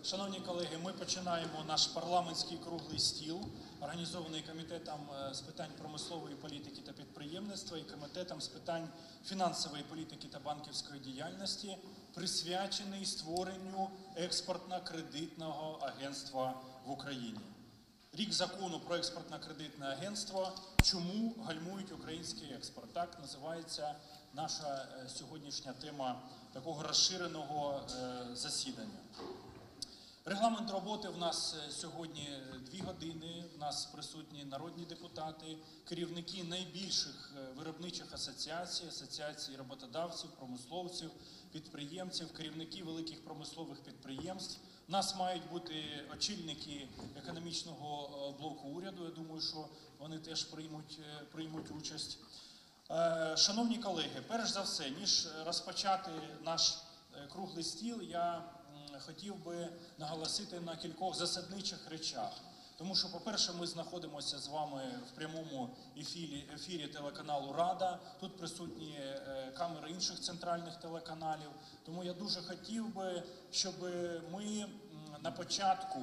Шановні колеги, ми починаємо наш парламентський круглий стіл, організований Комітетом з питань промислової політики та підприємництва і Комітетом з питань фінансової політики та банківської діяльності, присвячений створенню експортно-кредитного агентства в Україні. Рік закону про експортно-кредитне агентство «Чому гальмують український експорт?» Так називається наша сьогоднішня тема такого розширеного засідання. Регламент роботи в нас сьогодні 2 години, в нас присутні народні депутати, керівники найбільших виробничих асоціацій, асоціацій роботодавців, промисловців, підприємців, керівники великих промислових підприємств. У нас мають бути очільники економічного блоку уряду, я думаю, що вони теж приймуть участь. Шановні колеги, перш за все, ніж розпочати наш круглий стіл, я хотів би наголосити на кількох засадничих речах. Тому що, по-перше, ми знаходимося з вами в прямому ефірі телеканалу «Рада». Тут присутні камери інших центральних телеканалів. Тому я дуже хотів би, щоб ми на початку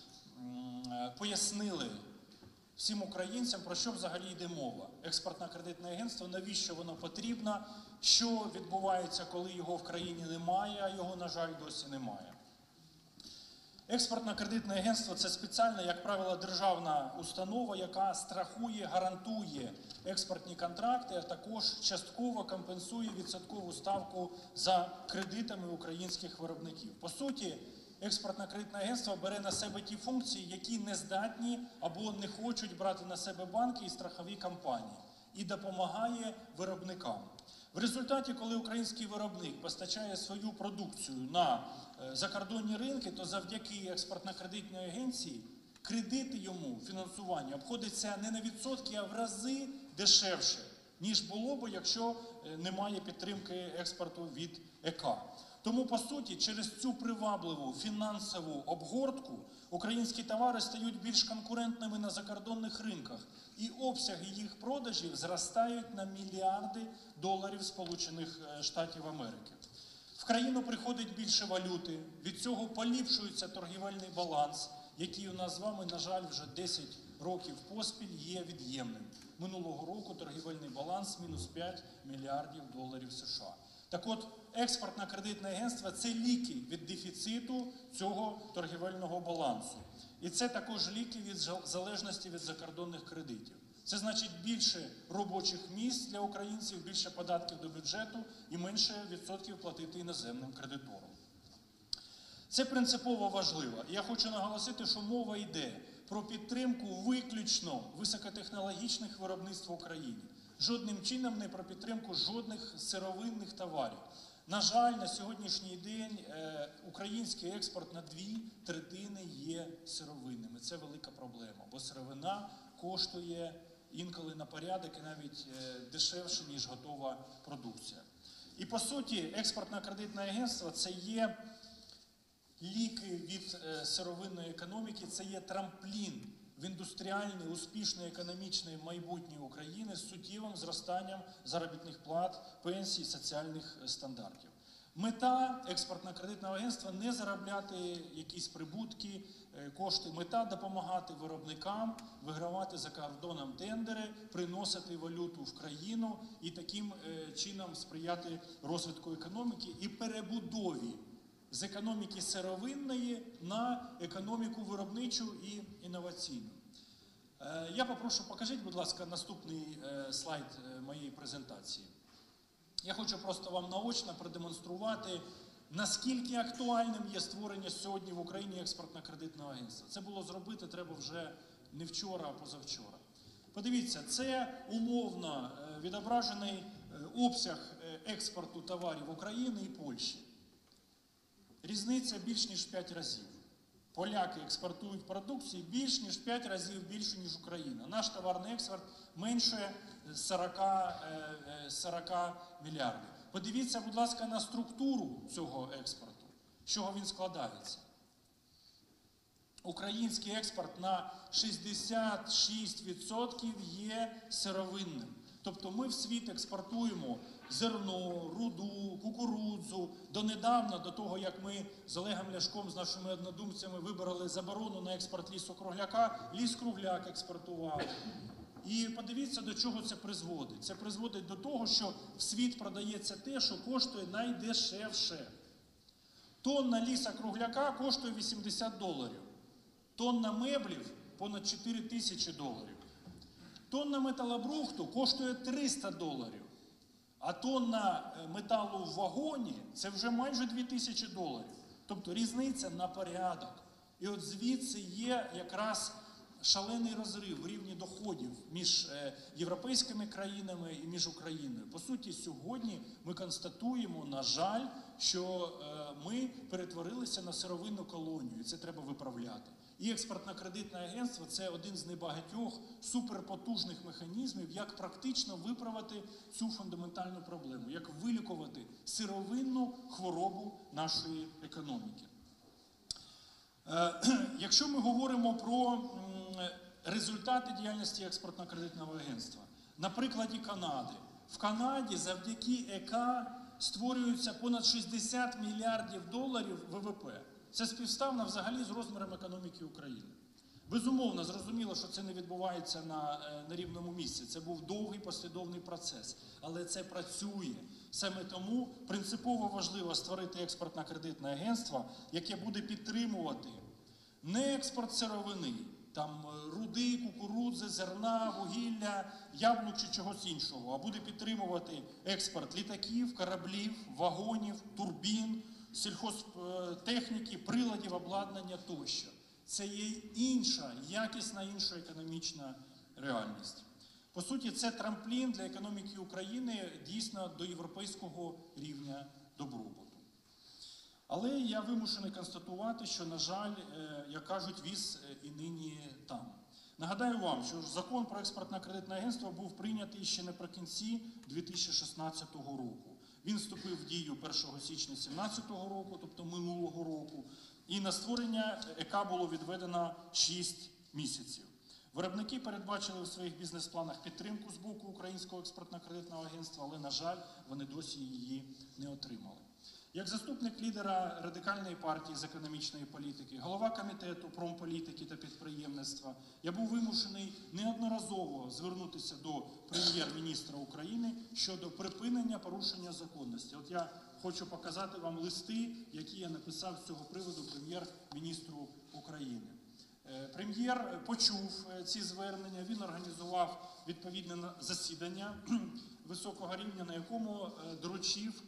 пояснили всім українцям, про що взагалі йде мова. Експортно-кредитне агентство, навіщо воно потрібно, що відбувається, коли його в країні немає, а його, на жаль, досі немає. Експортно-кредитне агентство – це спеціальна, як правило, державна установа, яка страхує, гарантує експортні контракти, а також частково компенсує відсоткову ставку за кредитами українських виробників. По суті, експортно-кредитне агентство бере на себе ті функції, які не здатні або не хочуть брати на себе банки і страхові компанії, і допомагає виробникам. В результаті, коли український виробник постачає свою продукцію на закордонні ринки, то завдяки експортно-кредитній агенції кредити йому, фінансування, обходиться не на відсотки, а в рази дешевше, ніж було б, якщо немає підтримки експорту від ЕК. Тому, по суті, через цю привабливу фінансову обгортку українські товари стають більш конкурентними на закордонних ринках, і обсяги їх продажів зростають на мільярди доларів Сполучених Штатів Америки. В країну приходить більше валюти, від цього поліпшується торгівельний баланс, який у нас з вами, на жаль, вже 10 років поспіль є від'ємним. Минулого року торгівельний баланс – мінус 5 мільярдів доларів США. Так от, експортно-кредитне агентство – це ліки від дефіциту цього торгівельного балансу. І це також ліки від залежності від закордонних кредитів. Це значить більше робочих місць для українців, більше податків до бюджету і менше відсотків платити іноземним кредиторам. Це принципово важливо. Я хочу наголосити, що мова йде про підтримку виключно високотехнологічних виробництв в Україні. Жодним чином не про підтримку жодних сировинних товарів. На жаль, на сьогоднішній день український експорт на 2/3 є сировинними. Це велика проблема, бо сировина коштує інколи на порядок і навіть дешевше, ніж готова продукція. І по суті, експортно-кредитне агентство – це є ліки від сировинної економіки, це є трамплін в індустріальне, успішне економічне майбутнє України з суттєвим зростанням заробітних плат, пенсій, соціальних стандартів. Мета експортно-кредитного агентства – не заробляти якісь прибутки, кошти. Мета – допомагати виробникам вигравати за кордоном тендери, приносити валюту в країну і таким чином сприяти розвитку економіки і перебудові з економіки сировинної на економіку виробничу і інноваційну. Я попрошу, покажіть, будь ласка, наступний слайд моєї презентації. Я хочу просто вам наочно продемонструвати, наскільки актуальним є створення сьогодні в Україні експортно-кредитного агентства. Це було зробити треба вже не вчора, а позавчора. Подивіться, це умовно відображений обсяг експорту товарів України і Польщі. Різниця більш ніж 5 разів. Поляки експортують продукції більш ніж 5 разів більше, ніж Україна. Наш товарний експорт менше 40 мільярдів. Подивіться, будь ласка, на структуру цього експорту, з чого він складається. Український експорт на 66% є сировинним. Тобто ми в світ експортуємо зерно, руду, кукурудзу. Донедавна, до того, як ми з Олегом Ляшком, з нашими однодумцями вибороли заборону на експорт лісу-кругляка, ліс-кругляк експортували. І подивіться, до чого це призводить. Це призводить до того, що в світ продається те, що коштує найдешевше. Тонна ліса-кругляка коштує $80. Тонна меблів – понад $4000. Тонна металобрухту коштує $300. А тонна металу в вагоні – це вже майже $2000. Тобто різниця на порядок. І от звідси є якраз шалений розрив в рівні доходів між європейськими країнами і між Україною. По суті, сьогодні ми констатуємо, на жаль, що ми перетворилися на сировинну колонію, і це треба виправляти. І експортно-кредитне агентство – це один з небагатьох суперпотужних механізмів, як практично виправити цю фундаментальну проблему, як вилікувати сировинну хворобу нашої економіки. Якщо ми говоримо про результати діяльності експортно-кредитного агентства, на прикладі Канади. В Канаді завдяки ЕК створюється понад $60 мільярдів ВВП. Це співставно взагалі з розміром економіки України. Безумовно, зрозуміло, що це не відбувається на рівному місці. Це був довгий послідовний процес. Але це працює. Саме тому принципово важливо створити експортно-кредитне агентство, яке буде підтримувати не експорт сировини, там руди, кукурудзи, зерна, вугілля, яблук чи чогось іншого, а буде підтримувати експорт літаків, кораблів, вагонів, турбін, сільхозтехніки, приладів, обладнання тощо. Це є інша, якісна інша економічна реальність. По суті, це трамплін для економіки України дійсно до європейського рівня добробуту. Але я вимушений констатувати, що, на жаль, як кажуть, віз і нині там. Нагадаю вам, що закон про експортно-кредитне агентство був прийнятий ще наприкінці 2016 року. Він вступив в дію 1 січня 2017 року, тобто минулого року, і на створення ЕК було відведено 6 місяців. Виробники передбачили в своїх бізнес-планах підтримку з боку Українського експортно-кредитного агентства, але, на жаль, вони досі її не отримали. Як заступник лідера Радикальної партії з економічної політики, голова Комітету промполітики та підприємництва, я був вимушений неодноразово звернутися до прем'єр-міністра України щодо припинення порушення законності. От я хочу показати вам листи, які я написав з цього приводу прем'єр-міністру України. Прем'єр почув ці звернення, він організував відповідне засідання високого рівня, на якому доручив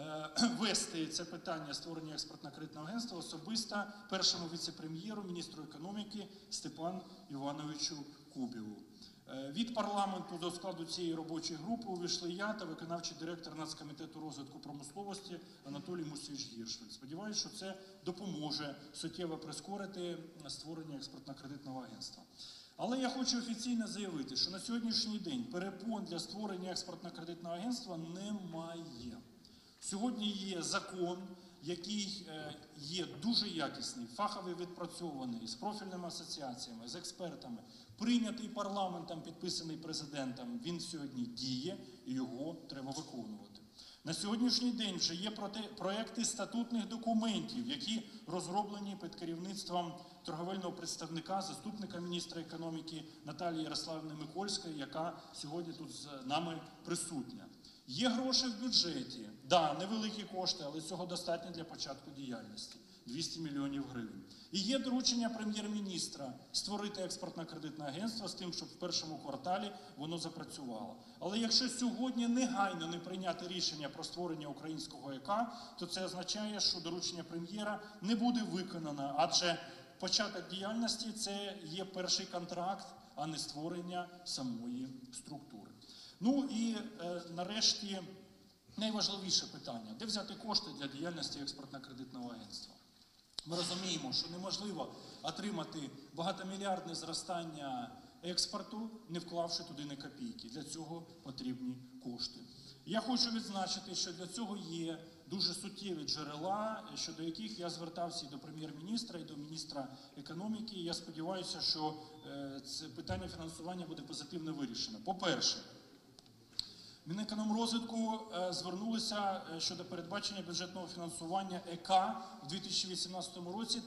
вести це питання створення експортно-кредитного агентства особисто першому віце-прем'єру, міністру економіки Степану Івановичу Кубіву. Від парламенту до складу цієї робочої групи увійшли я та виконавчий директор Нацкомітету розвитку промисловості Анатолій Мусійович-Гіршфельд. Сподіваюся, що це допоможе суттєво прискорити створення експортно-кредитного агентства. Але я хочу офіційно заявити, що на сьогоднішній день перепон для створення експортно-кредитного агентства немає. Сьогодні є закон, який є дуже якісний, фаховий, відпрацьований, з профільними асоціаціями, з експертами, прийнятий парламентом, підписаний президентом. Він сьогодні діє і його треба виконувати. На сьогоднішній день вже є проекти статутних документів, які розроблені під керівництвом торговельного представника, заступника міністра економіки Наталії Ярославівни Микольської, яка сьогодні тут з нами присутня. Є гроші в бюджеті, да, невеликі кошти, але цього достатньо для початку діяльності – 200 мільйонів гривень. І є доручення прем'єр-міністра створити експортно-кредитне агентство з тим, щоб в першому кварталі воно запрацювало. Але якщо сьогодні негайно не прийняти рішення про створення українського ЕК, то це означає, що доручення прем'єра не буде виконано, адже початок діяльності – це є перший контракт, а не створення самої структури. Ну і нарешті найважливіше питання – де взяти кошти для діяльності експортно-кредитного агентства? Ми розуміємо, що неможливо отримати багатомільярдне зростання експорту, не вклавши туди ні копійки. Для цього потрібні кошти. Я хочу відзначити, що для цього є дуже суттєві джерела, щодо яких я звертався і до прем'єр-міністра, і до міністра економіки. Я сподіваюся, що це питання фінансування буде позитивно вирішено. По-перше, Мінекономрозвитку звернулися щодо передбачення бюджетного фінансування ЕК в 2018 році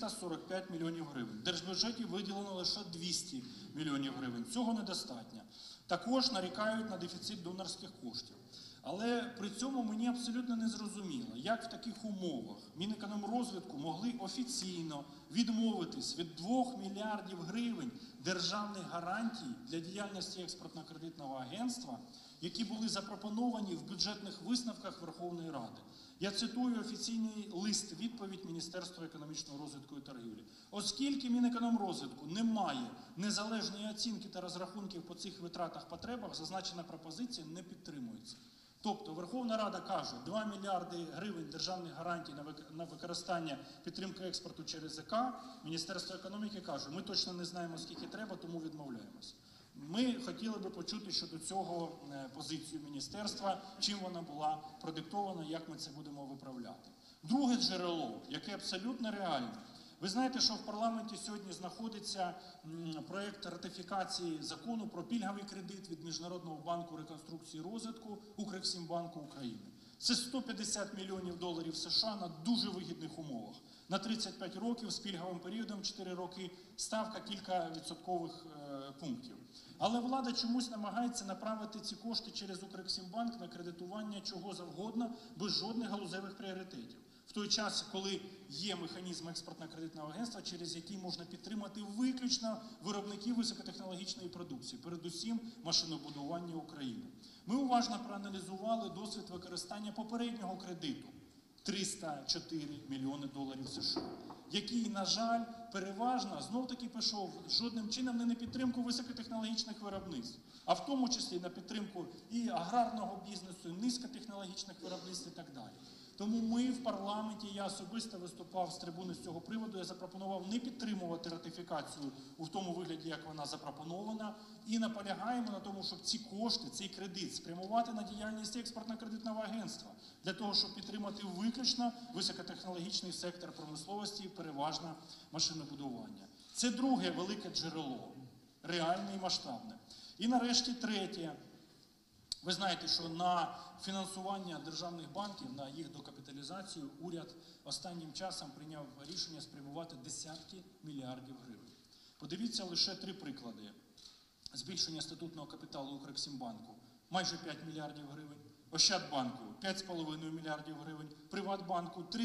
345 мільйонів гривень. В держбюджеті виділено лише 200 мільйонів гривень. Цього недостатньо. Також нарікають на дефіцит донорських коштів. Але при цьому мені абсолютно не зрозуміло, як в таких умовах Мінекономрозвитку могли офіційно відмовитись від 2 мільярдів гривень державних гарантій для діяльності експортно-кредитного агентства, які були запропоновані в бюджетних висновках Верховної Ради. Я цитую офіційний лист-відповідь Міністерства економічного розвитку і торгівлі. Оскільки Мінекономрозвитку немає незалежної оцінки та розрахунків по цих витратах-потребах, зазначена пропозиція не підтримується. Тобто Верховна Рада каже, 2 мільярди гривень державних гарантій на використання підтримки експорту через ЕК, Міністерство економіки каже, ми точно не знаємо, скільки треба, тому відмовляємося. Ми хотіли би почути щодо цього позицію міністерства, чим вона була продиктована, як ми це будемо виправляти. Друге джерело, яке абсолютно реальне. Ви знаєте, що в парламенті сьогодні знаходиться проєкт ратифікації закону про пільговий кредит від Міжнародного банку реконструкції і розвитку Укрексімбанку України. Це 150 мільйонів доларів США на дуже вигідних умовах. На 35 років з пільговим періодом 4 роки ставка кілька відсоткових пунктів. Але влада чомусь намагається направити ці кошти через Укрексімбанк на кредитування чого завгодно, без жодних галузевих пріоритетів. В той час, коли є механізм експортно-кредитного агентства, через який можна підтримати виключно виробників високотехнологічної продукції, передусім машинобудування України. Ми уважно проаналізували досвід використання попереднього кредиту – 304 мільйони доларів США, який, на жаль, переважно знов-таки пішов жодним чином не на підтримку високотехнологічних виробництв, а в тому числі на підтримку і аграрного бізнесу, і низькотехнологічних виробництв і так далі. Тому ми в парламенті, я особисто виступав з трибуни з цього приводу, я запропонував не підтримувати ратифікацію у тому вигляді, як вона запропонована, і наполягаємо на тому, щоб ці кошти, цей кредит спрямувати на діяльність експортно-кредитного агентства, для того, щоб підтримати виключно високотехнологічний сектор промисловості, переважно машинобудування. Це друге велике джерело, реальне і масштабне. І нарешті третє. Ви знаєте, що на фінансування державних банків, на їх докапіталізацію уряд останнім часом прийняв рішення спрямувати десятки мільярдів гривень. Подивіться лише 3 приклади. Збільшення статутного капіталу Укрексімбанку – майже 5 мільярдів гривень, Ощадбанку – 5,5 мільярдів гривень, Приватбанку –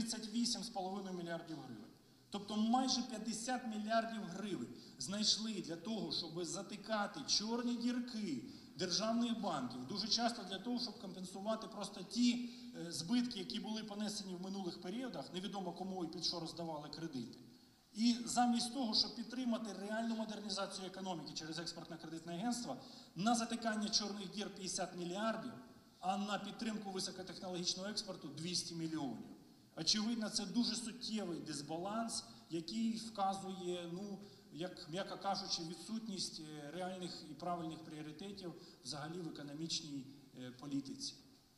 38,5 мільярдів гривень. Тобто майже 50 мільярдів гривень знайшли для того, щоб затикати чорні дірки державних банків, дуже часто для того, щоб компенсувати просто ті збитки, які були понесені в минулих періодах, невідомо кому і під що роздавали кредити. І замість того, щоб підтримати реальну модернізацію економіки через експортно-кредитне агентство, на затикання чорних дір 50 мільярдів, а на підтримку високотехнологічного експорту 200 мільйонів. Очевидно, це дуже суттєвий дисбаланс, який вказує, як, м'яко кажучи, відсутність реальних і правильних пріоритетів взагалі в економічній політиці.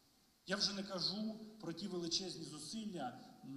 Я вже не кажу про ті величезні зусилля,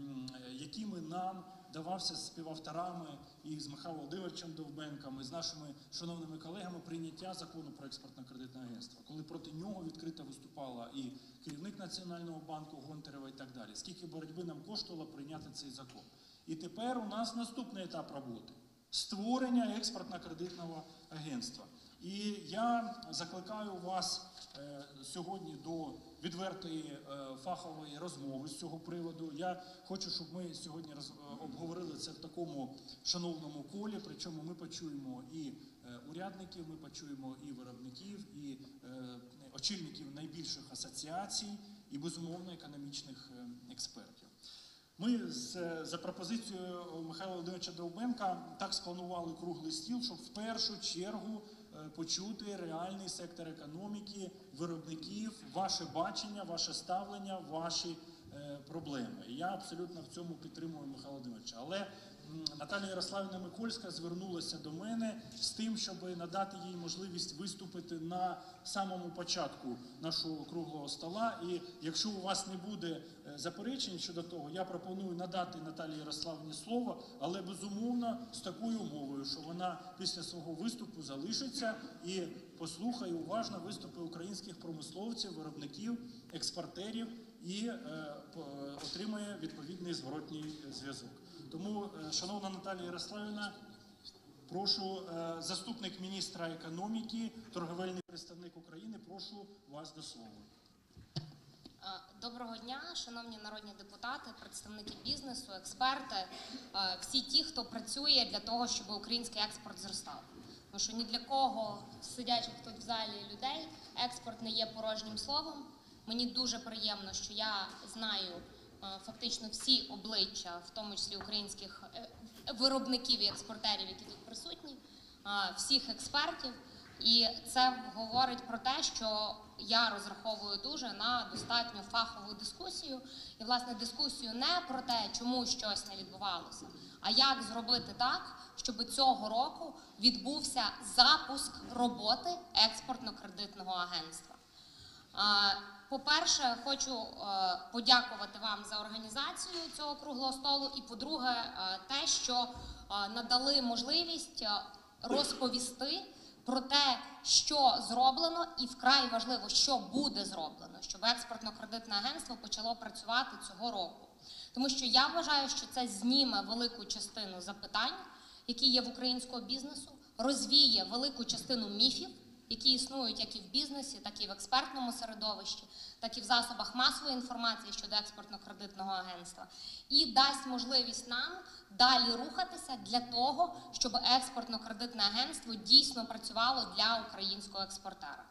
якими нам давався з співавторами і з Михайлом Володимировичем Довбенком, і з нашими шановними колегами прийняття закону про експортно-кредитне агентство, коли проти нього відкрито виступала і керівник Національного банку Гонтарева і так далі. Скільки боротьби нам коштувало прийняти цей закон. І тепер у нас наступний етап роботи – створення експортно-кредитного агентства. І я закликаю вас сьогодні до відвертої фахової розмови з цього приводу. Я хочу, щоб ми сьогодні обговорили це в такому шановному колі, причому ми почуємо і урядників, ми почуємо і виробників, і очільників найбільших асоціацій, і, безумовно, економічних експертів. Ми за пропозицією Михайла Володимировича Довбенка так спланували круглий стіл, щоб в першу чергу почути реальний сектор економіки, виробників, ваше бачення, ваше ставлення, ваші проблеми. І я абсолютно в цьому підтримую Михайла Володимировича. Але Наталія Ярославівна Микольська звернулася до мене з тим, щоб надати їй можливість виступити на самому початку нашого круглого стола. І якщо у вас не буде заперечень щодо того, я пропоную надати Наталії Ярославівні слово, але безумовно з такою умовою, що вона після свого виступу залишиться і послухає уважно виступи українських промисловців, виробників, експортерів і отримає відповідний зворотній зв'язок. Тому, шановна Наталія Ярославівна, прошу, заступник міністра економіки, торговельний представник України, прошу вас до слова. Доброго дня, шановні народні депутати, представники бізнесу, експерти, всі ті, хто працює для того, щоб український експорт зростав. Тому що ні для кого з сидячих тут в залі людей експорт не є порожнім словом. Мені дуже приємно, що я знаю фактично всі обличчя, в тому числі українських виробників і експортерів, які тут присутні, всіх експертів. І це говорить про те, що я розраховую дуже на достатньо фахову дискусію. І, власне, дискусію не про те, чому щось не відбувалося, а як зробити так, щоб цього року відбувся запуск роботи експортно-кредитного агентства. По-перше, хочу подякувати вам за організацію цього круглого столу і, по-друге, те, що надали можливість розповісти про те, що зроблено і вкрай важливо, що буде зроблено, щоб експортно-кредитне агентство почало працювати цього року. Тому що я вважаю, що це зніме велику частину запитань, які є в українського бізнесу, розвіє велику частину міфів, які існують як і в бізнесі, так і в експертному середовищі, так і в засобах масової інформації щодо експортно-кредитного агентства, і дасть можливість нам далі рухатися для того, щоб експортно-кредитне агентство дійсно працювало для українського експортера.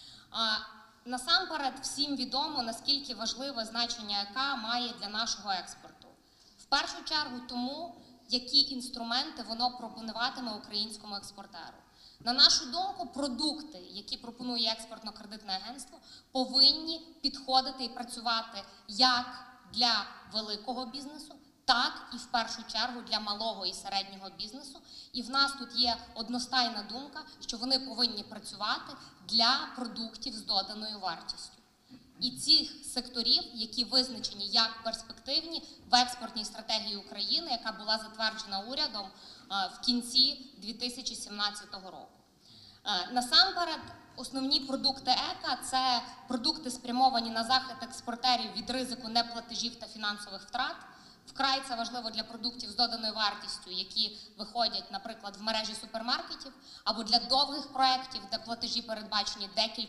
Насамперед, всім відомо, наскільки важливе значення ЕК має для нашого експорту. В першу чергу тому, які інструменти воно пропонуватиме українському експортеру. На нашу думку, продукти, які пропонує експортно-кредитне агентство, повинні підходити і працювати як для великого бізнесу, так і в першу чергу для малого і середнього бізнесу. І в нас тут є одностайна думка, що вони повинні працювати для продуктів з доданою вартістю. І цих секторів, які визначені як перспективні в експортній стратегії України, яка була затверджена урядом в кінці 2017 року. Насамперед, основні продукти ЕКА – це продукти, спрямовані на захист експортерів від ризику неплатежів та фінансових втрат. Вкрай це важливо для продуктів з доданою вартістю, які виходять, наприклад, в мережі супермаркетів, або для довгих проєктів, де платежі передбачені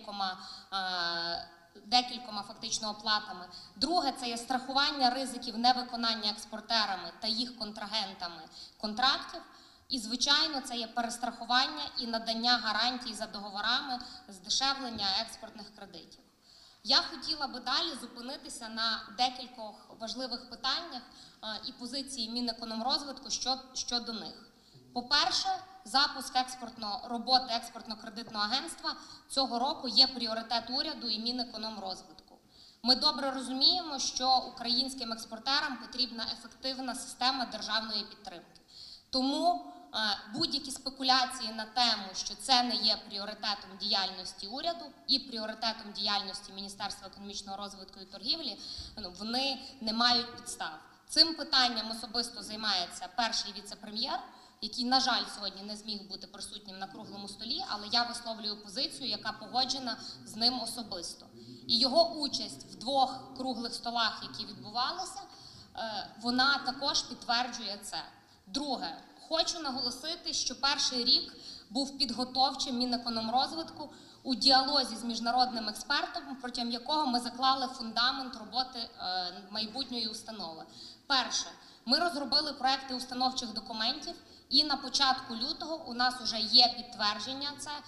декількома фактично оплатами. Друге – це є страхування ризиків невиконання експортерами та їх контрагентами контрактів. І, звичайно, це є перестрахування і надання гарантій за договорами здешевлення експортних кредитів. Я хотіла би далі зупинитися на декількох важливих питаннях і позиції Мінекономрозвитку щодо них. По-перше, запуск роботи експортно-кредитного агентства цього року є пріоритет уряду і Мінекономрозвитку. Ми добре розуміємо, що українським експортерам потрібна ефективна система державної підтримки. Тому будь-які спекуляції на тему, що це не є пріоритетом діяльності уряду і пріоритетом діяльності Міністерства економічного розвитку і торгівлі, вони не мають підстав. Цим питанням особисто займається перший віце-прем'єр, який, на жаль, сьогодні не зміг бути присутнім на круглому столі, але я висловлюю позицію, яка погоджена з ним особисто. І його участь в двох круглих столах, які відбувалися, вона також підтверджує це. Друге. Хочу наголосити, що перший рік був підготовчим Мінекономрозвитку у діалозі з міжнародним експертом, протягом якого ми заклали фундамент роботи майбутньої установи. Перше. Ми розробили проекти установчих документів, і на початку лютого у нас вже є підтвердження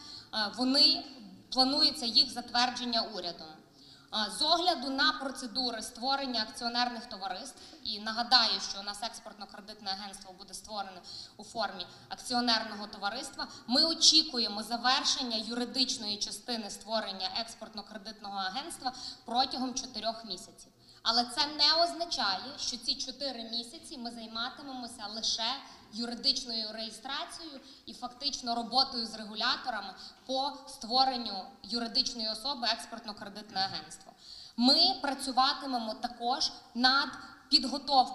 планується їх затвердження урядом. З огляду на процедури створення акціонерних товариств, і нагадаю, що у нас експортно-кредитне агентство буде створене у формі акціонерного товариства, ми очікуємо завершення юридичної частини створення експортно-кредитного агентства протягом 4 місяців. Але це не означає, що ці 4 місяці ми займатимемося лише юридичною реєстрацією і фактично роботою з регуляторами по створенню юридичної особи експортно-кредитне агентство. Ми працюватимемо також над підготовкою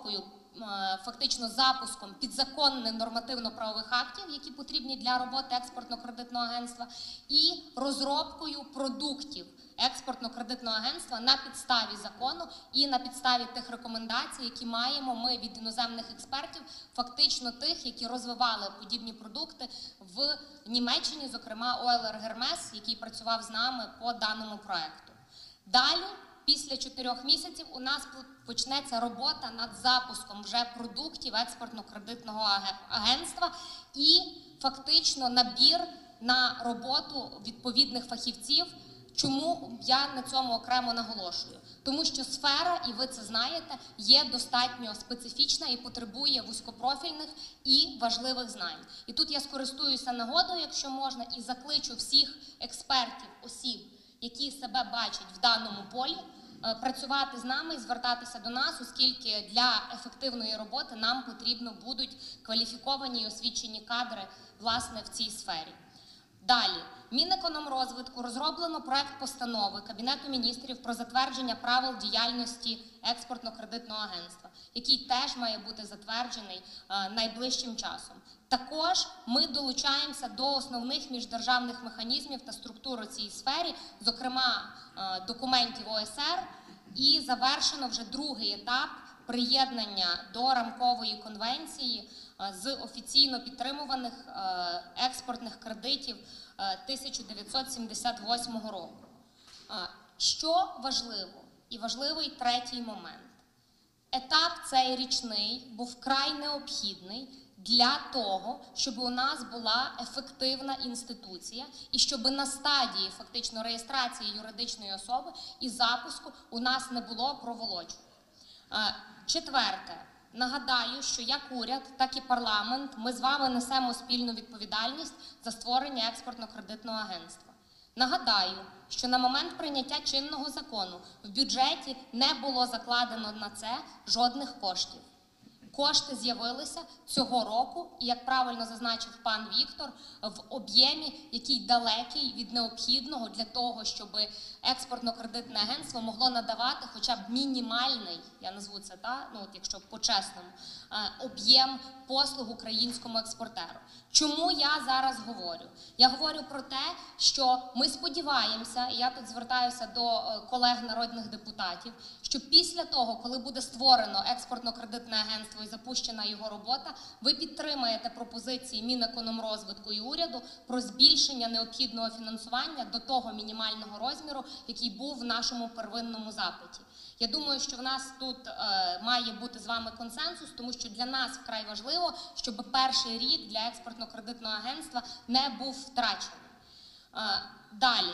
фактично запуском підзаконних нормативно-правових актів, які потрібні для роботи експортно-кредитного агентства, і розробкою продуктів експортно-кредитного агентства на підставі закону і на підставі тих рекомендацій, які маємо ми від іноземних експертів, фактично тих, які розвивали подібні продукти в Німеччині, зокрема Ойлер Гермес, який працював з нами по даному проекту. Далі, після 4 місяців, у нас почнеться робота над запуском вже продуктів експортно-кредитного агентства і фактично набір на роботу відповідних фахівців. Чому я на цьому окремо наголошую? Тому що сфера, і ви це знаєте, є достатньо специфічна і потребує вузькопрофільних і важливих знань. І тут я скористуюся нагодою, якщо можна, і закличу всіх експертів, осіб, які себе бачать в даному полі, працювати з нами і звертатися до нас, оскільки для ефективної роботи нам потрібно будуть кваліфіковані і освічені кадри, власне, в цій сфері. Далі. Мінекономрозвитку розроблено проект постанови Кабінету міністрів про затвердження правил діяльності експортно-кредитного агентства, який теж має бути затверджений найближчим часом. Також ми долучаємося до основних міждержавних механізмів та структур у цій сфері, зокрема документів ОСР, і завершено вже другий етап приєднання до рамкової конвенції з офіційно підтримуваних експортних кредитів 1978 року. Що важливо? І важливий третій момент. Етап цей річний був вкрай необхідний для того, щоб у нас була ефективна інституція і щоб на стадії фактично реєстрації юридичної особи і запуску у нас не було проволочок. Четверте. Нагадаю, що як уряд, так і парламент, ми з вами несемо спільну відповідальність за створення експортно-кредитного агентства. Нагадаю, що на момент прийняття чинного закону в бюджеті не було закладено на це жодних коштів. Кошти з'явилися цього року, і, як правильно зазначив пан Віктор, в об'ємі, який далекий від необхідного для того, щоб експортно-кредитне агентство могло надавати хоча б мінімальний, я назву це, якщо по-чесному, об'єм послуг українському експортеру. Чому я зараз говорю? Я говорю про те, що ми сподіваємося, і я тут звертаюся до колег народних депутатів, що після того, коли буде створено експортно-кредитне агентство і запущена його робота, ви підтримаєте пропозиції Мінекономрозвитку і уряду про збільшення необхідного фінансування до того мінімального розміру, який був в нашому первинному запиті. Я думаю, що в нас тут має бути з вами консенсус, тому що для нас вкрай важливо, щоб перший рік для експортно-кредитного агентства не був втрачений. Далі.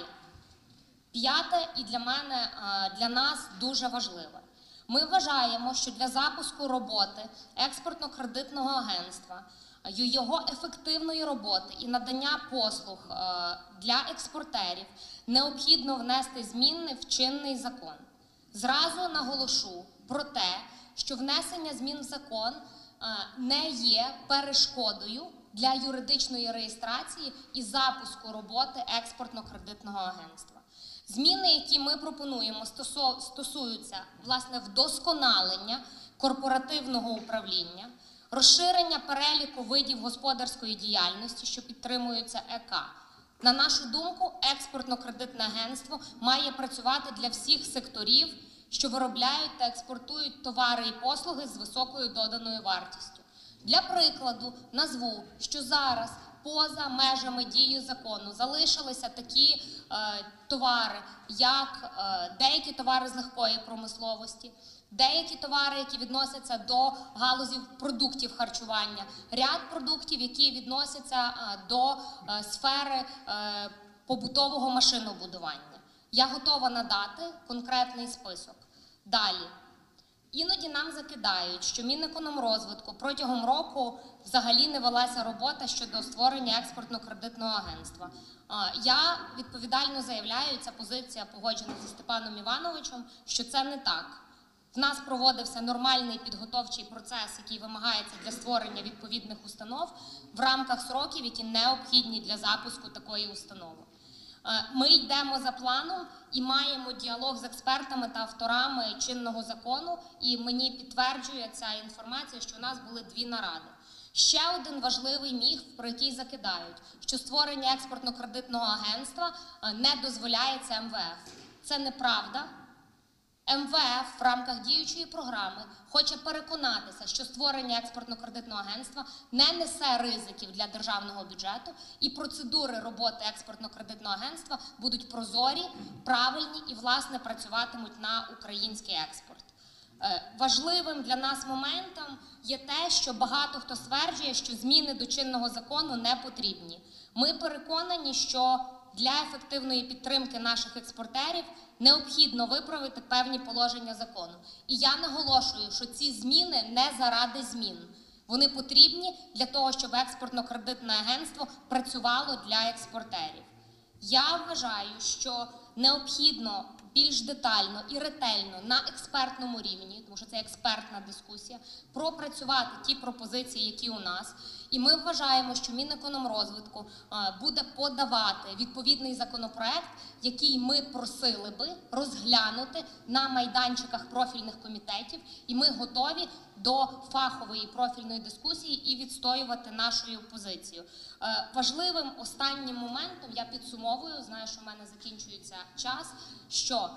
П'яте і для нас дуже важливе. Ми вважаємо, що для запуску роботи експортно-кредитного агентства, його ефективної роботи і надання послуг для експортерів необхідно внести зміни в чинний закон. Зразу наголошу про те, що внесення змін в закон не є перешкодою для юридичної реєстрації і запуску роботи експортно-кредитного агентства. Зміни, які ми пропонуємо, стосуються, власне, вдосконалення корпоративного управління, розширення переліку видів господарської діяльності, що підтримуються ЕК. На нашу думку, експортно-кредитне агентство має працювати для всіх секторів, що виробляють та експортують товари і послуги з високою доданою вартістю. Для прикладу, назву, що зараз поза межами дії закону залишилися такі товари, як деякі товари з легкої промисловості, деякі товари, які відносяться до галузів продуктів харчування, ряд продуктів, які відносяться до сфери побутового машинобудування. Я готова надати конкретний список. Далі. Іноді нам закидають, що Мінекономрозвитку протягом року взагалі не велася робота щодо створення експортно-кредитного агентства. Я відповідально заявляю, ця позиція погоджена зі Степаном Івановичем, що це не так. В нас проводився нормальний підготовчий процес, який вимагається для створення відповідних установ в рамках сроків, які необхідні для запуску такої установи. Ми йдемо за планом і маємо діалог з експертами та авторами чинного закону, і мені підтверджує ця інформація, що у нас були 2 наради. Ще один важливий міф, про який закидають, що створення експортно-кредитного агентства не дозволяється МВФ. Це неправда. МВФ в рамках діючої програми хоче переконатися, що створення експортно-кредитного агентства не несе ризиків для державного бюджету, і процедури роботи експортно-кредитного агентства будуть прозорі, правильні і, власне, працюватимуть на український експорт. Важливим для нас моментом є те, що багато хто стверджує, що зміни до чинного закону не потрібні. Ми переконані, що для ефективної підтримки наших експортерів необхідно виправити певні положення закону. І я наголошую, що ці зміни не заради змін. Вони потрібні для того, щоб експортно-кредитне агентство працювало для експортерів. Я вважаю, що необхідно більш детально і ретельно на експертному рівні, тому що це експертна дискусія, пропрацювати ті пропозиції, які у нас. І ми вважаємо, що Мінекономрозвитку буде подавати відповідний законопроект, який ми просили би розглянути на майданчиках профільних комітетів, і ми готові до фахової профільної дискусії і відстоювати нашу позицію. Важливим останнім моментом, я підсумовую, знаю, що в мене закінчується час, що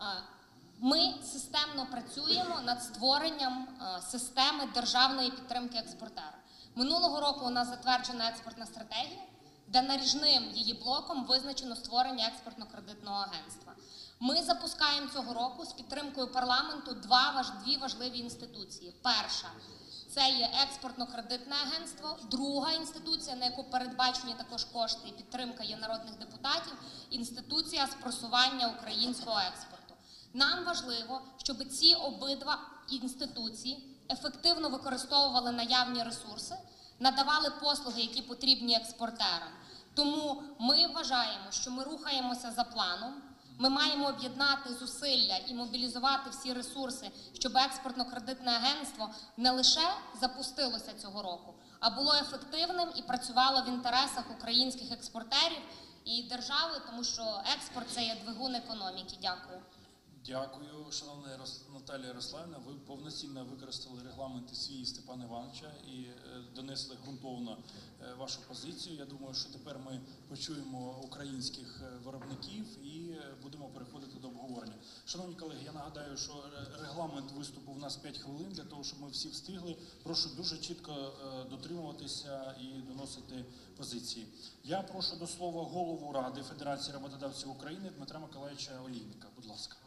ми системно працюємо над створенням системи державної підтримки експортера. Минулого року у нас затверджена експортна стратегія, де наріжним її блоком визначено створення експортно-кредитного агентства. Ми запускаємо цього року з підтримкою парламенту 2 важливі інституції. Перша – це є експортно-кредитне агентство. Друга інституція, на яку передбачені також кошти і підтримка є народних депутатів – інституція з просування українського експорту. Нам важливо, щоб ці обидва інституції ефективно використовували наявні ресурси, надавали послуги, які потрібні експортерам. Тому ми вважаємо, що ми рухаємося за планом, ми маємо об'єднати зусилля і мобілізувати всі ресурси, щоб експортно-кредитне агентство не лише запустилося цього року, а було ефективним і працювало в інтересах українських експортерів і держави, тому що експорт – це є двигун економіки. Дякую. Дякую, шановна Наталія Ярославівна. Ви повноцінно використали регламент свій Степана Івановича і донесли ґрунтовно вашу позицію. Я думаю, що тепер ми почуємо українських виробників і будемо переходити до обговорення. Шановні колеги, я нагадаю, що регламент виступу у нас 5 хвилин для того, щоб ми всі встигли. Прошу дуже чітко дотримуватися і доносити позиції. Я прошу до слова голову Ради Федерації роботодавців України Дмитра Миколаївича Олійника. Будь ласка.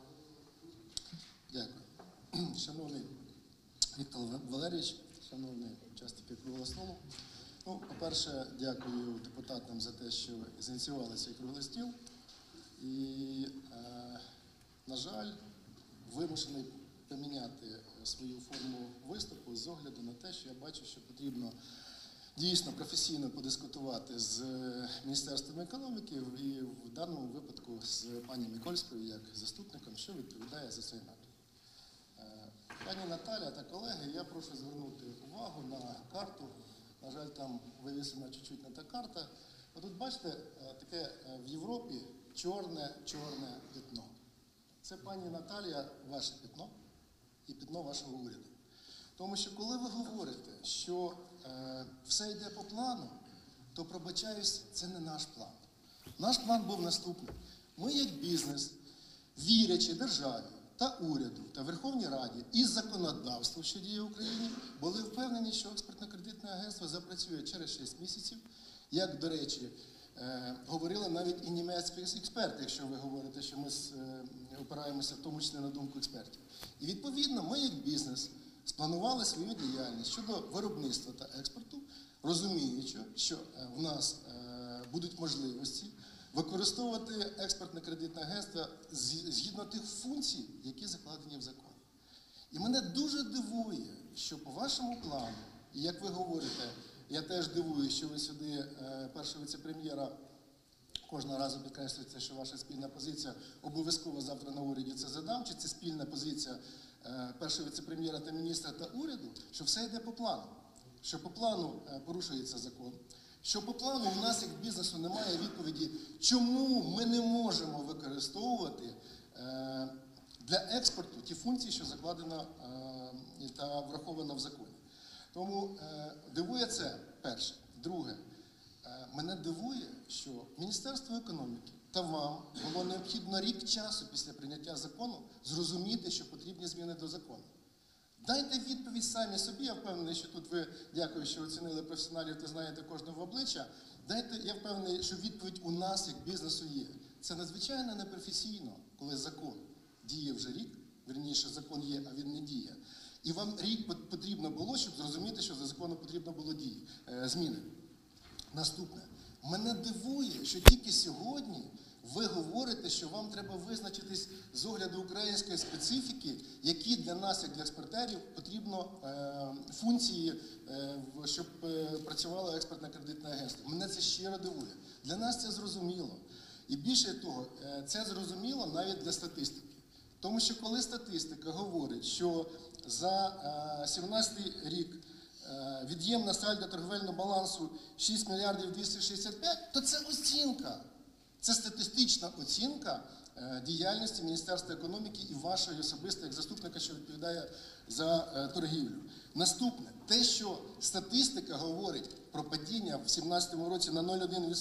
Дякую. Шановний Віктор Валерійович, шановні учасники круглого столу. По-перше, дякую депутатам за те, що зініціювали цей круглий стіл. І, на жаль, вимушений поміняти свою форму виступу з огляду на те, що я бачу, що потрібно дійсно професійно подискутувати з Міністерством економіки і в даному випадку з пані Микольською як заступником, що відповідає за цей напрям. Пані Наталя та колеги, я прошу звернути увагу на карту. На жаль, там вивісена чуть-чуть не та карта. Отут, бачите, таке в Європі чорне пятно. Це, пані Наталія, ваше пятно і пятно вашого уряду. Тому що коли ви говорите, що все йде по плану, то, пробачаюсь, це не наш план. Наш план був наступний. Ми, як бізнес, вірячи державі та уряду та Верховній Раді і законодавству, що діє в Україні, були впевнені, що експортно-кредитне агентство запрацює через 6 місяців, як, до речі, говорили навіть і німецькі експерти, якщо ви говорите, що ми опираємося в тому числі на думку експертів. І відповідно ми, як бізнес, спланували свою діяльність щодо виробництва та експорту, розуміючи, що в нас будуть можливості використовувати експортно-кредитне агентство згідно тих функцій, які закладені в законі. І мене дуже дивує, що по вашому плану, і як ви говорите, я теж дивуюсь, що ви сюди першого віце-прем'єра кожного разу підкреслюєте, що ваша спільна позиція обов'язково завтра на уряді це задам, чи це спільна позиція першого віце-прем'єра та міністра та уряду, що все йде по плану. Що по плану порушується закон, що по плану у нас, як бізнесу, немає відповіді, чому ми не можемо використовувати для експорту ті функції, що закладено та враховано в законі. Тому дивує це перше. Друге, мене дивує, що Міністерство економіки та вам було необхідно рік часу після прийняття закону зрозуміти, що потрібні зміни до закону. Дайте відповідь самі собі, я впевнений, що тут ви, дякую, що оцінили професіоналів та знаєте кожного в обличчя. Я впевнений, що відповідь у нас, як бізнесу, є. Це надзвичайно непрофесійно, коли закон діє вже рік, вірніше, закон є, а він не діє. І вам рік потрібно було, щоб зрозуміти, що за законом потрібно було зміни. Наступне. Мене дивує, що тільки сьогодні ви говорите, що вам треба визначитись з огляду української специфіки, які для нас, як для експортерів, потрібно функції, щоб працювало експортне кредитне агентство. Мене це щиро дивує. Для нас це зрозуміло. І більше того, це зрозуміло навіть для статистики. Тому що коли статистика говорить, що за 2017 рік від'ємне сальдо торговельного балансу 6 мільярдів 265, то це оцінка. Це статистична оцінка діяльності Міністерства економіки і вашої особисто, як заступника, що відповідає за торгівлю. Наступне, те, що статистика говорить про падіння в 2017 році на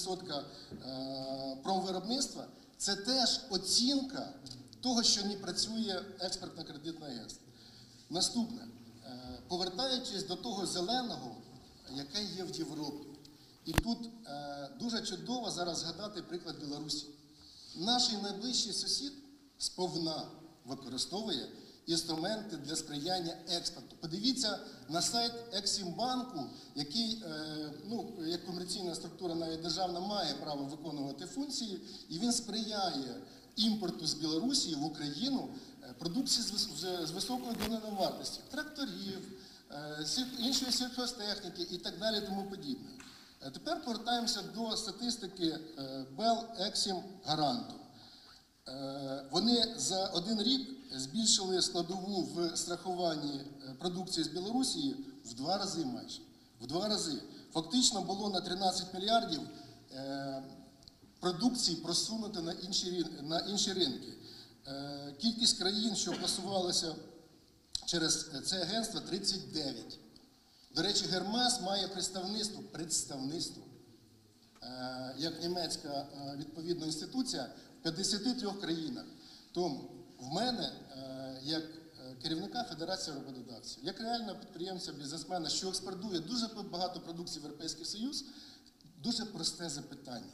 0,1% промвиробництва, це теж оцінка того, що не працює експортне кредитне агентство. Наступне, повертаючись до того зеленого, яке є в Європі. І тут дуже чудово зараз згадати приклад Білорусі. Наш найближчий сусід сповна використовує інструменти для сприяння експорту. Подивіться на сайт Ексімбанку, який, як комерційна структура, навіть державна, має право виконувати функції, і він сприяє імпорту з Білорусі в Україну продукції з високою доданою вартістю. Тракторів, іншої сільхозтехніки і так далі, тому подібне. Тепер повертаємося до статистики Bell Exim Гаранту. Вони за один рік збільшили складову в страхуванні продукції з Білорусі в 2 рази майже. В 2 рази. Фактично було на 13 мільярдів продукції просунуто на інші ринки. Кількість країн, що просувалися через це агентство, 39. До речі, Гермес має представництво, як німецька відповідна інституція, в 53 країнах. Тому в мене, як керівника Федерації роботодавців, як реального підприємця, бізнесмена, що експортує дуже багато продукції в Європейський Союз, дуже просте запитання.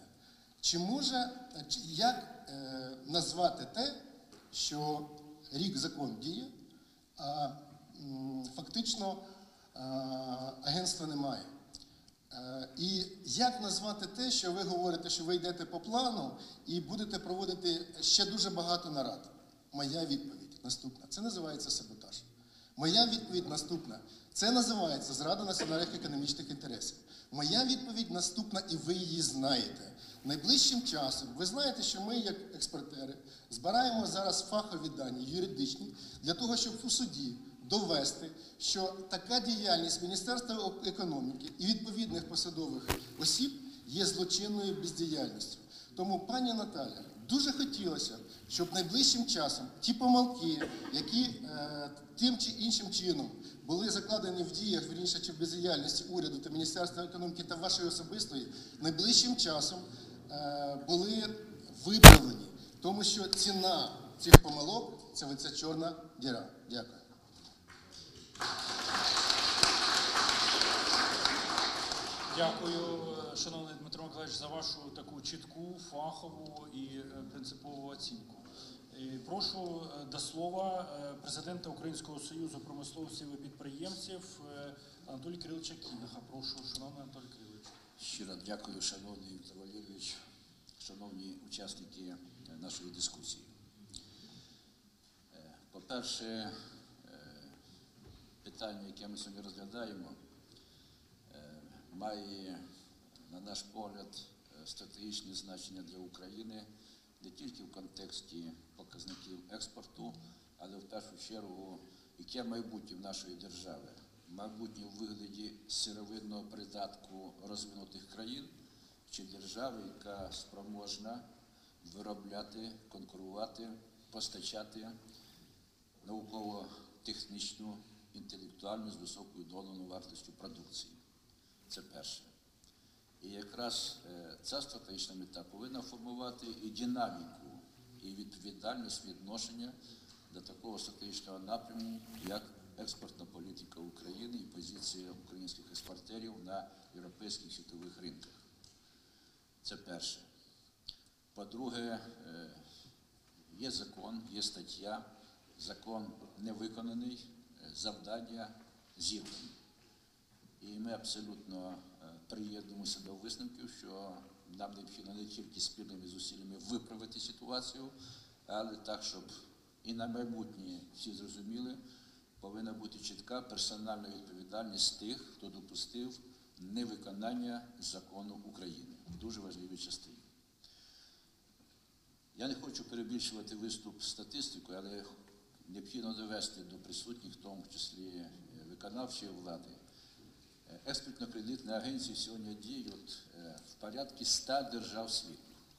Як назвати те, що рік закон діє, а фактично агентства немає? І як назвати те, що ви говорите, що ви йдете по плану і будете проводити ще дуже багато нарад? Моя відповідь наступна. Це називається саботаж. Моя відповідь наступна. Це називається зрада національних економічних інтересів. Моя відповідь наступна, і ви її знаєте. Найближчим часом, ви знаєте, що ми, як експортери, збираємо зараз фахові дані, юридичні, для того, щоб у суді довести, що така діяльність Міністерства економіки і відповідних посадових осіб є злочинною бездіяльністю. Тому, пані Наталя, дуже хотілося, щоб найближчим часом ті помилки, які тим чи іншим чином були закладені в діях, вірніше, чи в бездіяльності уряду та Міністерства економіки та вашої особистої, найближчим часом були виправлені. Тому що ціна цих помилок – це ця чорна діра. Дякую. Дякую, шановний Дмитро Миколаївич, за вашу таку чітку, фахову і принципову оцінку. І прошу до слова президента Українського союзу промисловців і підприємців Анатолія Кириловича Кінаха. Прошу, шановний Анатолій Кирилович. Щиро дякую, шановний Віктор Валерійович, шановні учасники нашої дискусії. По-перше, питання, яке ми сьогодні розглядаємо, має, на наш погляд, стратегічне значення для України не тільки в контексті показників експорту, але в першу чергу, яке майбутнє в нашої держави майбутнє у вигляді сировинного придатку розвинутих країн, чи держави, яка спроможна виробляти, конкурувати, постачати науково-технічну, інтелектуальну з високою доданою вартістю продукції. Це перше. І якраз ця стратегічна мета повинна формувати і динаміку, і відповідальність відношення до такого стратегічного напряму, як експортна політика України і позиція українських експортерів на європейських світових ринках. Це перше. По-друге, є закон, є стаття, закон не виконаний, завдання зірвані. І ми абсолютно приєднуємося до висновків, що нам необхідно не тільки спільними зусиллями виправити ситуацію, але так, щоб і на майбутнє всі зрозуміли, повинна бути чітка персональна відповідальність тих, хто допустив невиконання закону України в дуже важливій частині. Я не хочу перебільшувати виступ статистикою, але необхідно довести до присутніх, в тому числі виконавчої влади. Експортно-кредитні агенції сьогодні діють в порядку 100 держав світу.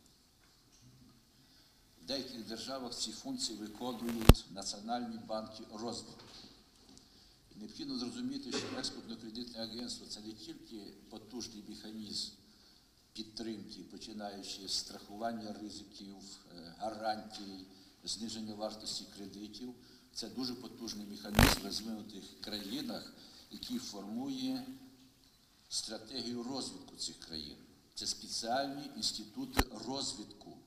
В деяких державах ці функції виконують національні банки розвитку. І необхідно зрозуміти, що експортно-кредитне агентство – це не тільки потужний механізм підтримки, починаючи з страхування ризиків, гарантій, зниження вартості кредитів. Це дуже потужний механізм в розвинутих країнах, який формує стратегію розвитку цих країн. Це спеціальні інститути розвитку.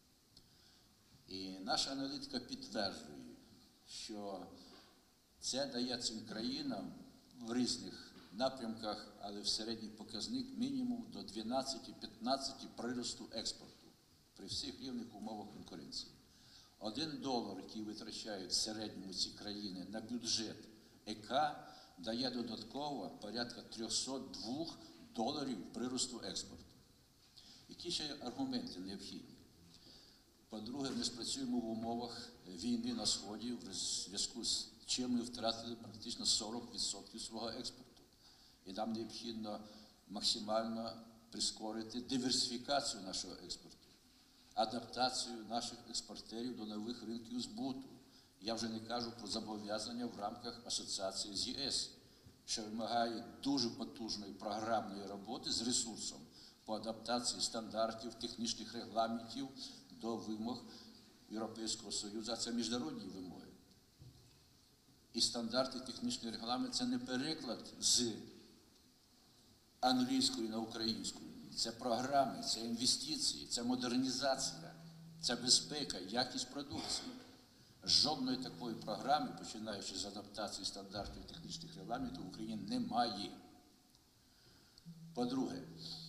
І наша аналітика підтверджує, що це дає цим країнам в різних напрямках, але в середній показник мінімум до 12-15 приросту експорту при всіх рівних умовах конкуренції. $1, який витрачають в середньому ці країни на бюджет ЕК, дає додатково порядка $302 приросту експорту. Які ще аргументи необхідні? По-друге, ми спрацюємо в умовах війни на Сході, в зв'язку з чим ми втратили практично 40% свого експорту. І нам необхідно максимально прискорити диверсифікацію нашого експорту, адаптацію наших експортерів до нових ринків збуту. Я вже не кажу про зобов'язання в рамках асоціації з ЄС, що вимагає дуже потужної програмної роботи з ресурсом по адаптації стандартів, технічних регламентів до вимог Європейського Союзу, а це міжнародні вимоги. І стандарти, технічний регламент – це не переклад з англійської на українську. Це програми, це інвестиції, це модернізація, це безпека, якість продукції. Жодної такої програми, починаючи з адаптації стандартів технічних регламентів, в Україні немає. По-друге,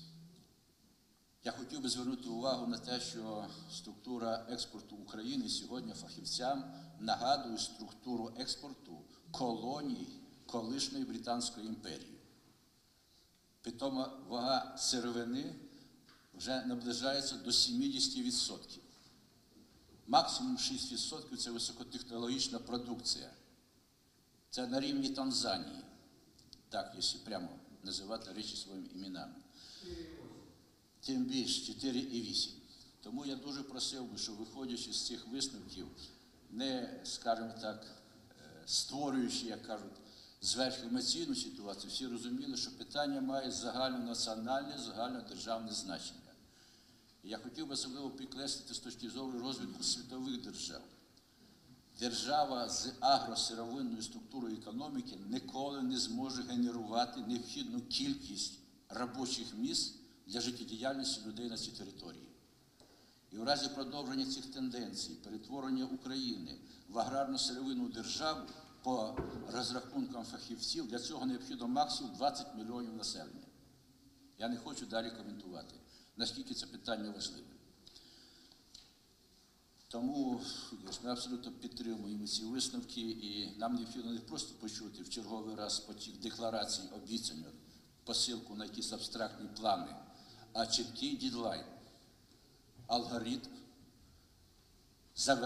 я хотів би звернути увагу на те, що структура експорту України сьогодні фахівцям нагадує структуру експорту колоній колишньої Британської імперії. Питома вага сировини вже наближається до 70%. Максимум 6% – це високотехнологічна продукція. Це на рівні Танзанії. Так, якщо прямо називати речі своїми іменами. Тим більше 4,8. Тому я дуже просив би, що виходячи з цих висновків, не, скажімо так, створюючи, як кажуть, зверху емоційну ситуацію, всі розуміли, що питання має загальнонаціональне, загальнодержавне значення. І я хотів би особливо підкреслити з точки зору розвитку світових держав. Держава з агросировинною структурою економіки ніколи не зможе генерувати необхідну кількість робочих місць для життєдіяльності людей на цій території. І в разі продовження цих тенденцій, перетворення України в аграрно-сировинну державу, по розрахункам фахівців, для цього необхідно максимум 20 мільйонів населення. Я не хочу далі коментувати, наскільки це питання важливе. Тому ми абсолютно підтримуємо ці висновки, і нам необхідно не просто почути в черговий раз потік декларацій, обіцянок, посилку на якісь абстрактні плани, а чіткий дедлайн, алгоритм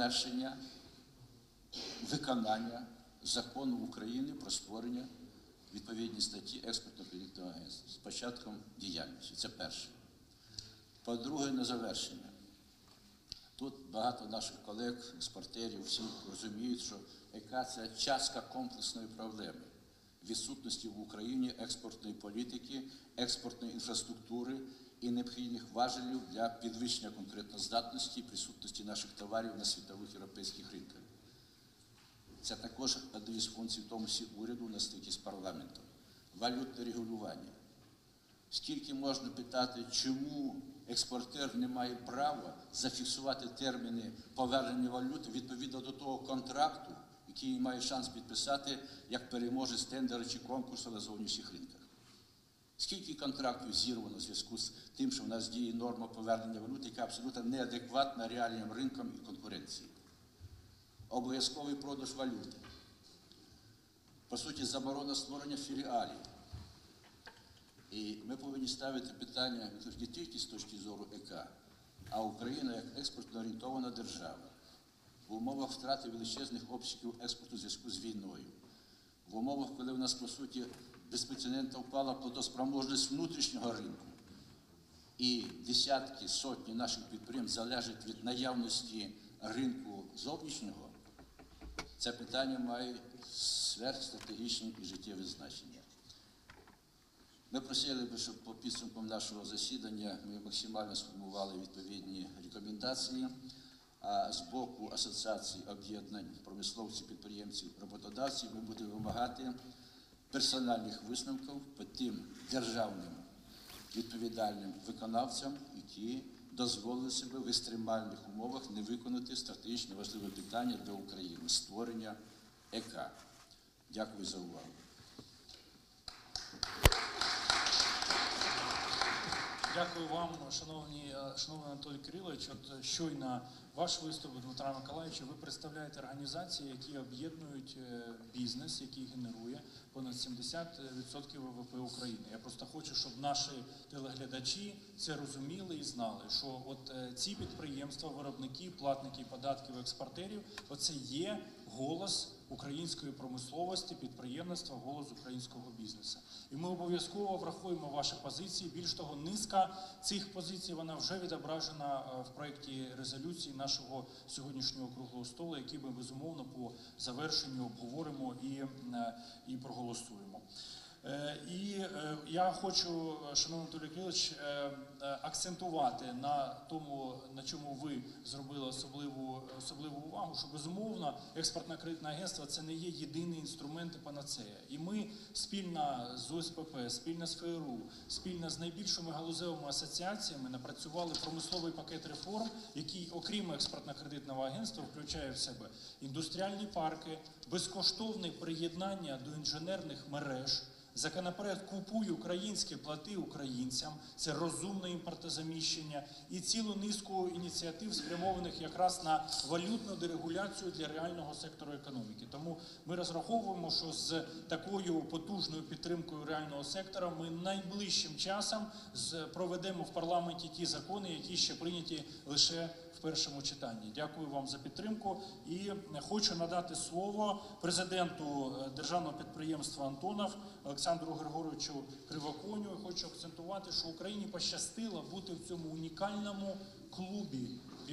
завершення, виконання закону України про створення відповідні статті експортно-кредитного агентства з початком діяльності. Це перше. По-друге, на завершення. Тут багато наших колег, експортерів, всі розуміють, що ЕК – це частка комплексної проблеми відсутності в Україні експортної політики, експортної інфраструктури і необхідних важелів для підвищення конкурентоздатності і присутності наших товарів на світових європейських ринках. Це також одна із функцій, в тому числі уряду, на стикі з парламентом. Валютне регулювання. Скільки можна питати, чому експортер не має права зафіксувати терміни повернення валюти відповідно до того контракту, який має шанс підписати як переможець тендеру чи конкурсу на зовнішніх ринках? Скільки контрактів зірвано в зв'язку з тим, що в нас діє норма повернення валюти, яка абсолютно неадекватна реальним ринкам і конкуренції? Обов'язковий продаж валюти. По суті, заборона створення філіалів. І ми повинні ставити питання не тільки з точки зору ЕК, а Україна як експортно орієнтована держава. В умовах втрати величезних обсягів експорту в зв'язку з війною. В умовах, коли в нас, по суті, безпрецедентно впала платоспроможність внутрішнього ринку. І десятки, сотні наших підприємств залежать від наявності ринку зовнішнього, це питання має сверхстратегічне і життєве значення. Ми просили би, щоб по підсумкам нашого засідання ми максимально сформували відповідні рекомендації, а з боку Асоціації об'єднань промисловців, підприємців, роботодавців ми будемо вимагати персональних висновків по тим державним відповідальним виконавцям, які дозволили себе в екстремальних умовах не виконати стратегічно важливе питання для України – створення ЕК. Дякую за увагу. Дякую вам, шановний Анатолій Кирилович. От щойно ваш виступ, Дмитра Миколаївича, ви представляєте організації, які об'єднують бізнес, який генерує понад 70% ВВП України. Я просто хочу, щоб наші телеглядачі це розуміли і знали, що от ці підприємства, виробники, платники податків, експортерів – оце є голос української промисловості, підприємництва, голос українського бізнесу. І ми обов'язково врахуємо ваші позиції. Більш того, низка цих позицій, вона вже відображена в проєкті резолюції нашого сьогоднішнього круглого столу, який ми, безумовно, по завершенню обговоримо і проголосуємо. І я хочу, шановний Анатолій Кирилович, акцентувати на тому, на чому ви зробили особливу увагу, що, безумовно, експортно-кредитне агентство – це не є єдиний інструмент і панацея. І ми спільно з ОСПП, спільно з ФРУ, спільно з найбільшими галузевими асоціаціями напрацювали промисловий пакет реформ, який, окрім експортно-кредитного агентства, включає в себе індустріальні парки, безкоштовне приєднання до інженерних мереж, законопроект «Купуй українське, плати українцям», це розумне імпортозаміщення і цілу низку ініціатив, спрямованих якраз на валютну дерегуляцію для реального сектору економіки. Тому ми розраховуємо, що з такою потужною підтримкою реального сектора ми найближчим часом проведемо в парламенті ті закони, які ще прийняті лише в першому читанні. Дякую вам за підтримку і хочу надати слово президенту державного підприємства «Антонов» Олександру Григоровичу Кривоконю. Хочу акцентувати, що Україні пощастило бути в цьому унікальному клубі,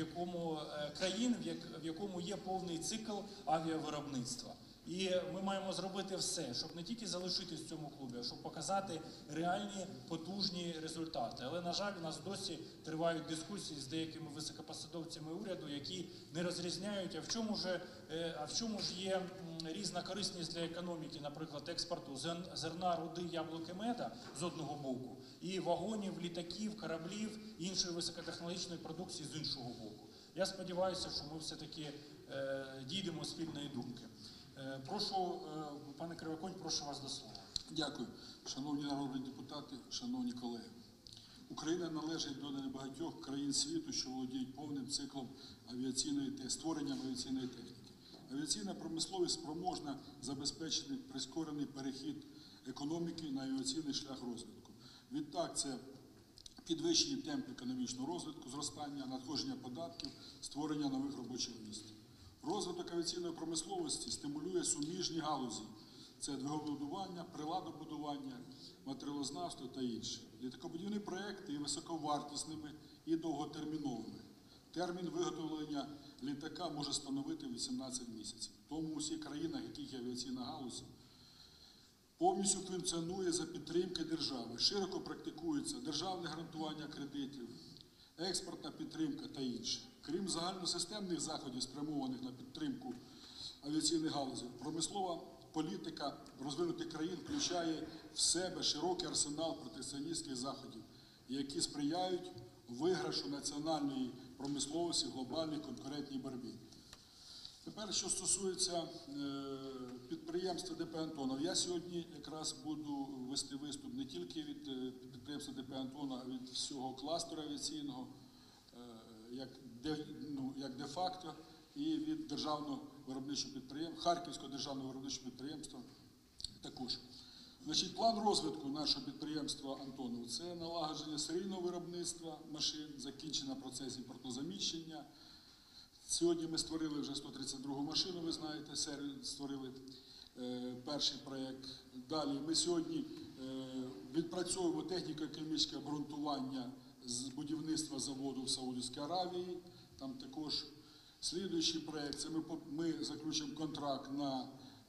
країн, в якому є повний цикл авіавиробництва. І ми маємо зробити все, щоб не тільки залишитись в цьому клубі, а щоб показати реальні потужні результати. Але, на жаль, у нас досі тривають дискусії з деякими високопосадовцями уряду, які не розрізняють, а в чому ж є різна корисність для економіки, наприклад, експорту зерна, руди, яблук і меда з одного боку, і вагонів, літаків, кораблів, іншої високотехнологічної продукції з іншого боку. Я сподіваюся, що ми все-таки дійдемо спільної думки. Прошу, пане Кривоконь, прошу вас до слова. Дякую. Шановні народні депутати, шановні колеги. Україна належить до небагатьох країн світу, що володіють повним циклом створенням авіаційної техніки. Авіаційна промисловість спроможна забезпечити прискорений перехід економіки на авіаційний шлях розвитку. Відтак, це підвищення темпу економічного розвитку, зростання, надходження податків, створення нових робочих місць. Розвиток авіаційної промисловості стимулює суміжні галузі. Це двигунобудування, приладобудування, матеріалознавство та інше. Літакобудівні проекти є високовартісними і довготерміновими. Термін виготовлення літака може становити 18 місяців. Тому у всіх країнах, в яких є авіаційна галузь, повністю функціонує за підтримки держави. Широко практикується державне гарантування кредитів, експортна підтримка та інше. Крім загальносистемних заходів, спрямованих на підтримку авіаційних галузей, промислова політика розвинутих країн включає в себе широкий арсенал протекціоністських заходів, які сприяють виграшу національної промисловості в глобальній конкурентній боротьбі. Тепер, що стосується підприємства ДП «Антонов». Я сьогодні якраз буду вести виступ не тільки від підприємства ДП «Антонов», а від всього кластеру авіаційного, як де-факто, і від державного виробничого підприємства, Харківського державного виробничого підприємства також. Значить, план розвитку нашого підприємства «Антонов» – це налагодження серійного виробництва машин, закінчення процесу імпортозаміщення. Сьогодні ми створили вже 132-гу машину, ви знаєте, створили перший проєкт. Далі ми сьогодні відпрацьовуємо техніко-економічне обґрунтування з будівництва заводу в Саудівській Аравії. Там також слідуючий проєкт – це ми заключимо контракт на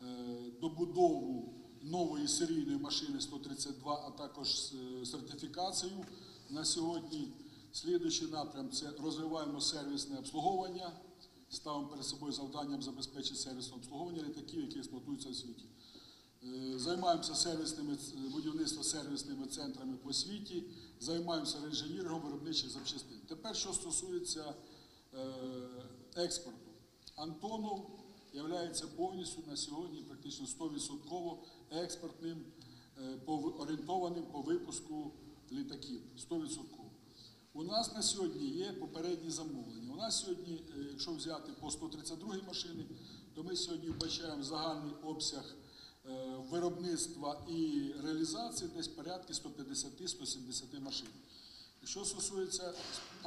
добудову нової серійної машини 132, а також сертифікацію на сьогодні. Слідуючий напрям – це розвиваємо сервісне обслуговування, ставимо перед собою завданням забезпечити сервісне обслуговування літаків, які експлуатуються в світі. Займаємося будівництвом сервісними центрами по світі, займаємося інженіром виробничих запчастин. Тепер, що стосується експорту. «Антонов» є повністю на сьогодні практично 100% експортним, орієнтованим по випуску літаків. 100%. У нас на сьогодні є попередні замовлення. У нас сьогодні, якщо взяти по 132-й машині, то ми сьогодні вбачаємо загальний обсяг виробництва і реалізації десь порядки 150-170 машин. Якщо стосується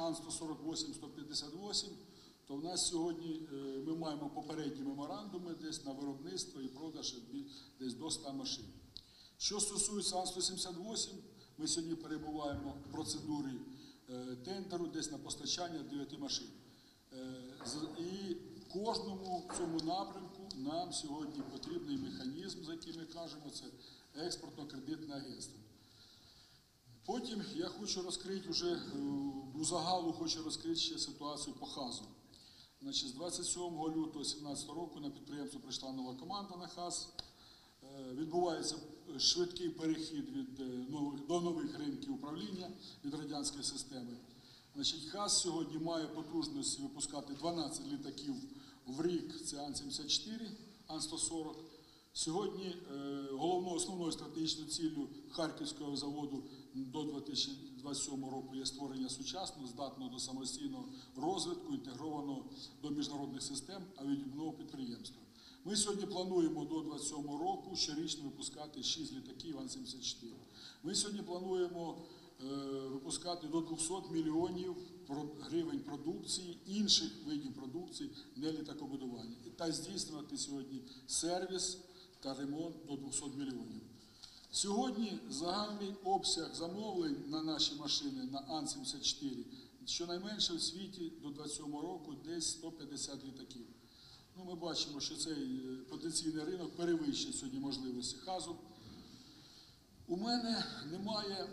Ан-148-158, то в нас сьогодні ми маємо попередні меморандуми десь на виробництво і продаж десь до 100 машин. Що стосується Ан-178, ми сьогодні перебуваємо в процедурі тендеру десь на постачання 9 машин. І кожному цьому напрямку нам сьогодні потрібний механізм, за який ми кажемо, це експортно-кредитне агентство. Потім я хочу розкрити вже, у загалу хочу розкрити ще ситуацію по ХАЗу. Значить, з 27 лютого 2017 року на підприємство прийшла нова команда на ХАЗ. Відбувається швидкий перехід до нових ринків управління від радянської системи. Значить, ХАЗ сьогодні має потужність випускати 12 літаків в рік, це Ан-74, Ан-140. Сьогодні основною стратегічною ціллю Харківського заводу до 2027 року є створення сучасного, здатного до самостійного розвитку, інтегрованого до міжнародних систем авіабудівного підприємства. Ми сьогодні плануємо до 2027 року щорічно випускати 6 літаків Ан-74. Ми сьогодні плануємо випускати до 200 мільйонів гривень продукції, інших видів продукції, не літакобудування. Та здійснювати сьогодні сервіс та ремонт до 200 мільйонів. Сьогодні загальний обсяг замовлень на наші машини, на Ан-74, щонайменше у світі до 2027 року десь 150 літаків. Ми бачимо, що цей потенційний ринок перевищує сьогодні можливості ХАЗу. У мене немає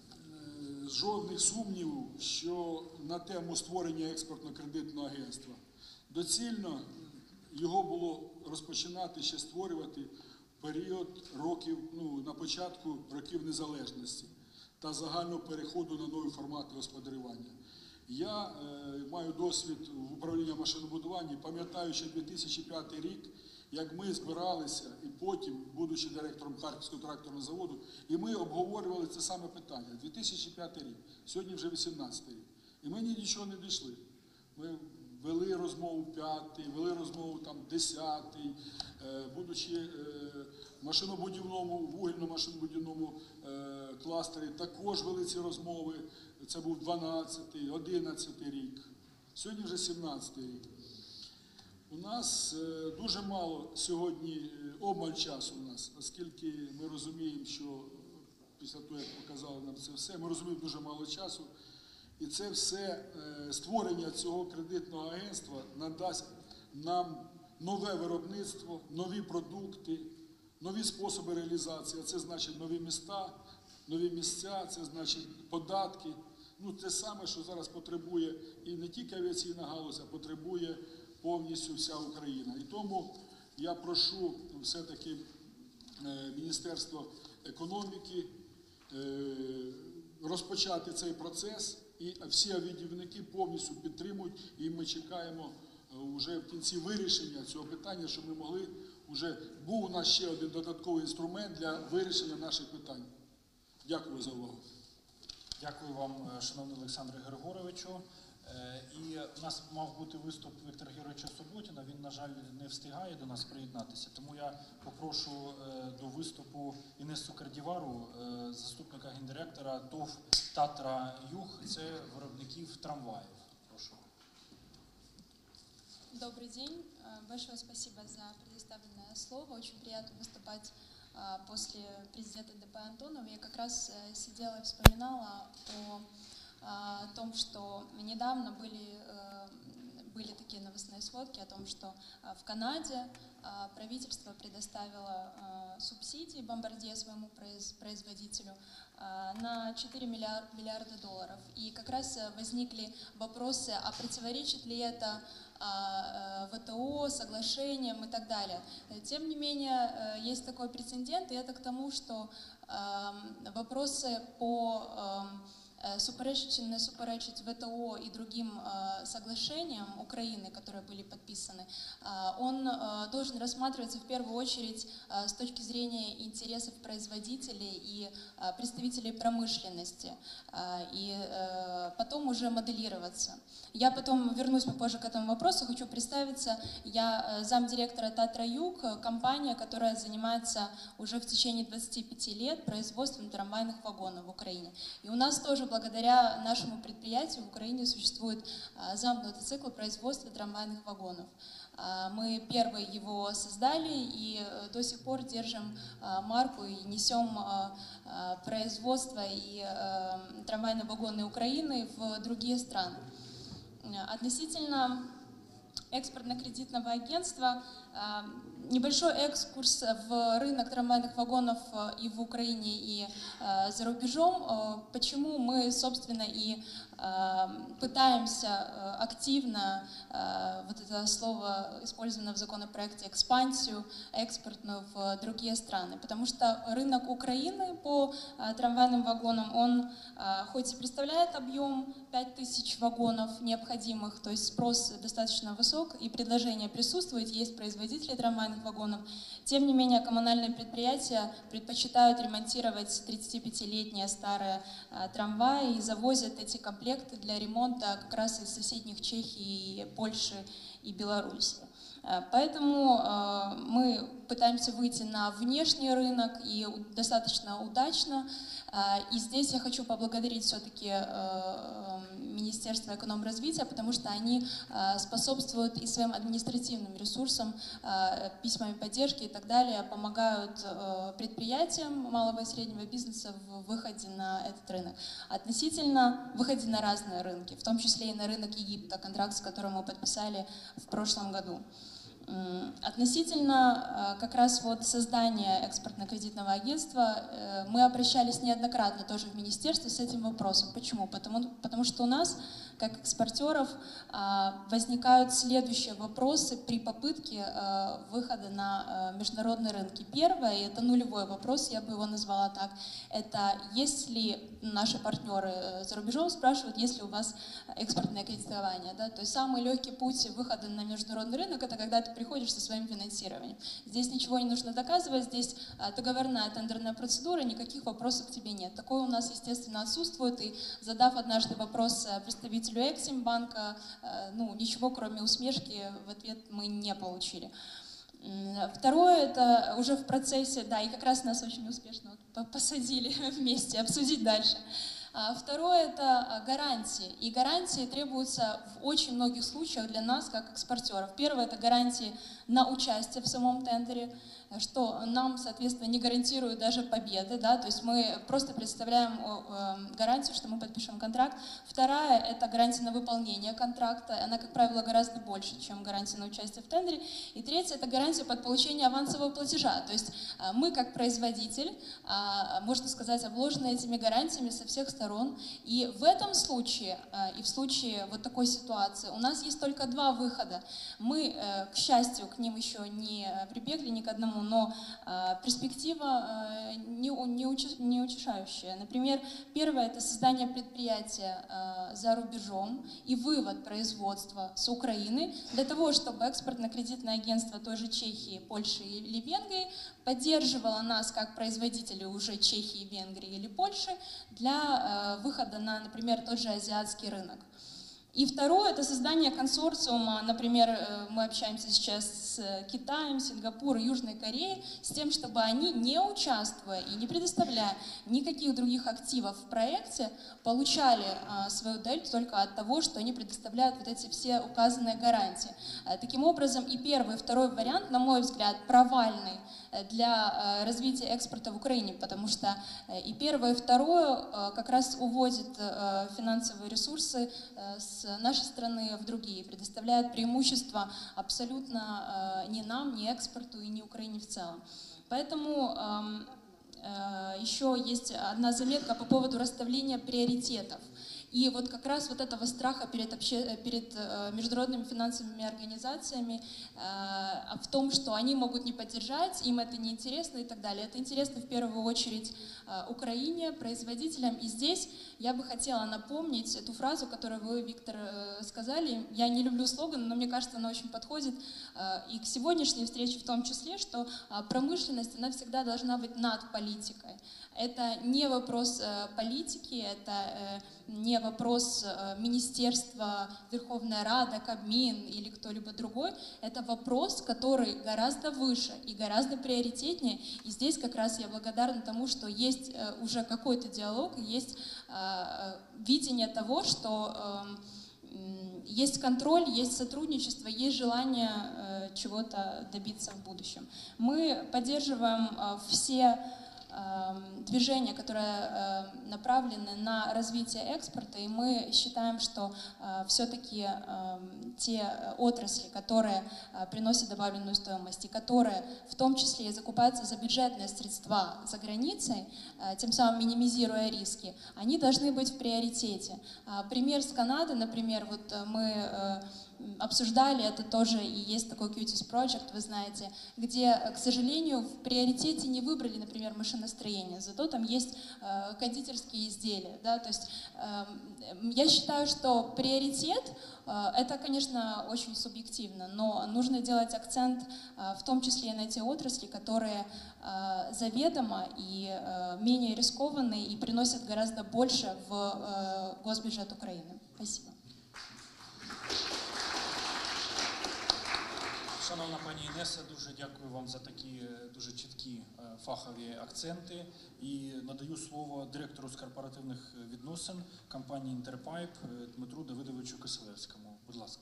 жодних сумнівів, що на тему створення експортно-кредитного агентства доцільно його було розпочинати ще створювати в період років, на початку років незалежності та загального переходу на нові формати господарювання. Я маю досвід в управлінні машинобудуванням, пам'ятаю, що 2005 рік, як ми збиралися, і потім, будучи директором Харківського тракторного заводу, і ми обговорювали це саме питання. 2005 рік, сьогодні вже 2018 рік. І ми нічого не дійшли. Ми вели розмову 5-й, вели розмову 10-й, будучи в машинобудівному, вугільно-машинобудівному кластері, також вели ці розмови. Це був 12-й, 11-й рік. Сьогодні вже 17-й рік. У нас дуже мало сьогодні обмаль часу у нас, оскільки ми розуміємо, що після того, як показали нам це все, ми розуміємо дуже мало часу. І це все створення цього кредитного агентства надасть нам нове виробництво, нові продукти, нові способи реалізації. Це значить нові міста, нові місця, це значить податки. Ну, те саме, що зараз потребує і не тільки авіаційна галузь, а потребує повністю вся Україна. І тому я прошу все-таки Міністерство економіки розпочати цей процес, і всі авіабудівники повністю підтримують, і ми чекаємо вже в кінці вирішення цього питання, щоб ми могли, вже був у нас ще один додатковий інструмент для вирішення наших питань. Дякую за увагу. Дякую вам, шановний Олександре Григоровичу. І у нас мав бути виступ Віктора Георгійовича Суботіна, він, на жаль, не встигає до нас приєднатися, тому я попрошу до виступу Інесу Кардівару, заступника гендиректора ТОВ «Татра Юг», це виробників трамваїв. Прошу. Добрый день. Большое спасибо за предоставленное слово. Очень приятно выступать после президента ДП Антонова. Я как раз сидела и вспоминала о том, что недавно были такие новостные сводки о том, что в Канаде правительство предоставило субсидии Bombardier своему производителю на 4 миллиарда долларов. И как раз возникли вопросы, а противоречит ли это ВТО, соглашениям и так далее. Тем не менее, есть такой прецедент, и это к тому, что вопросы по суперечить, не суперечить ВТО и другим соглашениям Украины, которые были подписаны, он должен рассматриваться в первую очередь с точки зрения интересов производителей и представителей промышленности, и потом уже моделироваться. Я потом вернусь попозже к этому вопросу, хочу представиться. Я замдиректора «Татра Юг», компания, которая занимается уже в течение 25 лет производством трамвайных вагонов в Украине. И у нас тоже благодаря нашему предприятию в Украине существует замкнутый цикл производства трамвайных вагонов. Мы первые его создали и до сих пор держим марку и несем производство и трамвайные вагоны Украины в другие страны. Относительно экспортно-кредитного агентства, небольшой экскурс в рынок трамвайных вагонов и в Украине, и за рубежом. Почему мы, собственно, и пытаемся активно, вот это слово использовано в законопроекте, экспансию экспортную в другие страны. Потому что рынок Украины по трамвайным вагонам, он хоть и представляет объем 5000 вагонов необходимых, то есть спрос достаточно высок и предложение присутствует, есть производители трамвайных вагонов, тем не менее коммунальные предприятия предпочитают ремонтировать 35-летние старые трамваи и завозят эти комплекты для ремонта как раз из соседних Чехии, Польши и Беларуси. Поэтому мы пытаемся выйти на внешний рынок и достаточно удачно. И здесь я хочу поблагодарить все-таки Министерство экономразвития, потому что они способствуют и своим административным ресурсам, письмами поддержки и так далее, помогают предприятиям малого и среднего бизнеса в выходе на этот рынок. Относительно выхода на разные рынки, в том числе и на рынок Египта, контракт, с которым мы подписали в прошлом году. Относительно как раз вот создания экспортно-кредитного агентства мы обращались неоднократно тоже в министерство с этим вопросом. Почему? Потому что у нас, как экспортеров, возникают следующие вопросы при попытке выхода на международные рынки. Первое, и это нулевой вопрос, я бы его назвала так, это если наши партнеры за рубежом спрашивают, есть ли у вас экспортное кредитование. Да? То есть самый легкий путь выхода на международный рынок – это когда ты приходишь со своим финансированием. Здесь ничего не нужно доказывать, здесь договорная тендерная процедура, никаких вопросов к тебе нет. Такое у нас, естественно, отсутствует. И задав однажды вопрос представителю Эксимбанка, ничего кроме усмешки в ответ мы не получили. Второе, это уже в процессе, да, и как раз нас очень успешно посадили вместе, обсудить дальше. Второе – это гарантии. И гарантии требуются в очень многих случаях для нас, как экспортеров. Первое – это гарантии на участие в самом тендере, что нам, соответственно, не гарантирует даже победы, да, то есть мы просто представляем гарантию, что мы подпишем контракт. Вторая – это гарантия на выполнение контракта, она, как правило, гораздо больше, чем гарантия на участие в тендере. И третья – это гарантия под получение авансового платежа, то есть мы, как производитель, можно сказать, обложены этими гарантиями со всех сторон. И в этом случае, и в случае вот такой ситуации, у нас есть только два выхода. Мы, к счастью, к ним еще не прибегли ни к одному, но перспектива не утешающая. Например, первое – это создание предприятия за рубежом и вывод производства с Украины для того, чтобы экспортно-кредитное агентство той же Чехии, Польши или Венгрии поддерживало нас как производителей уже Чехии, Венгрии или Польши для выхода на, например, тот же азиатский рынок. И второе – это создание консорциума. Например, мы общаемся сейчас с Китаем, Сингапуром, Южной Кореей, с тем, чтобы они, не участвуя и не предоставляя никаких других активов в проекте, получали свою дельту только от того, что они предоставляют вот эти все указанные гарантии. Таким образом, и первый, и второй вариант, на мой взгляд, провальный для развития экспорта в Украине, потому что и первое, и второе как раз уводит финансовые ресурсы с нашей страны в другие, предоставляют преимущество абсолютно ни нам, ни экспорту и ни Украине в целом. Поэтому еще есть одна заметка по поводу расставления приоритетов. И вот как раз вот этого страха перед международными финансовыми организациями в том, что они могут не поддержать, им это неинтересно и так далее. Это интересно в первую очередь Украине, производителям. И здесь я бы хотела напомнить эту фразу, которую вы, Виктор, сказали. Я не люблю слоган, но мне кажется, она очень подходит и к сегодняшней встрече в том числе, что промышленность, она всегда должна быть над политикой. Это не вопрос политики, это не вопрос Министерства, Верховная Рада, Кабмин или кто-либо другой. Это вопрос, который гораздо выше и гораздо приоритетнее. И здесь как раз я благодарна тому, что есть уже какой-то диалог, есть видение того, что есть контроль, есть сотрудничество, есть желание чего-то добиться в будущем. Мы поддерживаем все движения, которые направлены на развитие экспорта, и мы считаем, что все-таки те отрасли, которые приносят добавленную стоимость и которые в том числе и закупаются за бюджетные средства за границей, тем самым минимизируя риски, они должны быть в приоритете. Пример с Канады, например, вот мы обсуждали, это тоже и есть такой Cuties Project, вы знаете, где, к сожалению, в приоритете не выбрали, например, машиностроение, зато там есть кондитерские изделия. Да? То есть я считаю, что приоритет это, конечно, очень субъективно, но нужно делать акцент в том числе и на те отрасли, которые заведомо и менее рискованные и приносят гораздо больше в госбюджет Украины. Спасибо. Шановна пані Інеса, дуже дякую вам за такі дуже чіткі фахові акценти. І надаю слово директору з корпоративних відносин компанії «Інтерпайп» Дмитру Давидовичу Киселевському. Будь ласка.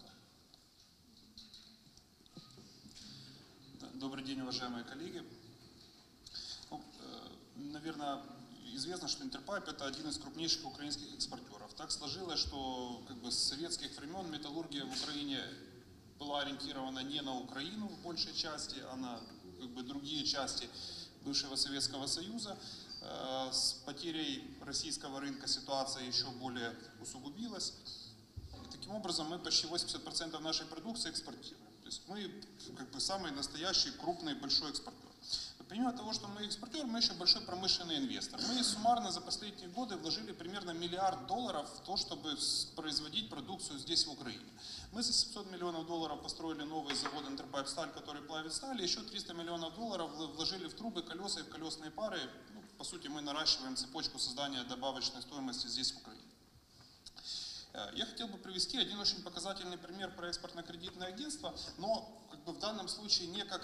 Добрый день, уважаемые коллеги. Ну, наверное, известно, что Интерпайп – это один из крупнейших украинских экспортеров. Так сложилось, что с советских времен металлургия в Украине была ориентирована не на Украину в большей части, а на другие части бывшего Советского Союза. С потерей российского рынка ситуация еще более усугубилась. И таким образом мы почти 80% нашей продукции экспортируем. То есть мы самый настоящий крупный большой экспортер. Но помимо того, что мы экспортер, мы еще большой промышленный инвестор. Мы суммарно за последние годы вложили примерно $1 миллиард в то, чтобы производить продукцию здесь в Украине. Мы за $700 миллионов построили новый завод Интерпайп Сталь, который плавит сталь, и еще $300 миллионов вложили в трубы, колеса и в колесные пары. Ну, по сути, мы наращиваем цепочку создания добавочной стоимости здесь в Украине. Я хотел бы привести один очень показательный пример про экспортно-кредитное агентство, но в данном случае не как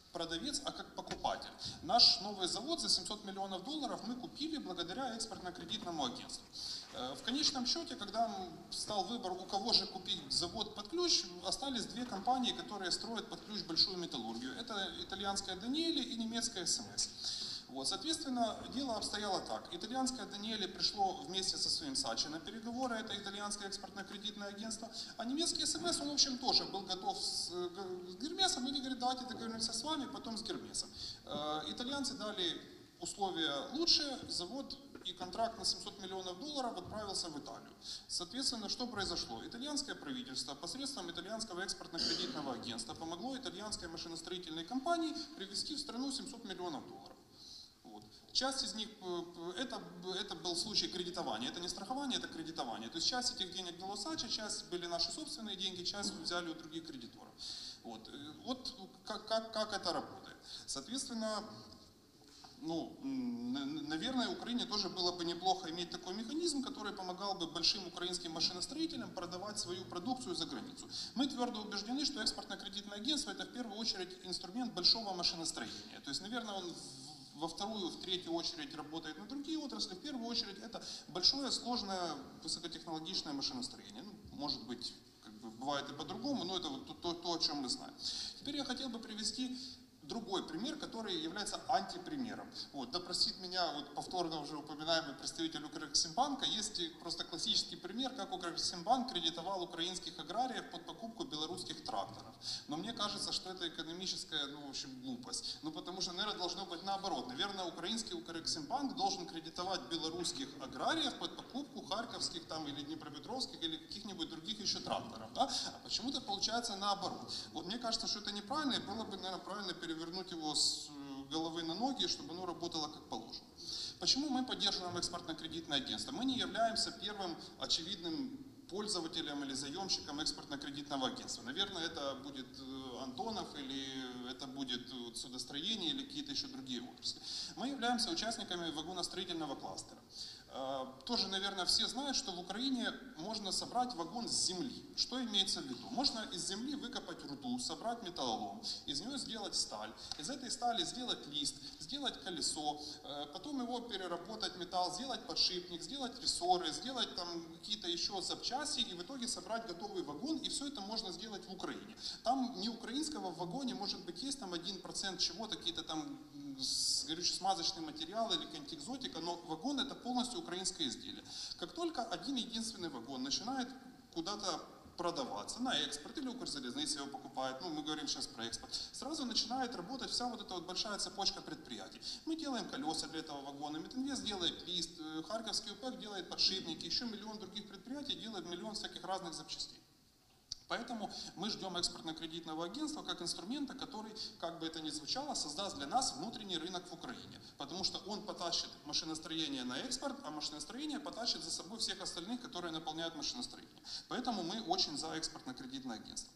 продавец, а как покупатель. Наш новый завод за 700 миллионов долларов мы купили благодаря экспортно-кредитному агентству. В конечном счете, когда стал выбор, у кого же купить завод под ключ, остались две компании, которые строят под ключ большую металлургию. Это итальянская Даниэли и немецкая СМС. Вот, соответственно, дело обстояло так. Итальянское Даниэли пришло вместе со своим Сачи на переговоры, это итальянское экспортно-кредитное агентство, а немецкий СМС, он, в общем, тоже был готов с Гермесом, и они говорят, давайте договоримся с вами, потом с Гермесом. Итальянцы дали условия лучше, завод и контракт на 700 миллионов долларов отправился в Италию. Соответственно, что произошло? Итальянское правительство посредством итальянского экспортно-кредитного агентства помогло итальянской машиностроительной компании привезти в страну 700 миллионов долларов. Часть из них, это был случай кредитования, это не страхование, это кредитование. То есть часть этих денег дала Сачи, часть были наши собственные деньги, часть взяли у других кредиторов. Вот как это работает. Соответственно, наверное, Украине тоже было бы неплохо иметь такой механизм, который помогал бы большим украинским машиностроителям продавать свою продукцию за границу. Мы твердо убеждены, что экспортно-кредитное агентство это в первую очередь инструмент большого машиностроения. То есть, наверное, он во вторую, в третью очередь работает на другие отрасли, в первую очередь это большое, сложное, высокотехнологичное машиностроение. Может быть, бывает и по-другому, но это вот то, о чем мы знаем. Теперь я хотел бы привести другой пример, который является антипримером. Да простит меня повторно уже упоминаемый представитель Укрексимбанка, есть просто классический пример, как Укрексимбанк кредитовал украинских аграриев под покупку белорусских тракторов. Но мне кажется, что это экономическая, в общем, глупость. Потому что, наверное, должно быть наоборот. Наверное, украинский Укрексимбанк должен кредитовать белорусских аграриев под покупку харьковских или днепропетровских или каких-нибудь других еще тракторов. Да? А почему-то получается наоборот. Мне кажется, что это неправильно, и было бы, наверное, правильно перевернуть его с головы на ноги, чтобы оно работало как положено. Почему мы поддерживаем экспортно-кредитное агентство? Мы не являемся первым очевидным пользователем или заемщиком экспортно-кредитного агентства. Наверное, это будет Антонов, или это будет судостроение, или какие-то еще другие отрасли. Мы являемся участниками вагоностроительного кластера. Тоже, наверное, все знают, что в Украине можно собрать вагон с земли. Что имеется в виду? Можно из земли выкопать руду, собрать металлолом, из нее сделать сталь, из этой стали сделать лист, сделать колесо, потом его переработать металл, сделать подшипник, сделать рессоры, сделать какие-то еще запчасти и в итоге собрать готовый вагон, и все это можно сделать в Украине. Там не украинского в вагоне, может быть, есть 1% чего-то, какие-то горюче-смазочный материал или какая-нибудь экзотика, но вагон это полностью украинское изделие. Как только один единственный вагон начинает куда-то продаваться на экспорт, или Укрзалезница его покупает, мы говорим сейчас про экспорт, сразу начинает работать вся эта большая цепочка предприятий. Мы делаем колеса для этого вагона, Метинвест делает лист, Харьковский УПЭК делает подшипники, еще миллион других предприятий делает миллион всяких разных запчастей. Поэтому мы ждем экспортно-кредитного агентства как инструмента, который, как бы это ни звучало, создаст для нас внутренний рынок в Украине. Потому что он потащит машиностроение на экспорт, а машиностроение потащит за собой всех остальных, которые наполняют машиностроение. Поэтому мы очень за экспортно-кредитное агентство.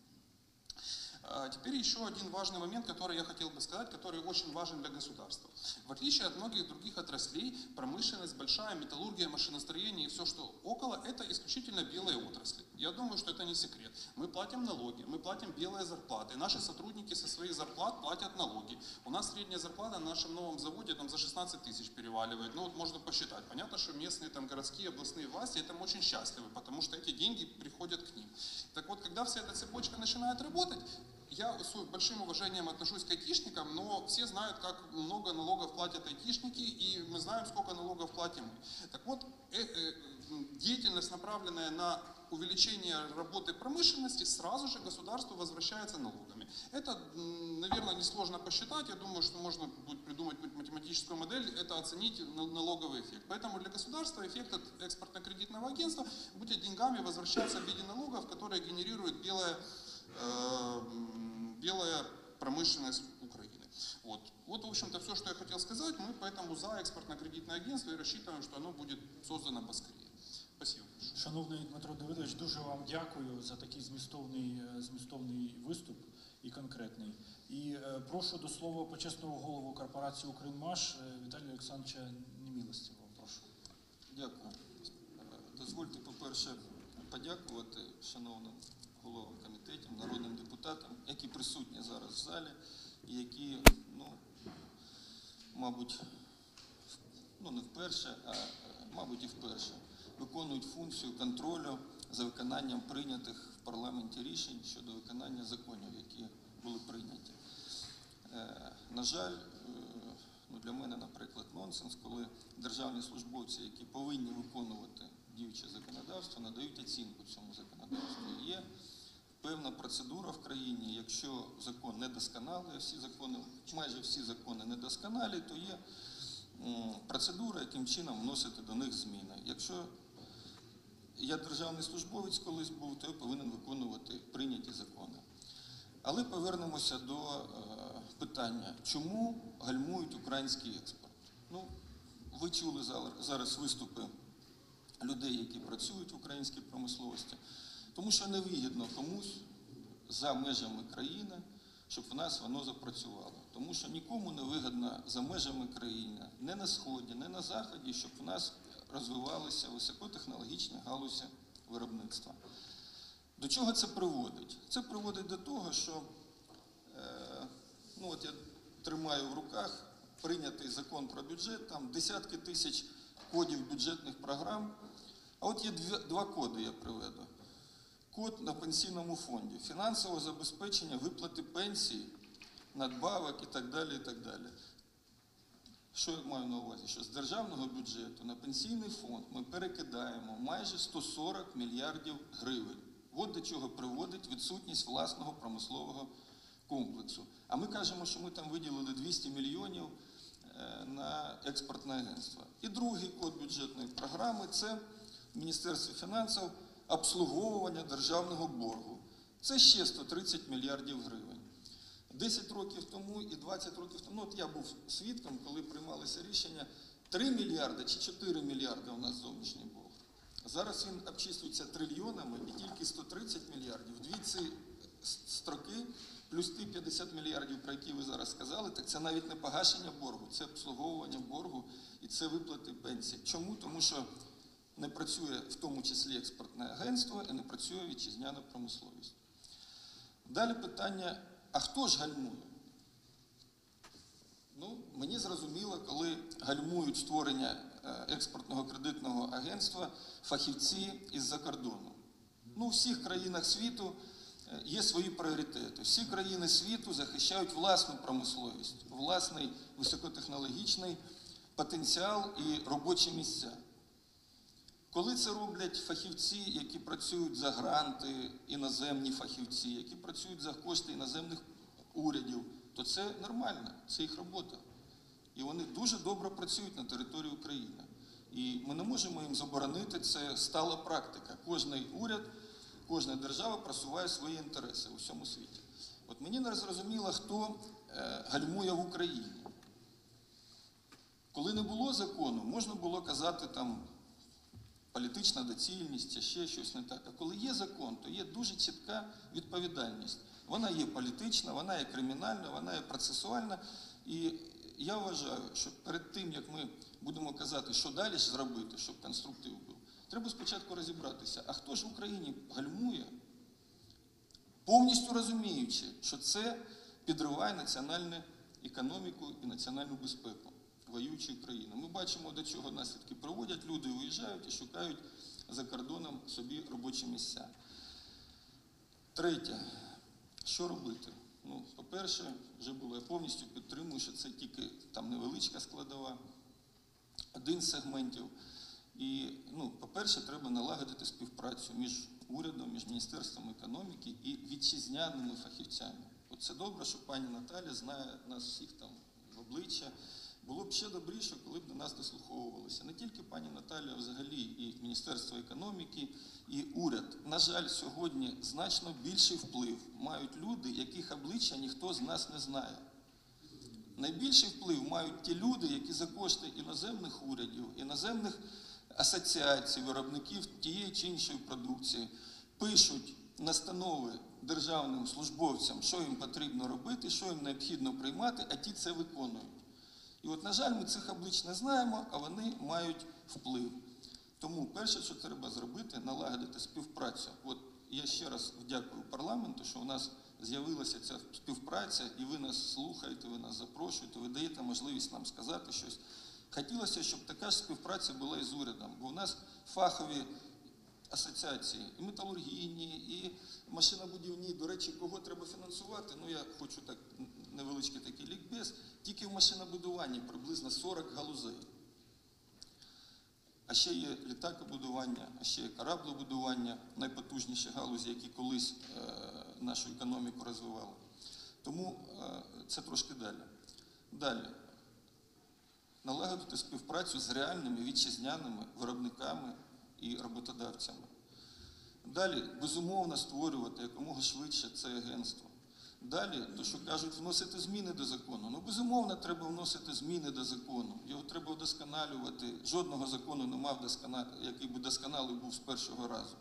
Теперь еще один важный момент, который я хотел бы сказать, который очень важен для государства. В отличие от многих других отраслей, промышленность, большая металлургия, машиностроение и все, что около, это исключительно белые отрасли. Я думаю, что это не секрет. Мы платим налоги, мы платим белые зарплаты. Наши сотрудники со своих зарплат платят налоги. У нас средняя зарплата на нашем новом заводе за 16 тысяч переваливает. Можно посчитать. Понятно, что местные городские, областные власти этим очень счастливы, потому что эти деньги приходят к ним. Так вот, когда вся эта цепочка начинает работать, я с большим уважением отношусь к айтишникам, но все знают, как много налогов платят айтишники, и мы знаем, сколько налогов платим мы. Так вот, деятельность, направленная на увеличение работы промышленности, сразу же государству возвращается налогами. Это, наверное, несложно посчитать. Я думаю, что можно будет придумать математическую модель, это оценить налоговый эффект. Поэтому для государства эффект от экспортно-кредитного агентства будет деньгами возвращаться в виде налогов, которые генерирует белая промышленность Украины. Вот, в общем-то, все, что я хотел сказать. Мы поэтому за експортно-кредитне агентство і розчитуємо, що воно буде создано поскорее. Спасибо. Шановний Дмитро Давидович, дуже вам дякую за такий змістовний виступ і конкретний. І прошу до слова почесного голову корпорації «Укрмаш» Віталія Олександровича Немилостєва. Прошу. Дякую. Дозвольте, по-перше, подякувати шановним головам комітетів, народним депутатам, які присутні зараз в залі, і які, мабуть, не вперше, а мабуть і вперше, виконують функцію контролю за виконанням прийнятих в парламенті рішень щодо виконання законів, які були прийняті. На жаль, для мене, наприклад, нонсенс, коли державні службовці, які повинні виконувати діюче законодавство, надають оцінку цьому законодавству. Є певна процедура в країні, якщо закон недосконалий, майже всі закони недосконалі, то є процедура, яким чином вносити до них зміни. Якщо я державний службовець колись був, то я повинен виконувати прийняті закони. Але повернемося до питання, чому гальмують український експорт. Ви чули зараз виступи людей, які працюють в українській промисловості, тому що невигідно комусь за межами країни, щоб в нас воно запрацювало. Тому що нікому не вигідно за межами країни, не на Сході, не на Заході, щоб в нас розвивалися високотехнологічні галузі виробництва. До чого це приводить? Це приводить до того, що, от я тримаю в руках прийнятий закон про бюджет, там десятки тисяч кодів бюджетних програм, а от є два коди, я приведу. Код на пенсійному фонді, фінансове забезпечення виплати пенсій, надбавок і так далі, і так далі. Що я маю на увазі? Що з державного бюджету на пенсійний фонд ми перекидаємо майже 140 мільярдів гривень. От до чого приводить відсутність власного промислового комплексу. А ми кажемо, що ми там виділили 200 мільйонів на експортне агентство. І другий код бюджетної програми – це в Міністерстві фінансів обслуговування державного боргу. Це ще 130 мільярдів гривень. 10 років тому і 20 років тому, от я був свідком, коли приймалися рішення, 3 мільярди чи 4 мільярди у нас зовнішній борг. Зараз він обчислюється трильйонами і тільки 130 мільярдів. Дві ці строки, плюс ті 50 мільярдів, про які ви зараз сказали, так це навіть не погашення боргу, це обслуговування боргу і це виплати пенсій. Чому? Тому що не працює в тому числі експортне агентство і не працює вітчизняна промисловість. Далі питання, а хто ж гальмує? Мені зрозуміло, коли гальмують створення експортного кредитного агентства фахівці із-за кордону. У всіх країнах світу є свої пріоритети. Всі країни світу захищають власну промисловість, власний високотехнологічний потенціал і робочі місця. Коли це роблять фахівці, які працюють за гранти, іноземні фахівці, які працюють за кошти іноземних урядів, то це нормально, це їх робота. І вони дуже добре працюють на території України. І ми не можемо їм заборонити, це стала практика. Кожний уряд, кожна держава просуває свої інтереси у всьому світі. От мені не зрозуміло, хто гальмує в Україні. Коли не було закону, можна було казати там політична доцільність, чи ще щось не так. А коли є закон, то є дуже чітка відповідальність. Вона є політична, вона є кримінальна, вона є процесуальна. І я вважаю, що перед тим, як ми будемо казати, що далі зробити, щоб конструктив був, треба спочатку розібратися, а хто ж в Україні гальмує, повністю розуміючи, що це підриває національну економіку і національну безпеку воюючої країни. Ми бачимо, до чого наслідки приводять, люди виїжджають і шукають за кордоном собі робочі місця. Третє. Що робити? По-перше, вже було, я повністю підтримую, що це тільки там невеличка складова, один з сегментів. І, по-перше, треба налагодити співпрацю між урядом, між Міністерством економіки і вітчизняними фахівцями. От це добре, що пані Наталя знає нас всіх там в обличчя. Було б ще добріше, коли б до нас дослуховувалися. Не тільки пані Наталя, а взагалі і Міністерство економіки, і уряд. На жаль, сьогодні значно більший вплив мають люди, яких обличчя ніхто з нас не знає. Найбільший вплив мають ті люди, які за кошти іноземних урядів, іноземних асоціацій, виробників тієї чи іншої продукції пишуть настанови державним службовцям, що їм потрібно робити, що їм необхідно приймати, а ті це виконують. І от, на жаль, ми цих облич не знаємо, а вони мають вплив. Тому перше, що треба зробити, налагодити співпрацю. От я ще раз дякую парламенту, що у нас з'явилася ця співпраця, і ви нас слухаєте, ви нас запрошуєте, ви даєте можливість нам сказати щось. Хотілося, щоб така ж співпраця була і з урядом, бо у нас фахові асоціації, і металургійні, і машинобудівні. До речі, кого треба фінансувати? Ну, я хочу так невеличкий такий лікбез. Тільки в машинобудуванні приблизно 40 галузей. А ще є літакобудування, а ще є кораблебудування, найпотужніші галузі, які колись нашу економіку розвивали. Тому це трошки далі. Далі. Налагодити співпрацю з реальними вітчизняними виробниками і роботодавцями. Далі, безумовно, створювати якомога швидше це агентство. Далі, то, що кажуть, вносити зміни до закону. Ну, безумовно, треба вносити зміни до закону. Його треба вдосконалювати. Жодного закону не мав, який би досконалий був з першого разу.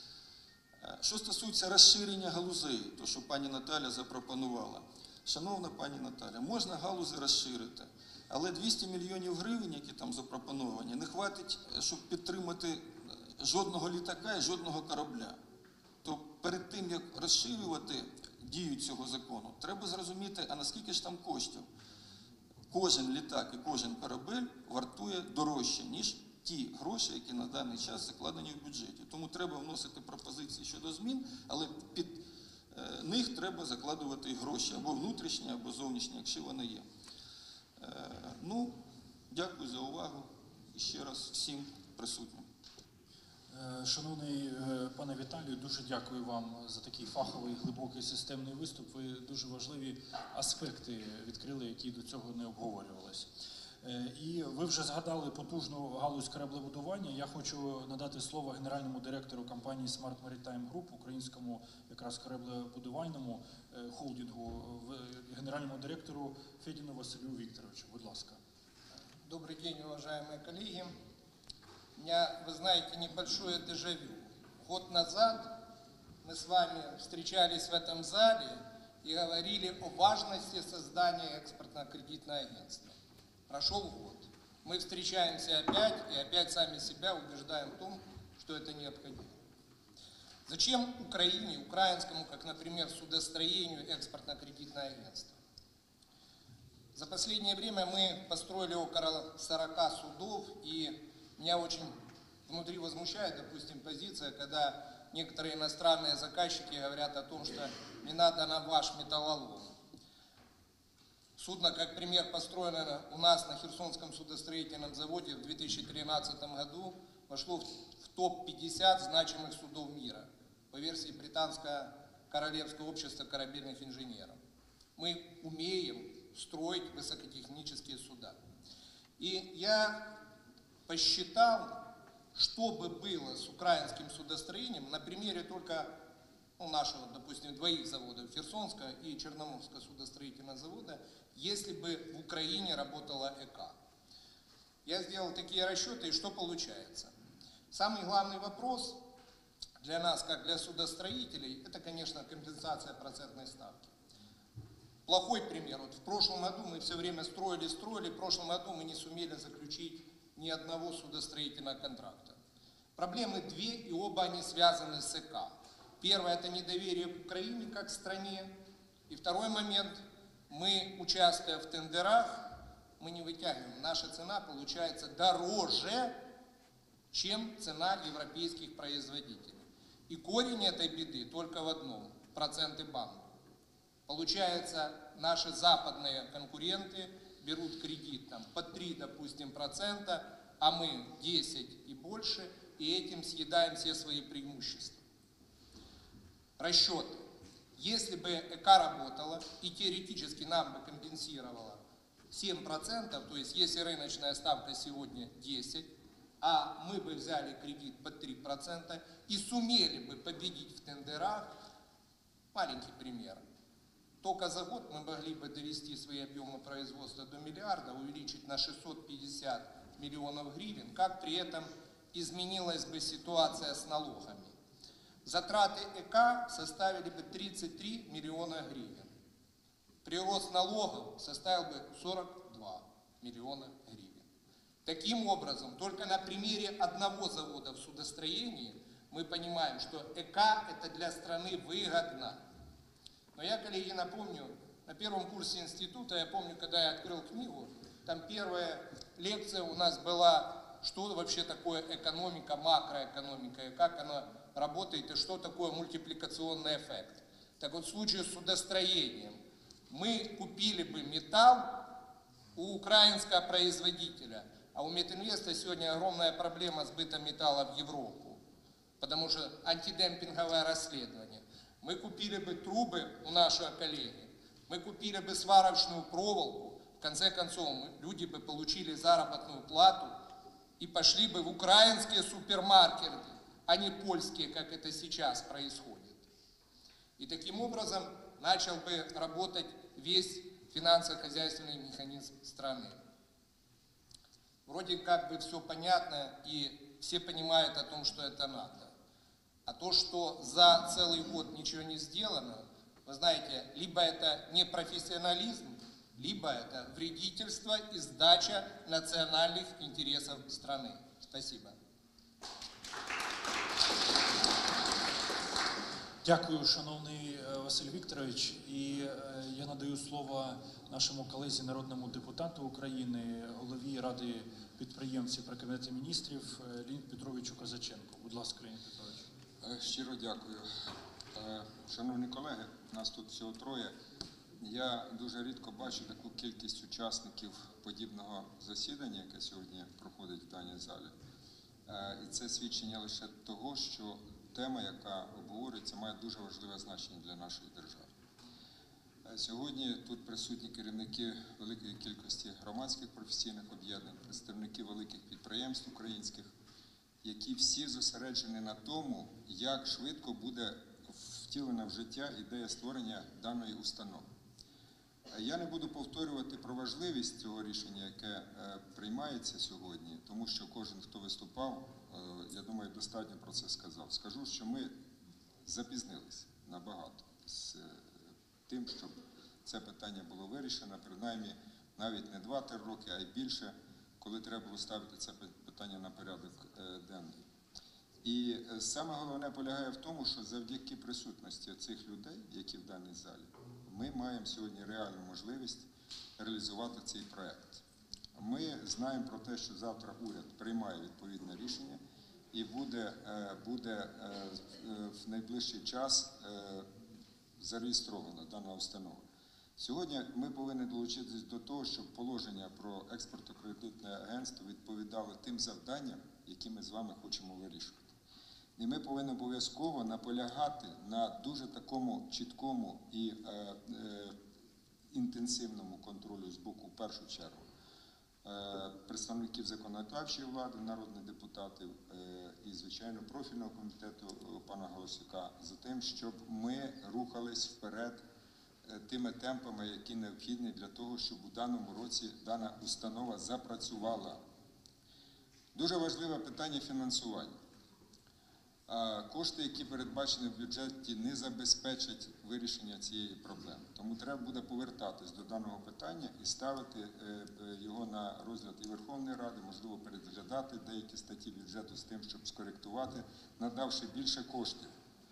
Що стосується розширення галузей, то, що пані Наталя запропонувала. Шановна пані Наталя, можна галузи розширити, але 200 мільйонів гривень, які там запропоновані, не хватить, щоб підтримати жодного літака і жодного корабля. То перед тим, як розширювати дію цього закону, треба зрозуміти, а наскільки ж там коштів. Кожен літак і кожен корабель вартує дорожче, ніж ті гроші, які на даний час закладені в бюджеті. Тому треба вносити пропозиції щодо змін, але під них треба закладувати і гроші, або внутрішні, або зовнішні, якщо вони є. Ну, дякую за увагу і ще раз всім присутнім. Шановний пане Віталію, дуже дякую вам за такий фаховий, глибокий, системний виступ. Ви дуже важливі аспекти відкрили, які до цього не обговорювалися. І ви вже згадали потужну галузь кораблебудування. Я хочу надати слово генеральному директору компанії Smart Maritime Group, українському якраз кораблебудувальному холдингу, генеральному директору Федіну Василю Вікторовичу. Будь ласка. Добрый день, уважаемые коллеги. У меня, вы знаете, небольшое дежавю. Год назад мы с вами встречались в этом зале и говорили о важности создания экспортно-кредитного агентства. Прошел год. Мы встречаемся опять и опять сами себя убеждаем в том, что это необходимо. Зачем Украине, украинскому, как, например, судостроению, экспортно-кредитное агентство? За последнее время мы построили около 40 судов, и меня очень внутри возмущает, допустим, позиция, когда некоторые иностранные заказчики говорят о том, что не надо нам ваш металлолом. Судно, как пример, построено у нас на Херсонском судостроительном заводе в 2013 году, вошло в топ-50 значимых судов мира по версии британского королевского общества корабельных инженеров. Мы умеем строить высокотехнические суда. И я посчитал, что бы было с украинским судостроением на примере только нашего, допустим, двоих заводов, Херсонского и Черноморского судостроительного завода, если бы в Украине работала ЭКА. Я сделал такие расчеты, и что получается? Самый главный вопрос для нас, как для судостроителей, это, конечно, компенсация процентной ставки. Плохой пример. Вот в прошлом году мы все время строили, в прошлом году мы не сумели заключить ни одного судостроительного контракта. Проблемы две, и оба они связаны с ЭКА. Первое – это недоверие к Украине как к стране. И второй момент – мы, участвуя в тендерах, мы не вытягиваем. Наша цена получается дороже, чем цена европейских производителей. И корень этой беды только в одном – проценты банка. Получается, наши западные конкуренты берут кредит там, по 3, допустим, процента, а мы 10 и больше, и этим съедаем все свои преимущества. Расчеты. Если бы ЭКА работала и теоретически нам бы компенсировала 7%, то есть если рыночная ставка сегодня 10%, а мы бы взяли кредит под 3% и сумели бы победить в тендерах, маленький пример. Только за год мы могли бы довести свои объемы производства до миллиарда, увеличить на 650 миллионов гривен, как при этом изменилась бы ситуация с налогами. Затраты ЭКА составили бы 33 миллиона гривен. Прирост налогов составил бы 42 миллиона гривен. Таким образом, только на примере одного завода в судостроении мы понимаем, что ЭКА это для страны выгодно. Но я, коллеги, напомню, на первом курсе института, я помню, когда я открыл книгу, там первая лекция у нас была, что вообще такое экономика, макроэкономика, и как она работает, и что такое мультипликационный эффект. Так вот, в случае с судостроением, мы купили бы металл у украинского производителя, а у Метинвеста сегодня огромная проблема сбыта металла в Европу, потому что антидемпинговое расследование. Мы купили бы трубы у нашего коллеги, мы купили бы сварочную проволоку, в конце концов люди бы получили заработную плату и пошли бы в украинские супермаркеты, а не польские, как это сейчас происходит. И таким образом начал бы работать весь финансово-хозяйственный механизм страны. Вроде как бы все понятно, и все понимают о том, что это надо. А то, что за целый год ничего не сделано, вы знаете, либо это непрофессионализм, либо это вредительство и сдача национальных интересов страны. Спасибо. Дякую, шановний Василь Вікторович. І я надаю слово нашому колезі, народному депутату України, голові Ради підприємців при Кабінеті міністрів Леоніду Петровичу Козаченку. Будь ласка, Леонід Петрович. Щиро дякую. Шановні колеги, нас тут всього троє. Я дуже рідко бачу таку кількість учасників подібного засідання, яке сьогодні проходить в даній залі. І це свідчення лише того, що тема, яка обговорюється, має дуже важливе значення для нашої держави. Сьогодні тут присутні керівники великої кількості громадських професійних об'єднань, представники великих підприємств українських, які всі зосереджені на тому, як швидко буде втілена в життя ідея створення даної установи. Я не буду повторювати про важливість цього рішення, яке приймається сьогодні, тому що кожен, хто виступав, я думаю, достатньо про це сказав. Скажу, що ми запізнилися набагато з тим, щоб це питання було вирішено, принаймні навіть не 2-3 роки, а й більше, коли треба було ставити це питання на порядок денний. І саме головне полягає в тому, що завдяки присутності цих людей, які в даній залі, ми маємо сьогодні реальну можливість реалізувати цей проект. Ми знаємо про те, що завтра уряд приймає відповідне рішення і буде в найближчий час зареєстрована дана установа. Сьогодні ми повинні долучитися до того, щоб положення про експортно-кредитне агентство відповідало тим завданням, які ми з вами хочемо вирішувати. І ми повинні обов'язково наполягати на дуже такому чіткому і інтенсивному контролю з боку, в першу чергу, представників законодавчої влади, народних депутатів і, звичайно, профільного комітету пана Галасюка за тим, щоб ми рухались вперед тими темпами, які необхідні для того, щоб у даному році дана установа запрацювала. Дуже важливе питання фінансування. Кошти, які передбачені в бюджеті, не забезпечать вирішення цієї проблеми. Тому треба буде повертатись до даного питання і ставити його на розгляд і Верховної Ради, можливо, переглядати деякі статті бюджету з тим, щоб скоректувати, надавши більше коштів.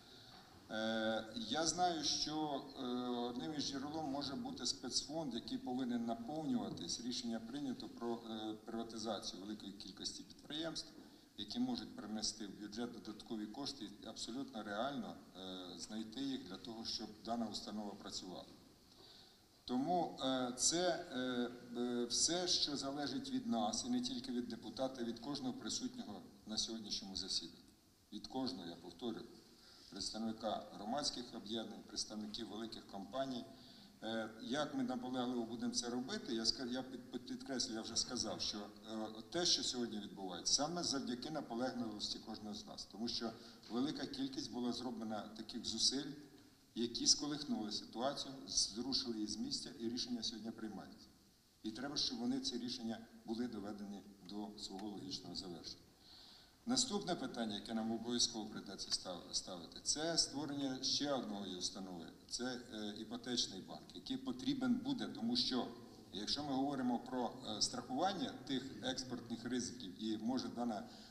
Я знаю, що одним із джерелом може бути спецфонд, який повинен наповнюватись. Рішення прийнято про приватизацію великої кількості підприємств, які можуть принести в бюджет додаткові кошти і абсолютно реально знайти їх для того, щоб дана установа працювала. Тому це все, що залежить від нас, і не тільки від депутата, від кожного присутнього на сьогоднішньому засіданні. Від кожного, я повторюю, представника громадських об'єднань, представників великих компаній. Як ми наполегливо будемо це робити, я підкреслю, я вже сказав, що те, що сьогодні відбувається, саме завдяки наполегливості кожного з нас. Тому що велика кількість була зроблена таких зусиль, які сколихнули ситуацію, зрушили її з місця, і рішення сьогодні приймаються. І треба, щоб вони, ці рішення, були доведені до свого логічного завершення. Наступне питання, яке нам обов'язково прийдеться ставити, це створення ще одної установи. Це іпотечний банк, який потрібен буде, тому що, якщо ми говоримо про страхування тих експортних ризиків, і може дана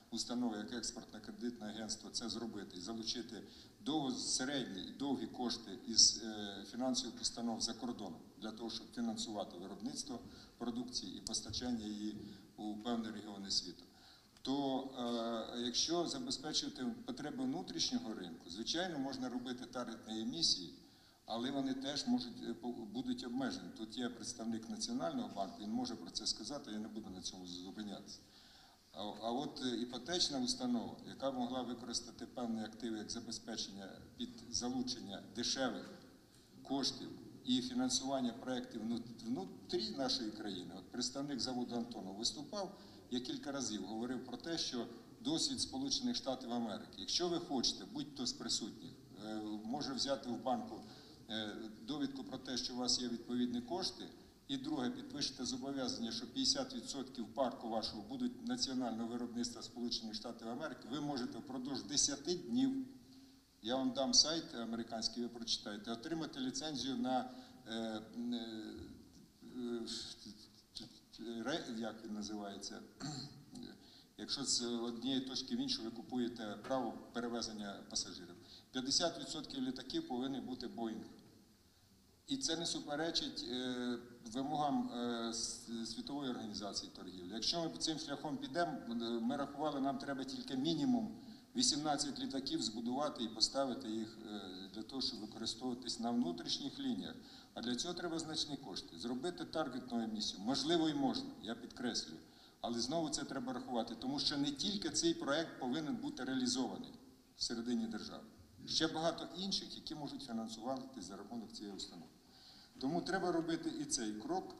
установа, як експортне кредитне агентство, це зробити і залучити середні і довгі кошти із фінансових установ за кордоном для того, щоб фінансувати виробництво продукції і постачання її у певні регіони світу, то якщо забезпечувати потреби внутрішнього ринку, звичайно, можна робити таргетні емісії, але вони теж будуть обмежені. Тут є представник Національного банку, він може про це сказати, я не буду на цьому зупинятися. А от іпотечна установа, яка могла використати певні активи як забезпечення під залучення дешевих коштів і фінансування проєктів внутрі нашої країни. От представник заводу «Антонов» виступав, я кілька разів говорив про те, що досвід Сполучених Штатів Америки. Якщо ви хочете, будь-хто з присутніх, може взяти в банку довідку про те, що у вас є відповідні кошти, і друге, підпишете зобов'язання, що 50% парку вашого будуть національного виробництва Сполучених Штатів Америки, ви можете впродовж 10 днів, я вам дам сайт американський, ви прочитаєте, отримати ліцензію на, як він називається, якщо з однієї точки в іншу ви купуєте право перевезення пасажирів. 50% літаків повинні бути Boeing. І це не суперечить вимогам Світової організації торгівлі. Якщо ми цим шляхом підемо, ми рахували, нам треба тільки мінімум 18 літаків збудувати і поставити їх для того, щоб використовуватись на внутрішніх лініях. А для цього треба значні кошти. Зробити таргетну емісію, можливо і можна, я підкреслюю. Але знову це треба рахувати, тому що не тільки цей проект повинен бути реалізований всередині держави. Ще багато інших, які можуть фінансуватися за рахунок цієї установи. Тому треба робити і цей крок.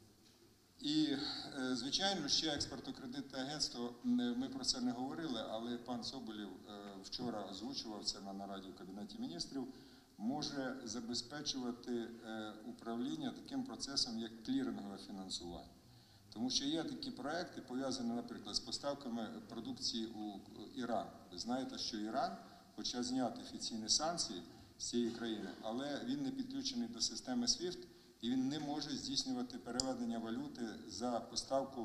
І, звичайно, ще експортно-кредитне агентство, ми про це не говорили, але пан Соболєв вчора озвучував це на нараді в Кабінеті міністрів, може забезпечувати управління таким процесом, як клірингове фінансування. Тому що є такі проекти, пов'язані, наприклад, з поставками продукції у Іран. Ви знаєте, що Іран, хоча зняти офіційні санкції з цієї країни, але він не підключений до системи SWIFT, і він не може здійснювати переведення валюти за поставку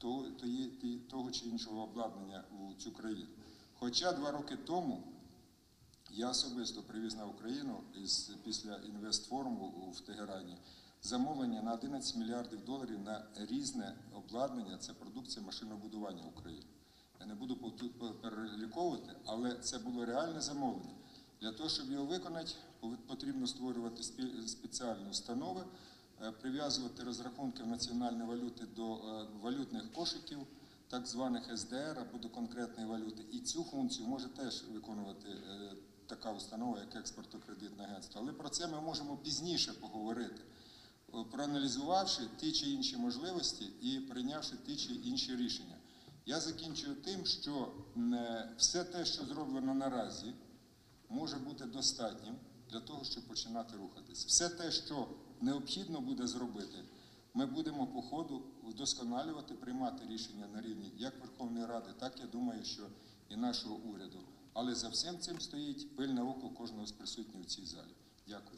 того чи іншого обладнання у цю країну. Хоча 2 роки тому я особисто привіз на Україну після інвестфоруму в Тегерані замовлення на 11 мільярдів доларів на різне обладнання, це продукція машинобудування України. Я не буду переліковувати, але це було реальне замовлення. Для того, щоб його виконати, потрібно створювати спеціальні установи, прив'язувати розрахунки національної валюти до валютних кошиків, так званих СДР або до конкретної валюти. І цю функцію може теж виконувати така установа, як експортно-кредитне агентство. Але про це ми можемо пізніше поговорити, проаналізувавши ті чи інші можливості і прийнявши ті чи інші рішення. Я закінчую тим, що все те, що зроблено наразі, може бути достатнім для того, щоб починати рухатись. Все те, що необхідно буде зробити, ми будемо по ходу вдосконалювати, приймати рішення на рівні як Верховної Ради, так, я думаю, що і нашого уряду. Але за всім цим стоїть пильне око кожного з присутніх в цій залі. Дякую.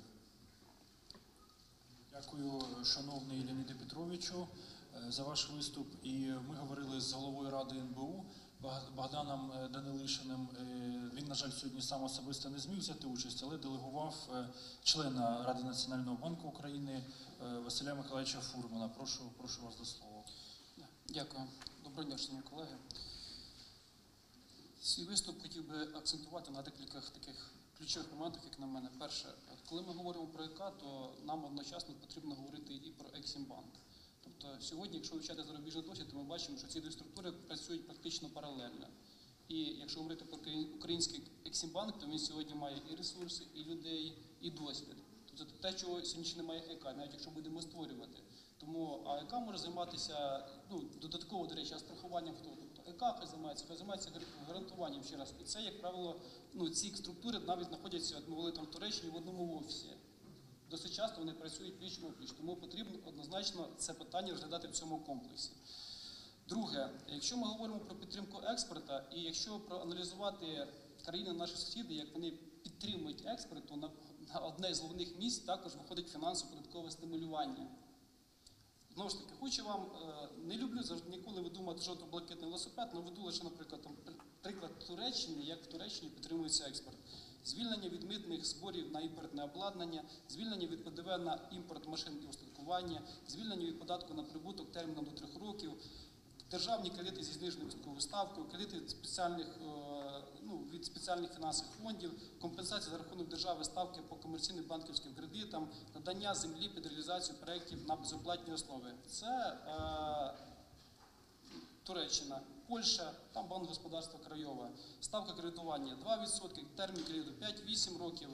Дякую, шановний Леоніде Петровичу, за ваш виступ. І ми говорили з головою Ради НБУ Богданом Данилишиним. Він, на жаль, сьогодні сам особисто не зміг взяти участь, але делегував члена Ради Національного банку України Василя Миколаївича Фурмана. Прошу вас до слова. Дякую. Доброго дня, шановні колеги. Свій виступ хотів би акцентувати на декількох таких ключових моментах, як на мене. Перше, коли ми говоримо про ЕК, то нам одночасно потрібно говорити і про Ексімбанк. Тобто сьогодні, якщо вивчати зарубіжний досвід, то ми бачимо, що ці дві структури працюють практично паралельно. І якщо говорити про український Ексімбанк, то він сьогодні має і ресурси, і людей, і досвід. Тобто те, чого сьогодні не має ЕК, навіть якщо будемо створювати. Тому ЕК може займатися, додатково, до речі, страхуванням хто. Тобто ЕК хай займається гарантуванням ще раз. І це, як правило, ці структури навіть знаходяться, ми були там в Туреччині, в одному офісі. Досить часто вони працюють пліч-опліч, тому потрібно однозначно це питання розглядати в цьому комплексі. Друге, якщо ми говоримо про підтримку експорту, і якщо проаналізувати країни наші сусіди, як вони підтримують експорт, то на одне з головних місць також виходить фінансово-податкове стимулювання. Знову ж таки, хочу вам, не люблю завжди ніколи видумати жовто-блакитний велосипед, але веду лише, наприклад, приклад Туреччини, як в Туреччині підтримується експорт. Звільнення від митних зборів на імпортне обладнання, звільнення від ПДВ на імпорт машин і устаткування, звільнення від податку на прибуток терміном до 3 років, державні кредити зі зниженою відсотковою ставкою, кредити від спеціальних фінансових фондів, компенсація за рахунок держави ставки по комерційним банківським кредитам, надання землі під реалізацію проєктів на безоплатній основі. Це Туреччина, Польща, там банк господарства Крайове, ставка кредитування 2%, термін кредиту 5-8 років,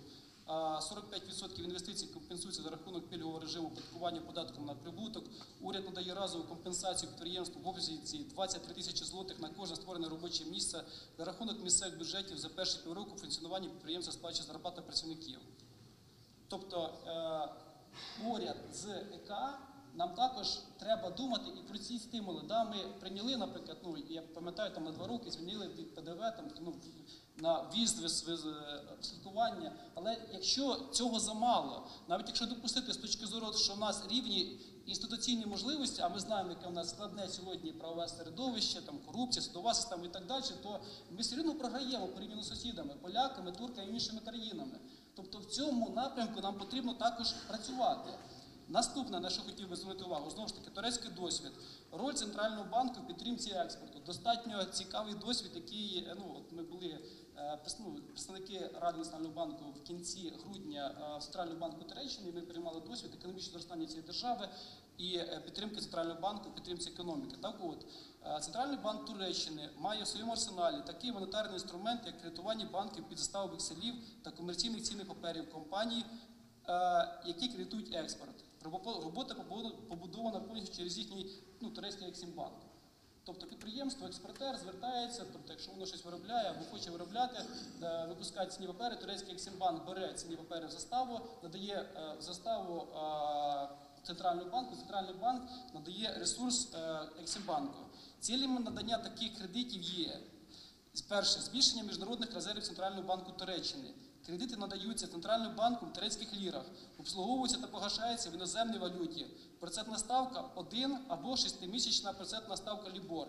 45% інвестицій компенсуються за рахунок пільгового режиму оподаткування податком на прибуток. Уряд надає разову компенсацію підприємству в обсязі 23 тисячі злотих на кожне створене робоче місце за рахунок місцевих бюджетів за перші півроку функціонування підприємства сплачує зарплата працівників. Тобто уряд з ЕК нам також треба думати і про ці стимули. Да, ми прийняли, наприклад, я пам'ятаю, там на 2 роки звільнили від ПДВ, на в'їзд, слідкування. Але якщо цього замало, навіть якщо допустити з точки зору, що в нас рівні інституційні можливості, а ми знаємо, яке в нас складне сьогодні правове середовище, там корупція, судова система і так далі, то ми все одно програємо порівняно з сусідами, поляками, турками і іншими країнами. Тобто в цьому напрямку нам потрібно також працювати. Наступне, на що хотів би звернути увагу, знову ж таки, турецький досвід. Роль Центрального банку в підтримці експорту. Достатньо цікавий досвід, який, ми були представники Ради Національного банку в кінці грудня в Центральному банку Туреччини, ми приймали досвід економічного зростання цієї держави і підтримки Центрального банку в підтримці економіки. Так от, Центральний банк Туреччини має в своєму арсеналі такий монетарний інструмент, як кредитування банків під заставу векселів та комерційних цінних паперів компаній, які кредитують експорт. Робота побудована повністю через їхній турецький Ексімбанк. Тобто підприємство, експортер звертається, тобто якщо воно щось виробляє або хоче виробляти, випускає цінні папери, турецький Ексімбанк бере цінні папери в заставу, надає в заставу Центральному банку, Центральний банк надає ресурс Ексімбанку. Цілями надання таких кредитів є: перше, збільшення міжнародних резервів Центрального банку Туреччини. Кредити надаються Центральним банком в турецьких лірах, обслуговуються та погашаються в іноземній валюті. Процентна ставка 1 або 6-місячна процентна ставка Лібор.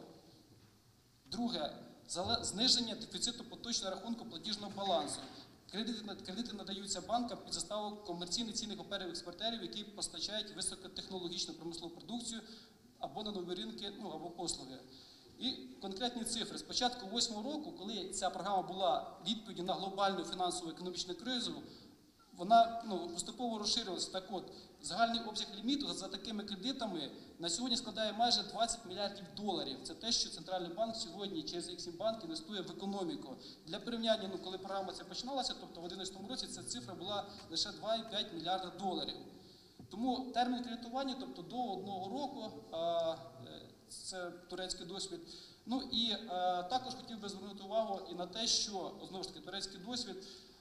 Друге, зниження дефіциту поточного рахунку платіжного балансу. Кредити надаються банкам під заставу комерційних цінних паперів експортерів, які постачають високотехнологічну промислову продукцію або на нові ринки, або послуги. І конкретні цифри. З початку 2008 року, коли ця програма була відповіддю на глобальну фінансову економічну кризу, вона поступово розширилася. Так от, загальний обсяг ліміту за такими кредитами на сьогодні складає майже 20 мільярдів доларів. Це те, що Центральний банк сьогодні через Ексімбанк інвестує в економіку. Для порівняння, коли програма ця починалася, тобто в 2011 році ця цифра була лише 2,5 мільярда доларів. Тому термін кредитування, тобто до 1 року, це турецький досвід. І також хотів би звернути увагу і на те, що, знову ж таки, турецький досвід,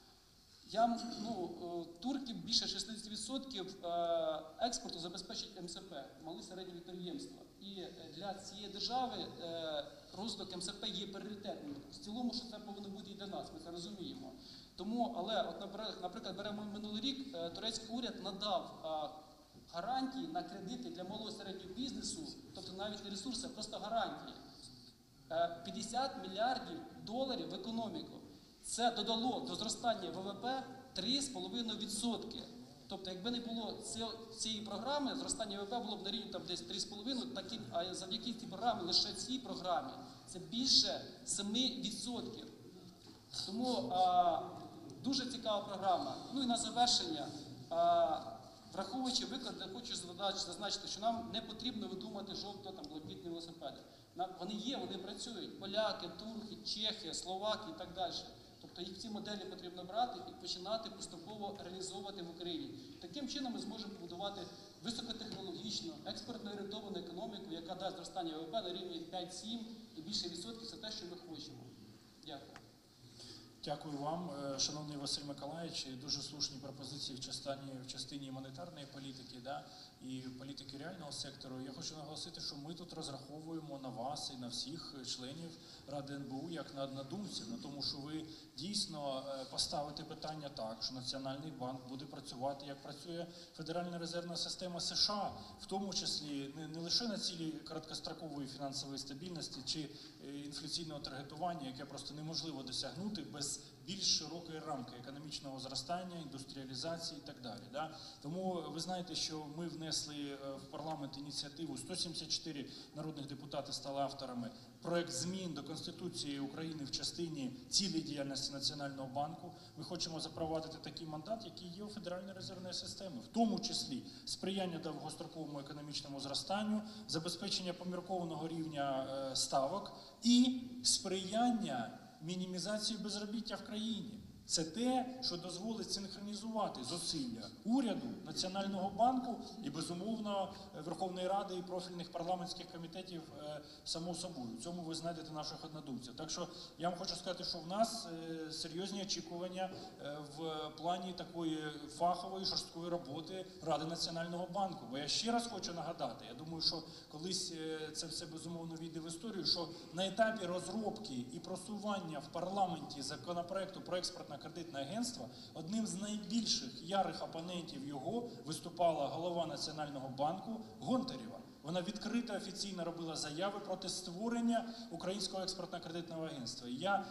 турки більше 60% експорту забезпечують МСП, малі середні підприємства. І для цієї держави розвиток МСП є пріоритетним. В цілому, що це повинно бути і для нас, ми це розуміємо. Тому, але, наприклад, беремо минулий рік, турецький уряд надав гарантії на кредити для малого і середнього бізнесу, тобто навіть не ресурси, а просто гарантії. 50 мільярдів доларів в економіку. Це додало до зростання ВВП 3,5%. Тобто, якби не було цієї програми, зростання ВВП було б на рівні десь 3,5%, а завдяки цій програмі, лише цій програмі, це більше 7%. Тому дуже цікава програма. І на завершення, враховуючи виклад, я хочу зазначити, що нам не потрібно видумати жовто-блакитні велосипеди. Вони є, вони працюють. Поляки, турки, чехи, словаки і так далі. Тобто їх ці моделі потрібно брати і починати поступово реалізовувати в Україні. Таким чином ми зможемо побудувати високотехнологічну, експортно-орієнтовану економіку, яка дасть зростання ВВП на рівні 5-7 і більше відсотків. Це те, що ми хочемо. Дякую. Дякую вам, шановний Василь Миколаївич. Дуже слушні пропозиції в частині монетарної політики і політики реального сектору. Я хочу наголосити, що ми тут розраховуємо на вас і на всіх членів Ради НБУ як на однодумців, тому що ви дійсно поставити питання так, що Національний банк буде працювати, як працює Федеральна резервна система США, в тому числі не лише на цілі короткострокової фінансової стабільності чи інфляційного таргетування, яке просто неможливо досягнути без більш широкої рамки економічного зростання, індустріалізації і так далі. Да? Тому ви знаєте, що ми внесли в парламент ініціативу, 174 народних депутати стали авторами, проект змін до Конституції України в частині цілей діяльності Національного банку. Ми хочемо запровадити такий мандат, який є у Федеральної резервної системи, в тому числі сприяння довгостроковому економічному зростанню, забезпечення поміркованого рівня ставок і сприяння мінімізації безробіття в країні. Це те, що дозволить синхронізувати зусилля уряду, Національного банку і, безумовно, Верховної Ради і профільних парламентських комітетів само собою. В цьому ви знайдете наших однодумців. Так що я вам хочу сказати, що в нас серйозні очікування в плані такої фахової, жорсткої роботи Ради Національного банку. Бо я ще раз хочу нагадати, я думаю, що колись це все, безумовно, війде в історію, що на етапі розробки і просування в парламенті законопроекту про експортно-кредитне агентство одним з найбільших ярих опонентів його виступала голова Національного банку Гонтарєва. Вона відкрито офіційно робила заяви проти створення Українського експортно-кредитного агентства.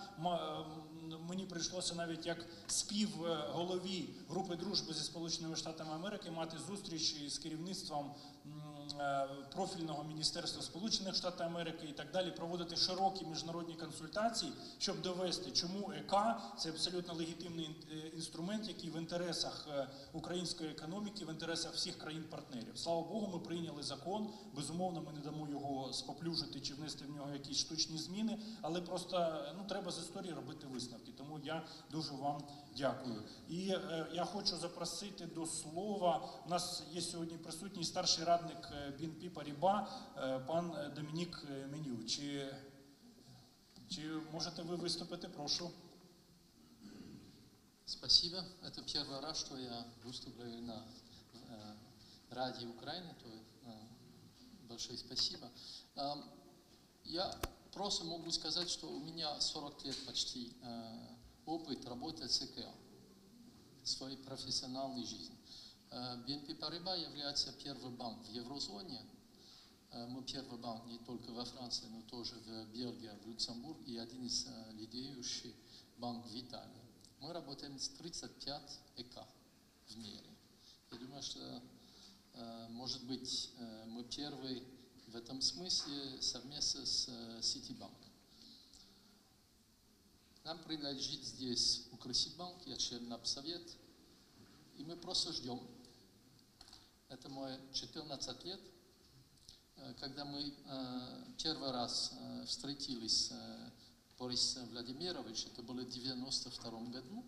Мені прийшлося навіть як співголові групи дружби зі Сполученими Штатами Америки мати зустріч з керівництвом профільного міністерства Сполучених Штатів Америки і так далі, проводити широкі міжнародні консультації, щоб довести, чому ЕК – це абсолютно легітимний інструмент, який в інтересах української економіки, в інтересах всіх країн-партнерів. Слава Богу, ми прийняли закон, безумовно, ми не дамо його споплюжити чи внести в нього якісь штучні зміни, але просто треба з історії робити висновки. Тому я дуже вам дякую. І я хочу запросити до слова, у нас є сьогодні присутній старший радник BNP Paribas, пан Домінік Меню. Чи можете ви виступити? Прошу. Спасибо. Это первый раз, что я выступлю на Раде Украины, то большое спасибо. Я просто могу сказать, что у меня 40 лет почти опыт работы с ЭКО в своей профессиональной жизни. BNP Paribas является первый банк в еврозоне. Мы первый банк не только во Франции, но тоже в Бельгии, в Люксембурге и один из лидирующих банков в Италии. Мы работаем с 35 ЭК в мире. Я думаю, что, может быть, мы первые в этом смысле совместно с Citibank. Нам принадлежит здесь Укрсибанк, я член Напсовет, и мы просто ждем. Это мой 14 лет, когда мы первый раз встретились с Борисом Владимировичем, это было в 1992 году,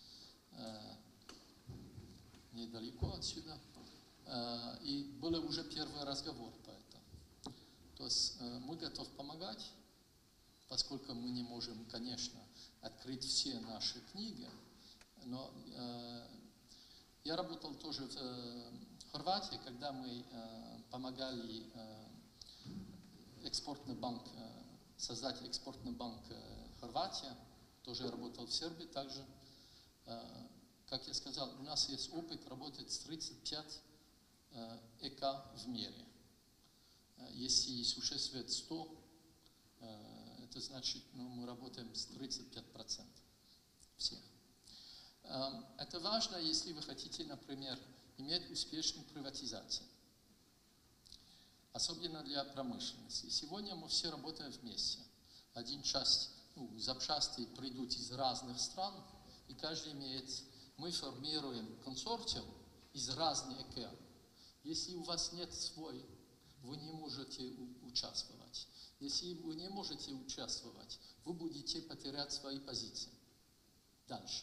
недалеко отсюда, и был уже первый разговор по этому. То есть мы готовы помогать, поскольку мы не можем, конечно, открыть все наши книги, но я работал тоже в Хорватии, когда мы помогали экспортный банк, создать экспортный банк Хорватия, тоже работал в Сербии также. Как я сказал, у нас есть опыт работать с 35 ЭК в мире. Если существует 100, это значит, мы работаем с 35% всех. Это важно, если вы хотите, например, иметь успешную приватизацию. Особенно для промышленности. Сегодня мы все работаем вместе. Один часть, запчасти придут из разных стран, и каждый имеет... Мы формируем консорциум из разных ЭК. Если у вас нет свой, вы не можете участвовать. Если вы не можете участвовать, вы будете потерять свои позиции. Дальше.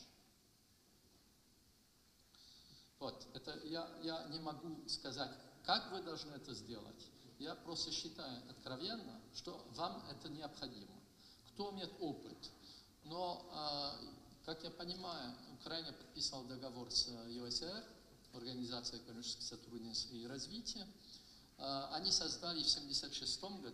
Вот, это я не могу сказать, как вы должны это сделать. Я просто считаю откровенно, что вам это необходимо. Кто имеет опыт. Но, как я понимаю, Украина подписала договор с ЮСР, Организацией экономического сотрудничества и развития. Они создали в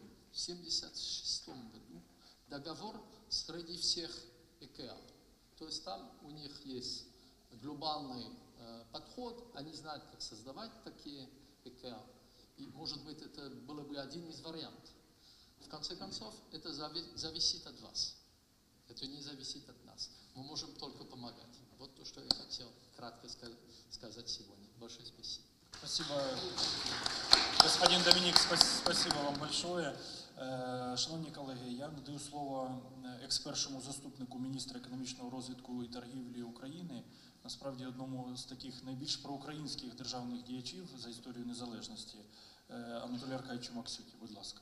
1976 году договор среди всех ЭКА. То есть там у них есть глобальный подход, они знают, как создавать такие ЭКА. И, может быть, это было бы один из вариантов. В конце концов, это зависит от вас. Это не зависит от нас. Мы можем только помогать. Вот то, что я хотел кратко сказать сегодня. Большое спасибо. Спасибо, господин Домінік, спасибо вам большое. Шановні колеги, я надаю слово екс-першому заступнику міністра економічного розвитку і торгівлі України, насправді одному з таких найбільш проукраїнських державних діячів за історію незалежності, Анатолію Аркадійовичу Максюті. Будь ласка.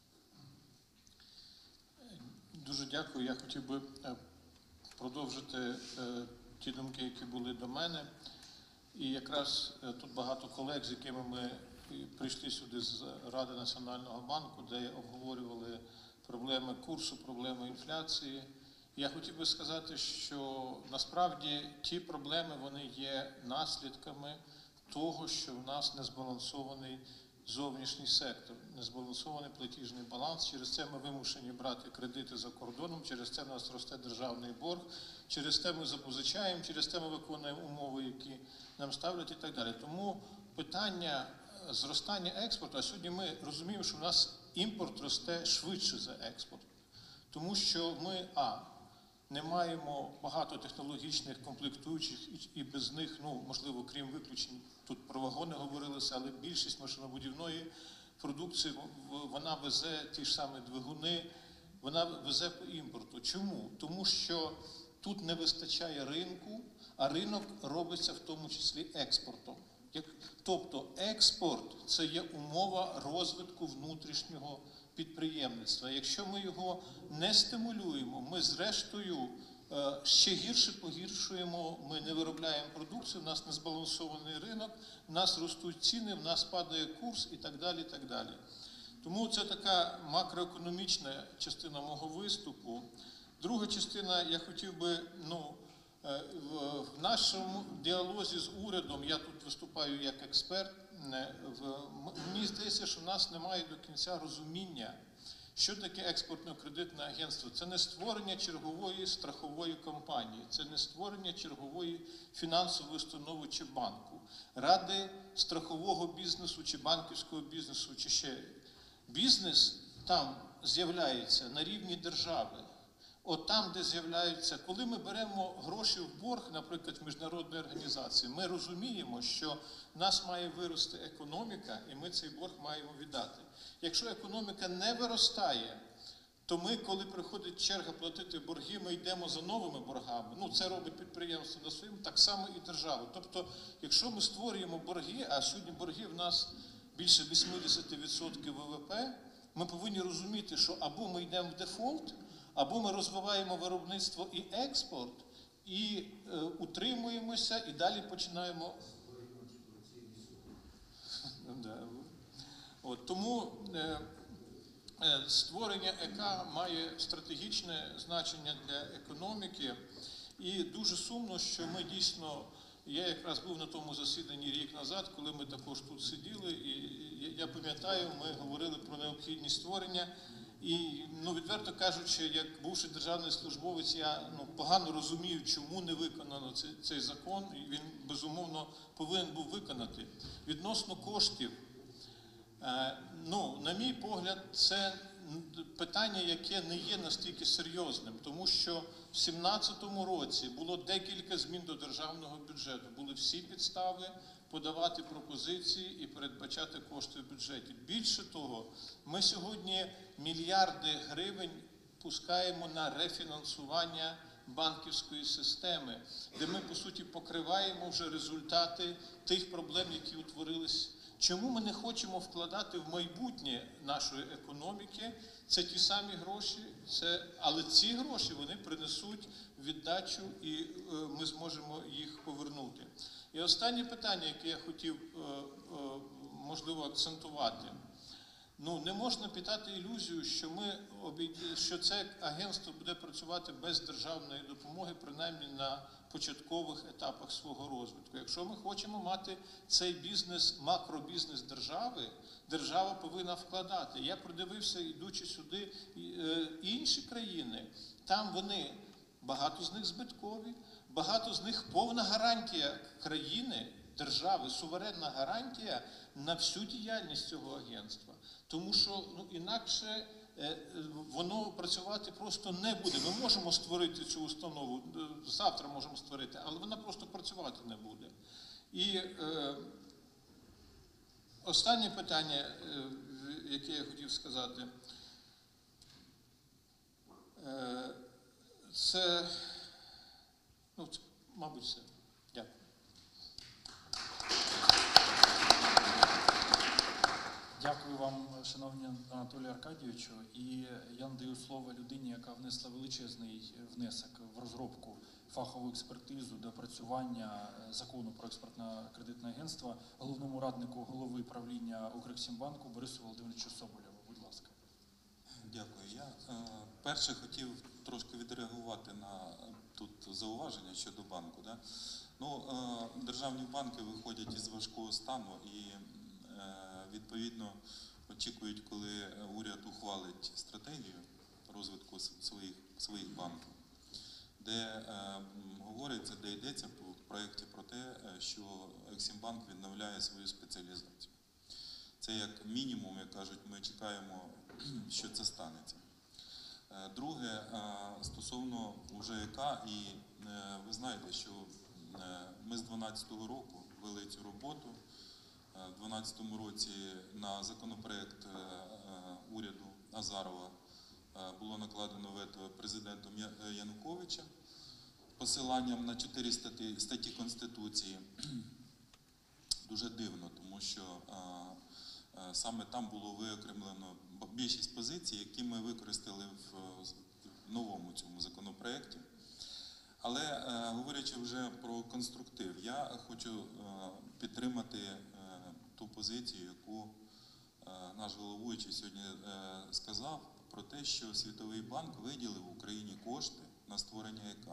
Дуже дякую. Я хотів би продовжити ті думки, які були до мене. І якраз тут багато колег, з якими ми прийшли сюди з Ради Національного банку, де обговорювали проблеми курсу, проблеми інфляції. Я хотів би сказати, що насправді ті проблеми, вони є наслідками того, що в нас незбалансований зовнішній сектор, незбалансований платіжний баланс. Через це ми вимушені брати кредити за кордоном, через це в нас росте державний борг, через це ми запозичаємо, через це ми виконуємо умови, які нам ставлять і так далі. Тому питання зростання експорту, а сьогодні ми розуміємо, що в нас імпорт росте швидше за експорт. Тому що ми, не маємо багато технологічних комплектуючих і без них, можливо, крім виключень, тут про вагони говорилося, але більшість машинобудівної продукції, вона везе ті ж самі двигуни, вона везе по імпорту. Чому? Тому що тут не вистачає ринку, а ринок робиться в тому числі експортом. Тобто експорт – це є умова розвитку внутрішнього підприємництва. Якщо ми його не стимулюємо, ми зрештою ще гірше погіршуємо, ми не виробляємо продукцію, в нас незбалансований ринок, в нас ростуть ціни, в нас падає курс і так далі, і так далі. Тому це така макроекономічна частина мого виступу. Друга частина, я хотів би, в нашому діалозі з урядом, я тут виступаю як експерт, мені здається, що в нас немає до кінця розуміння, що таке експортно-кредитне агентство. Це не створення чергової страхової компанії, це не створення чергової фінансової установи чи банку. Ради страхового бізнесу чи банківського бізнесу, чи ще бізнес там з'являється на рівні держави. От там, де з'являються, коли ми беремо гроші в борг, наприклад, в міжнародної організації, ми розуміємо, що в нас має вирости економіка, і ми цей борг маємо віддати. Якщо економіка не виростає, то ми, коли приходить черга платити борги, ми йдемо за новими боргами. Це робить підприємство на своєму, так само і держава. Тобто, якщо ми створюємо борги, а сьогодні борги в нас більше 80% ВВП, ми повинні розуміти, що або ми йдемо в дефолт, або ми розвиваємо виробництво і експорт, і утримуємося, і далі починаємо. Тому створення ЕК має стратегічне значення для економіки. І дуже сумно, що ми дійсно, я якраз був на тому засіданні рік назад, коли ми також тут сиділи, і я пам'ятаю, ми говорили про необхідність створення. І, відверто кажучи, як бувший державний службовець, я погано розумію, чому не виконано цей закон, і він, безумовно, повинен був виконати. Відносно коштів, на мій погляд, це питання, яке не є настільки серйозним, тому що в 2017 році було декілька змін до державного бюджету, були всі підстави подавати пропозиції і передбачати кошти в бюджеті. Більше того, ми сьогодні мільярди гривень пускаємо на рефінансування банківської системи, де ми, по суті, покриваємо вже результати тих проблем, які утворились. Чому ми не хочемо вкладати в майбутнє нашої економіки? Це ті самі гроші, але ці гроші вони принесуть віддачу і ми зможемо їх повернути. І останнє питання, яке я хотів, можливо, акцентувати. Не можна питати ілюзію, що це агентство буде працювати без державної допомоги, принаймні на початкових етапах свого розвитку. Якщо ми хочемо мати цей бізнес, макробізнес держави, держава повинна вкладати. Я продивився, ідучи сюди, інші країни, там вони багато з них збиткові, багато з них повна гарантія країни, держави, суверенна гарантія на всю діяльність цього агентства. Тому що інакше воно працювати просто не буде. Ми можемо створити цю установу, завтра можемо створити, але вона просто працювати не буде. І останнє питання, яке я хотів сказати, це, мабуть, все. Дякую. Дякую вам, шановні Анатолію Аркадійовичу. І я надаю слово людині, яка внесла величезний внесок в розробку, фахову експертизу, доопрацювання закону про експортно-кредитне агентство, головному раднику голови правління Укрексімбанку Борису Володимировичу Соболєву. Будь ласка. Дякую. Я перше хотів трошки відреагувати на тут зауваження щодо банку. Да? Державні банки виходять із важкого стану і відповідно очікують, коли уряд ухвалить стратегію розвитку своїх банків, де говориться, де йдеться в проєкті про те, що Ексімбанк відновляє свою спеціалізацію. Це як мінімум, як кажуть, ми чекаємо, що це станеться. Друге, стосовно УЖК, і ви знаєте, що ми з 2012 року вели цю роботу. У 2012 році на законопроект уряду Азарова було накладено вето президентом Януковича посиланням на 4 статті Конституції. Дуже дивно, тому що саме там було виокремлено більшість позицій, які ми використали в новому цьому законопроекті. Але говорячи вже про конструктив, я хочу підтримати ту позицію, яку наш головуючий сьогодні сказав, про те, що Світовий банк виділив Україні кошти на створення ЕК.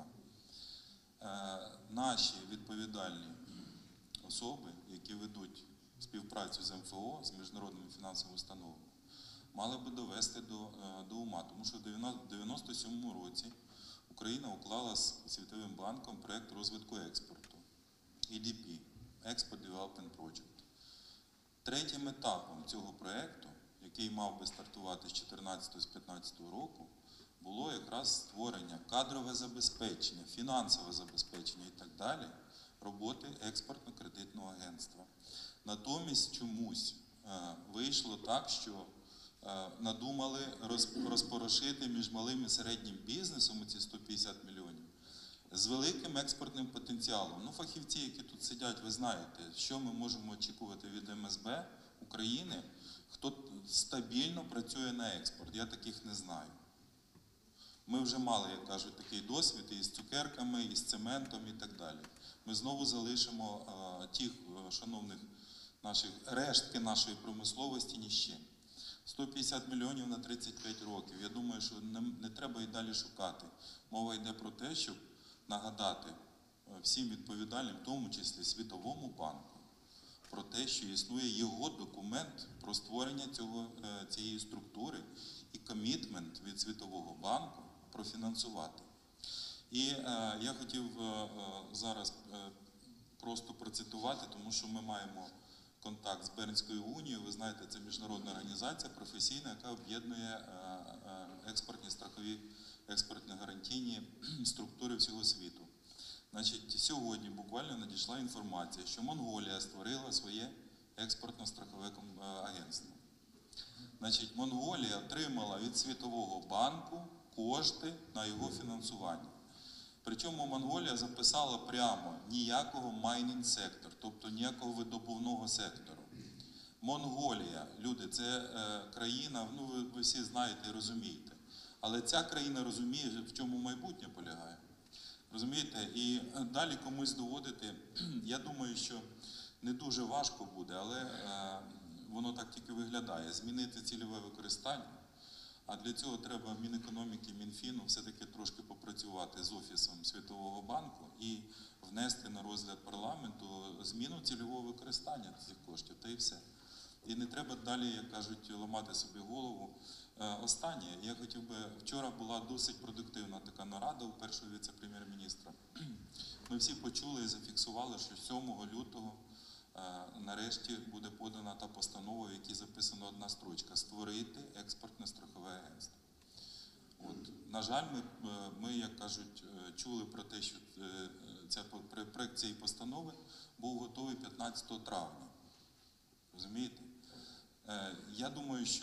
Наші відповідальні особи, які ведуть співпрацю з МФО, з міжнародними фінансовими установами, мали би довести до ума, тому що в 1997 році Україна уклала з Світовим банком проєкт розвитку експорту, EDP, Export Development Project. Третім етапом цього проєкту, який мав би стартувати з 2014-2015 року, було якраз створення, кадрове забезпечення, фінансове забезпечення і так далі роботи експортно-кредитного агентства. Натомість чомусь вийшло так, що надумали розпорошити між малим і середнім бізнесом ці 150 мільйонів з великим експортним потенціалом. Фахівці, які тут сидять, ви знаєте, що ми можемо очікувати від МСБ України, хто стабільно працює на експорт. Я таких не знаю. Ми вже мали, як кажуть, такий досвід і з цукерками, і з цементом, і так далі. Ми знову залишимо тих шановних рештки нашої промисловості ні з чим. 150 мільйонів на 35 років. Я думаю, що не треба і далі шукати. Мова йде про те, щоб нагадати всім відповідальним, в тому числі Світовому банку, про те, що існує його документ про створення цієї структури і комітмент від Світового банку профінансувати. І я хотів зараз просто процитувати, тому що ми маємо контакт з Бернською унією. Ви знаєте, це міжнародна організація професійна, яка об'єднує експортні страхові, експортні гарантійні структури всього світу. Значить, сьогодні буквально надійшла інформація, що Монголія створила своє експортно-страхове агентство. Значить, Монголія отримала від Світового банку кошти на його фінансування. Причому Монголія записала прямо ніякого майнінг сектор, тобто ніякого видобувного сектору. Монголія, люди, це країна, ви всі знаєте і розумієте. Але ця країна розуміє, в чому майбутнє полягає. Розумієте? І далі комусь доводити, я думаю, що не дуже важко буде, але воно так тільки виглядає. Змінити цільове використання. А для цього треба Мінекономіки, Мінфіну все-таки трошки попрацювати з Офісом Світового банку і внести на розгляд парламенту зміну цільового використання цих коштів, та і все. І не треба далі, як кажуть, ламати собі голову, Останнє, я хотів би, вчора була досить продуктивна така нарада у першого віце-прем'єр-міністра. Ми всі почули і зафіксували, що 7 лютого нарешті буде подана та постанова, в якій записана одна строчка – створити експортне страхове агентство. На жаль, ми, як кажуть, чули про те, що проект цієї постанови був готовий 15 травня. Розумієте? Я думаю, що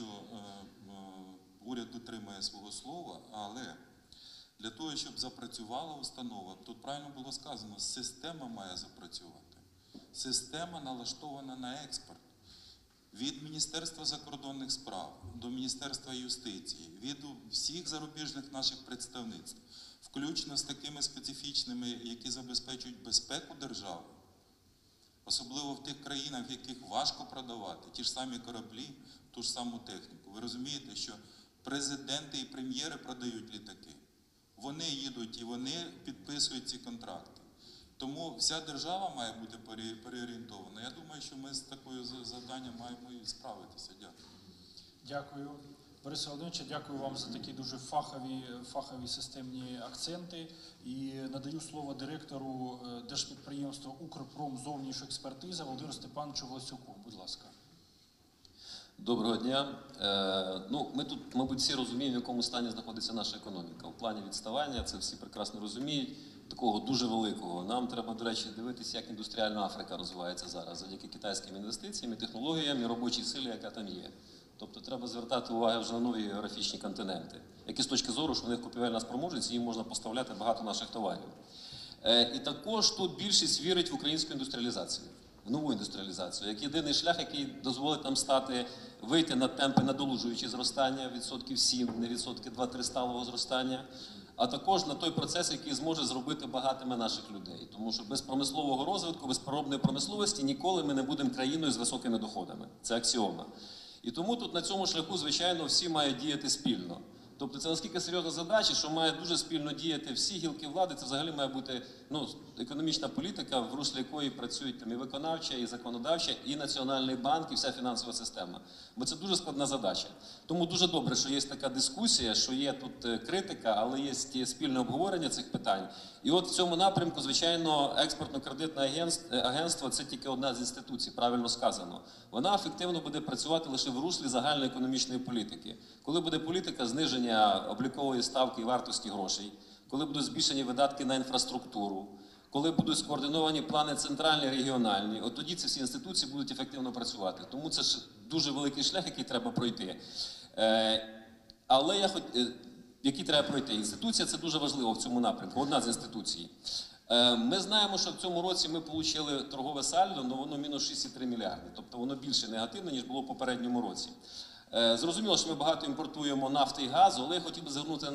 уряд дотримає свого слова, але для того, щоб запрацювала установа, тут правильно було сказано, система має запрацювати. Система налаштована на експорт. Від Міністерства закордонних справ до Міністерства юстиції, від всіх зарубіжних наших представництв, включно з такими специфічними, які забезпечують безпеку держави, особливо в тих країнах, в яких важко продавати ті ж самі кораблі, ту ж саму техніку. Ви розумієте, що президенти і прем'єри продають літаки. Вони їдуть і вони підписують ці контракти. Тому вся держава має бути переорієнтована. Я думаю, що ми з такою завданням маємо і справитися. Дякую. Дякую. Борисе Володимировичу, дякую вам за такі дуже фахові системні акценти. І надаю слово директору держпідприємства «Укрпром. Зовнішня експертиза» Володимиру Степановичу Власюку. Будь ласка. Доброго дня. Ми тут, мабуть, всі розуміємо, в якому стані знаходиться наша економіка. В плані відставання, це всі прекрасно розуміють, такого дуже великого. Нам треба, до речі, дивитися, як індустріальна Африка розвивається зараз, завдяки китайським інвестиціям, і технологіям, і робочій силі, яка там є. Тобто треба звертати увагу вже на нові географічні континенти, які з точки зору, що в них купівельна спроможність, і їм можна поставляти багато наших товарів. І також тут більшість вірить в українську індустріалізацію, в нову індустріалізацію, як єдиний шлях, який дозволить нам вийти на темпи надолужуючі зростання, 7%, не 2-3 сталого зростання, а також на той процес, який зможе зробити багатими наших людей. Тому що без промислового розвитку, без переробної промисловості ніколи ми не будемо країною з високими доходами. Це аксіома. І тому тут на цьому шляху, звичайно, всі мають діяти спільно. Тобто це наскільки серйозна задача, що має дуже спільно діяти всі гілки влади, це взагалі має бути економічна політика, в руслі якої працюють там і виконавча, і законодавча, і Національний банк, і вся фінансова система. Бо це дуже складна задача. Тому дуже добре, що є така дискусія, що є тут критика, але є спільне обговорення цих питань. І от в цьому напрямку, звичайно, експортно-кредитне агентство – це тільки одна з інституцій, правильно сказано. Вона ефективно буде працювати лише в руслі загальної економічної політики. Коли буде політика зниження облікової ставки і вартості грошей, коли будуть збільшені видатки на інфраструктуру, коли будуть скоординовані плани центральні, регіональні, от тоді ці всі інституції будуть ефективно працювати. Тому це ж дуже великий шлях, який треба пройти. Але який треба пройти? Інституція – це дуже важливо в цьому напрямку, одна з інституцій. Ми знаємо, що в цьому році ми отримали торгове сальдо, але воно мінус 6,3 мільярди. Тобто воно більше негативне, ніж було в попередньому році. Зрозуміло, що ми багато імпортуємо нафти і газу, але я хотів би звернути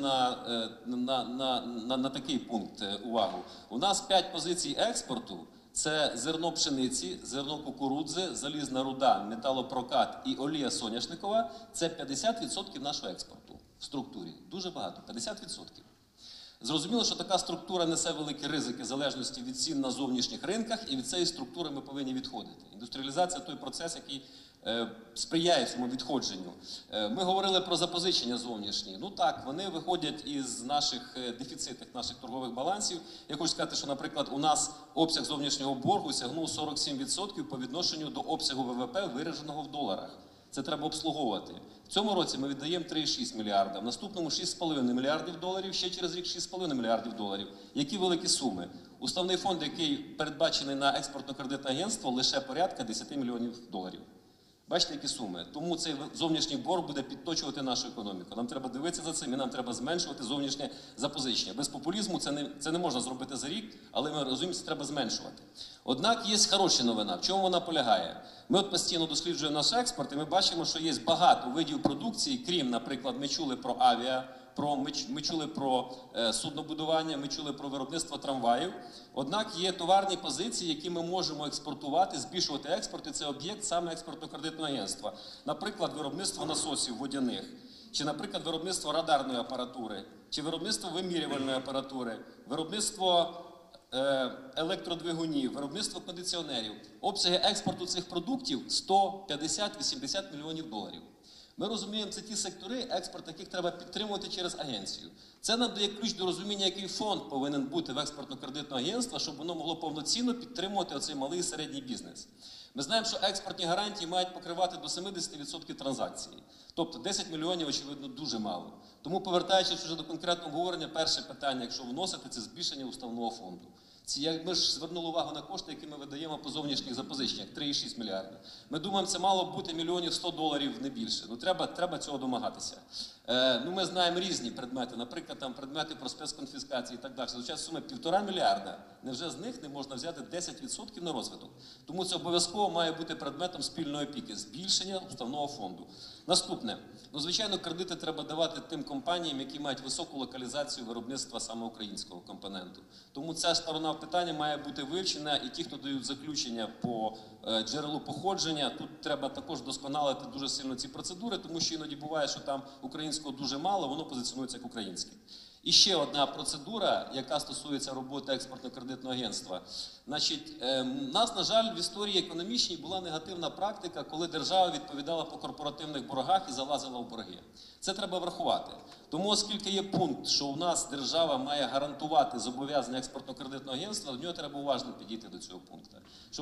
на такий пункт увагу. У нас 5 позицій експорту – це зерно пшениці, зерно кукурудзи, залізна руда, металопрокат і олія соняшникова – це 50% нашого експорту в структурі. Дуже багато, 50%. Зрозуміло, що така структура несе великі ризики в залежності від цін на зовнішніх ринках, і від цієї структури ми повинні відходити. Індустріалізація – той процес, який сприяє цьому відходженню. Ми говорили про запозичення зовнішні. Ну так, вони виходять із наших дефіцитів, наших торгових балансів. Я хочу сказати, що, наприклад, у нас обсяг зовнішнього боргу сягнув 47% по відношенню до обсягу ВВП, вираженого в доларах. Це треба обслуговувати. В цьому році ми віддаємо 3,6 мільярда, в наступному 6,5 мільярдів доларів, ще через рік 6,5 мільярдів доларів. Які великі суми? Уставний фонд, який передбачений на експортно-кредитне агентство, лише порядка 10 мільйонів доларів. Бачите, які суми? Тому цей зовнішній борг буде підточувати нашу економіку. Нам треба дивитися за цим і нам треба зменшувати зовнішнє запозичення. Без популізму це не можна зробити за рік, але ми розуміємо, що треба зменшувати. Однак є хороша новина. В чому вона полягає? Ми от постійно досліджуємо наш експорт і ми бачимо, що є багато видів продукції, крім, наприклад, ми чули про ми чули про суднобудування, ми чули про виробництво трамваїв. Однак є товарні позиції, які ми можемо експортувати, збільшувати експорт, і це об'єкт саме експортно-кредитного агентства. Наприклад, виробництво насосів водяних, чи, наприклад, виробництво радарної апаратури, чи виробництво вимірювальної апаратури, виробництво електродвигунів, виробництво кондиціонерів. Обсяги експорту цих продуктів 150-80 мільйонів доларів. Ми розуміємо, це ті сектори, експорт яких треба підтримувати через агенцію. Це нам дає ключ до розуміння, який фонд повинен бути в експортно-кредитного агентства, щоб воно могло повноцінно підтримувати оцей малий і середній бізнес. Ми знаємо, що експортні гарантії мають покривати до 70% транзакцій. Тобто 10 мільйонів, очевидно, дуже мало. Тому, повертаючись вже до конкретного обговорення, перше питання, якщо вносити, це збільшення уставного фонду. Ми ж звернули увагу на кошти, які ми видаємо по зовнішніх запозиченнях, 3,6 мільярда. Ми думаємо, це мало б бути мільйонів 100 доларів, не більше. Ну, треба цього домагатися. Ми знаємо різні предмети, наприклад, там предмети про спецконфіскації і так далі. Звучать суми 1,5 мільярда. Невже з них не можна взяти 10% на розвиток? Тому це обов'язково має бути предметом спільної опіки – збільшення уставного фонду. Наступне. Звичайно, кредити треба давати тим компаніям, які мають високу локалізацію виробництва саме українського компоненту. Тому ця сторона питання має бути вивчена, і ті, хто дають заключення по джерелу походження, тут треба також вдосконалити дуже сильно ці процедури, тому що іноді буває, що там українського дуже мало, воно позиціонується як українське. І ще одна процедура, яка стосується роботи експортно-кредитного агентства. Значить, у нас, на жаль, в історії економічній була негативна практика, коли держава відповідала по корпоративних боргах і залазила в борги. Це треба врахувати. Тому, оскільки є пункт, що у нас держава має гарантувати зобов'язання експортно-кредитного агентства, до нього треба уважно підійти до цього пункту.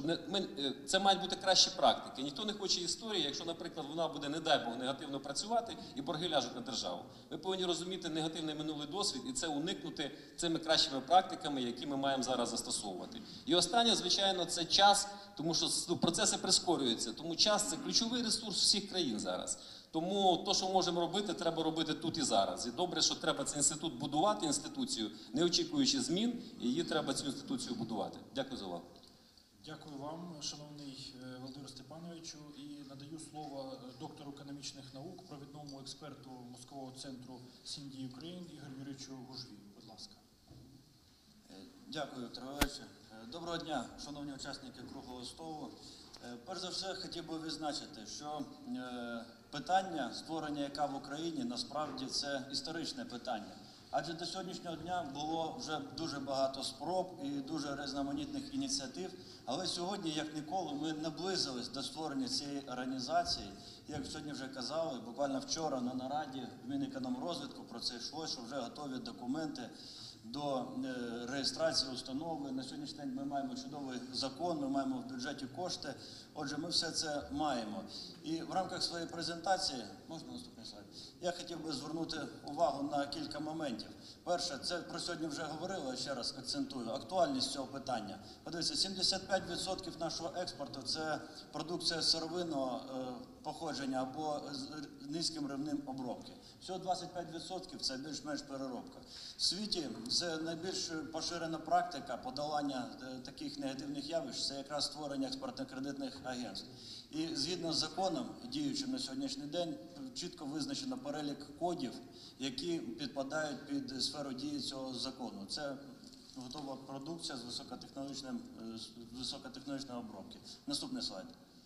Це мають бути кращі практики. Ніхто не хоче історії, якщо, наприклад, вона буде, не дай Бог, негативно працювати і борги ляжуть на державу. Ми повинні розуміти негативний минулий досвід і це уникнути цими кращими практиками, які ми маємо зараз застосовувати. І останнє, звичайно, це час, тому що процеси прискорюються. Тому час – це ключовий ресурс всіх країн зараз. Тому те, що ми можемо робити, треба робити тут і зараз. І добре, що треба цей інститут будувати, інституцію, не очікуючи змін, і її треба цю інституцію будувати. Дякую за увагу. Дякую вам, шановний Володимир Степановичу, і надаю слово доктору економічних наук, провідному експерту Мозкового центру Сінді Україн Ігорю Юрійовичу Гужві. Будь ласка. Дякую, Віктор Валерійович. Доброго дня, шановні учасники круглого столу. Перш за все, хотів би відзначити, що питання створення ЕК в Україні насправді це історичне питання. Адже до сьогоднішнього дня було вже дуже багато спроб і дуже різноманітних ініціатив, але сьогодні, як ніколи, ми наблизились до створення цієї організації. Як сьогодні вже казали, буквально вчора на нараді в Мінекономрозвитку про це йшло, що вже готові документи до реєстрації установи. На сьогоднішній день ми маємо чудовий закон, ми маємо в бюджеті кошти. Отже, ми все це маємо. І в рамках своєї презентації, можна наступний слайд, я хотів би звернути увагу на кілька моментів. Перше, це про сьогодні вже говорили, ще раз акцентую, актуальність цього питання. Подивіться, 75% нашого експорту – це продукція сировинного походження або з низьким рівнем обробки. Всього 25% – це більш-менш переробка. В світі це найбільш поширена практика подолання таких негативних явищ – це якраз створення експортно-кредитних агентств. І згідно з законом, діючим на сьогоднішній день, чітко визначено перелік кодів, які підпадають під сферу дії цього закону. Це готова продукція з високотехнологічної обробки. Наступний слайд.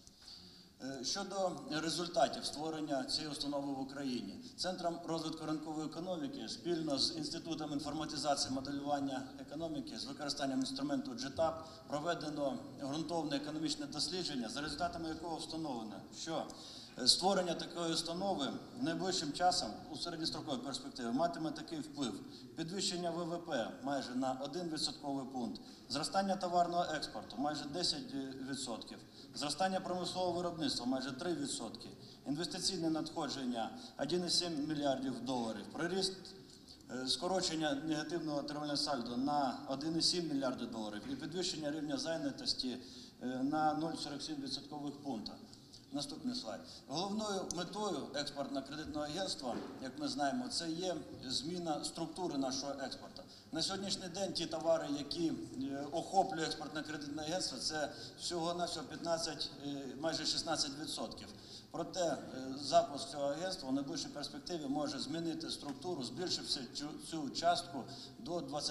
Щодо результатів створення цієї установи в Україні, Центром розвитку ринкової економіки спільно з Інститутом інформатизації моделювання економіки з використанням інструменту GTAP проведено ґрунтовне економічне дослідження, за результатами якого встановлено, що створення такої установи найближчим часом у середньостроковій перспективі матиме такий вплив: підвищення ВВП майже на 1 відсотковий пункт, зростання товарного експорту майже 10%, зростання промислового виробництва майже 3%, інвестиційне надходження 1,7 мільярдів доларів, приріст скорочення негативного торговельного сальдо на 1,7 мільярда доларів і підвищення рівня зайнятості на 0,47 відсоткових пункта. Наступний слайд. Головною метою експортно-кредитного агентства, як ми знаємо, це є зміна структури нашого експорту. На сьогоднішній день ті товари, які охоплює експортно-кредитне агентство, це всього-навсього 15, майже 16%. Проте запуск цього агентства у найближчій перспективі може змінити структуру, збільшивши цю частку до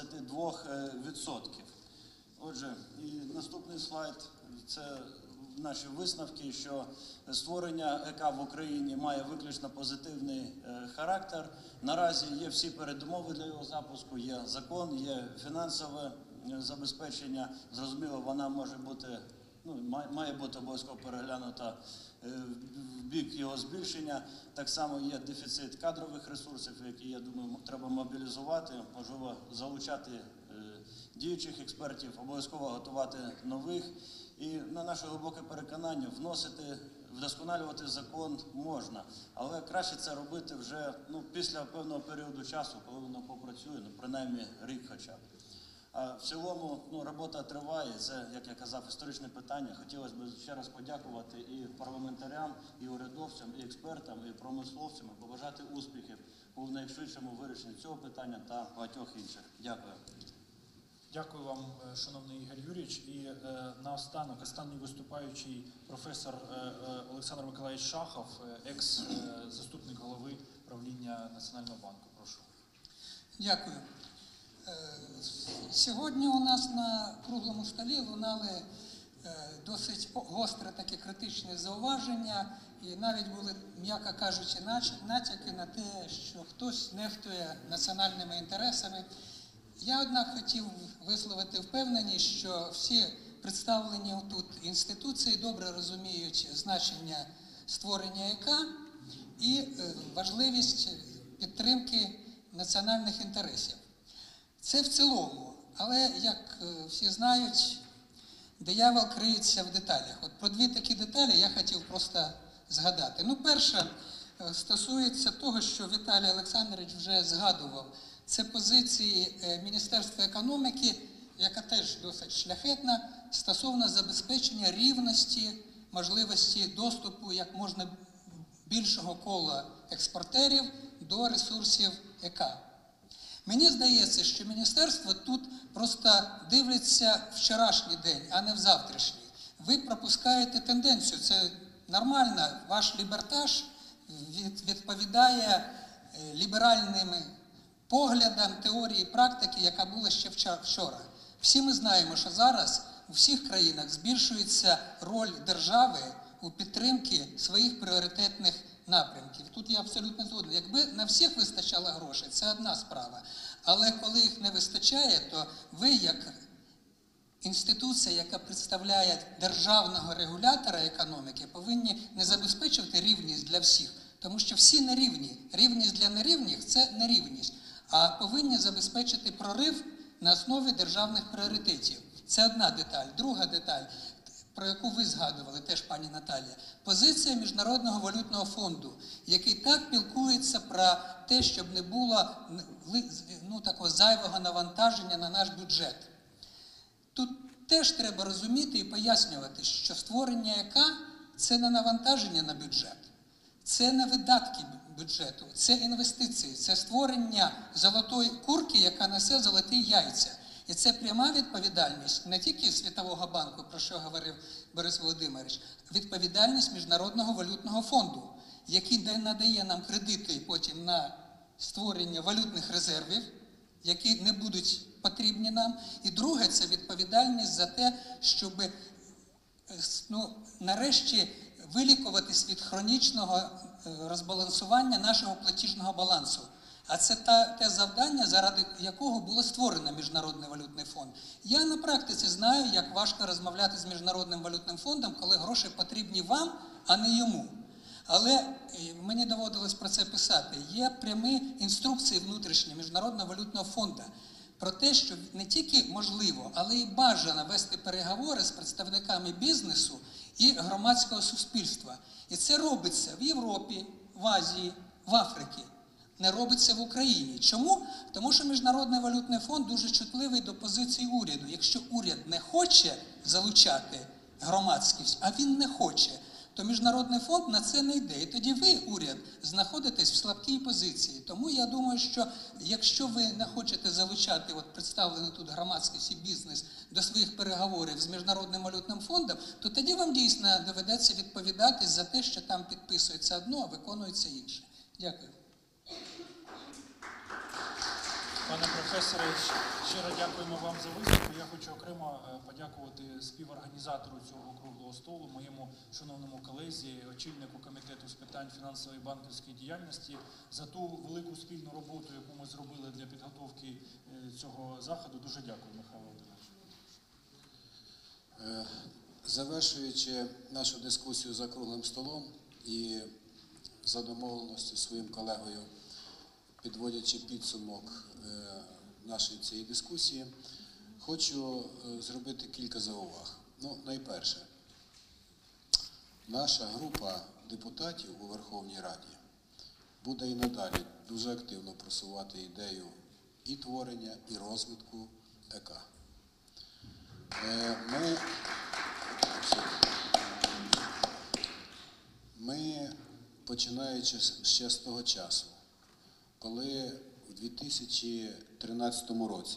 22%. Отже, і наступний слайд – це наші висновки, що створення ЕК в Україні має виключно позитивний характер. Наразі є всі передумови для його запуску, є закон, є фінансове забезпечення. Зрозуміло, вона може бути має бути обов'язково переглянута в бік його збільшення. Так само є дефіцит кадрових ресурсів, які, я думаю, треба мобілізувати, можливо, залучати діючих експертів, обов'язково готувати нових. І на наше глибоке переконання, вдосконалювати закон можна, але краще це робити вже після певного періоду часу, коли воно попрацює, принаймні рік хоча б. А в цілому робота триває, це, як я казав, історичне питання. Хотілося б ще раз подякувати і парламентарям, і урядовцям, і експертам, і промисловцям, і побажати успіхів у найшвидшому вирішенні цього питання та багатьох інших. Дякую. Дякую вам, шановний Ігор Юрійович. І наостанок, останній виступаючий професор Олександр Миколаївич Шахов, екс-заступник голови правління Національного банку. Прошу. Дякую. Сьогодні у нас на круглому столі лунали досить гостре таке критичне зауваження, і навіть були, м'яко кажучи, натяки на те, що хтось нехтує національними інтересами. Я, однак, хотів висловити впевненість, що всі представлені тут інституції добре розуміють значення створення ЕК і важливість підтримки національних інтересів. Це в цілому, але, як всі знають, диявол криється в деталях. От про дві такі деталі я хотів просто згадати. Перша стосується того, що Віталій Олександрович вже згадував. Це позиції Міністерства економіки, яка теж досить шляхетна, стосовно забезпечення рівності можливості доступу як можна більшого кола експортерів до ресурсів ЕК. Мені здається, що міністерство тут просто дивиться вчорашній день, а не в завтрашній. Ви пропускаєте тенденцію, це нормально, ваш лібертаж відповідає ліберальним поглядам, теорії і практики, яка була ще вчора. Всі ми знаємо, що зараз у всіх країнах збільшується роль держави у підтримці своїх пріоритетних напрямків. Тут я абсолютно згоден. Якби на всіх вистачало грошей, це одна справа. Але коли їх не вистачає, то ви, як інституція, яка представляє державного регулятора економіки, повинні не забезпечувати рівність для всіх, тому що всі нерівні. Рівність для нерівних – це нерівність. А повинні забезпечити прорив на основі державних пріоритетів. Це одна деталь. Друга деталь, про яку ви згадували теж, пані Наталія, позиція Міжнародного валютного фонду, який так піклується про те, щоб не було такого зайвого навантаження на наш бюджет. Тут теж треба розуміти і пояснювати, що створення ЕК – це не навантаження на бюджет, це не видатки бюджету, це інвестиції, це створення золотої курки, яка несе золоті яйця. І це пряма відповідальність не тільки Світового банку, про що говорив Борис Володимирович, відповідальність Міжнародного валютного фонду, який надає нам кредити потім на створення валютних резервів, які не будуть потрібні нам. І друге – це відповідальність за те, щоб нарешті вилікуватись від хронічного розбалансування нашого платіжного балансу. А це те завдання, заради якого було створено Міжнародний валютний фонд. Я на практиці знаю, як важко розмовляти з Міжнародним валютним фондом, коли гроші потрібні вам, а не йому. Але мені доводилось про це писати. Є прямі інструкції внутрішні Міжнародного валютного фонду про те, що не тільки можливо, але й бажано вести переговори з представниками бізнесу і громадського суспільства. І це робиться в Європі, в Азії, в Африці. Не робиться в Україні. Чому? Тому що Міжнародний валютний фонд дуже чутливий до позиції уряду. Якщо уряд не хоче залучати громадськість, а він не хоче, то Міжнародний фонд на це не йде. І тоді ви, уряд, знаходитесь в слабкій позиції. Тому я думаю, що якщо ви не хочете залучати представлений тут громадськість і бізнес до своїх переговорів з Міжнародним валютним фондом, то тоді вам дійсно доведеться відповідати за те, що там підписується одно, а виконується інше. Дякую. Пане професоре, щиро дякуємо вам за виступ. Я хочу окремо подякувати співорганізатору цього круглого столу, моєму шановному колезі, очільнику комітету з питань фінансової і банківської діяльності за ту велику спільну роботу, яку ми зробили для підготовки цього заходу. Дуже дякую, Михайло Володимирович. Завершуючи нашу дискусію за круглим столом і за домовленістю своїм колегою, підводячи підсумок нашої цієї дискусії, хочу зробити кілька зауваг. Найперше, наша група депутатів у Верховній Раді буде і надалі дуже активно просувати ідею і творення, і розвитку ЕК. Ми, починаючи ще з того часу, коли в 2013 році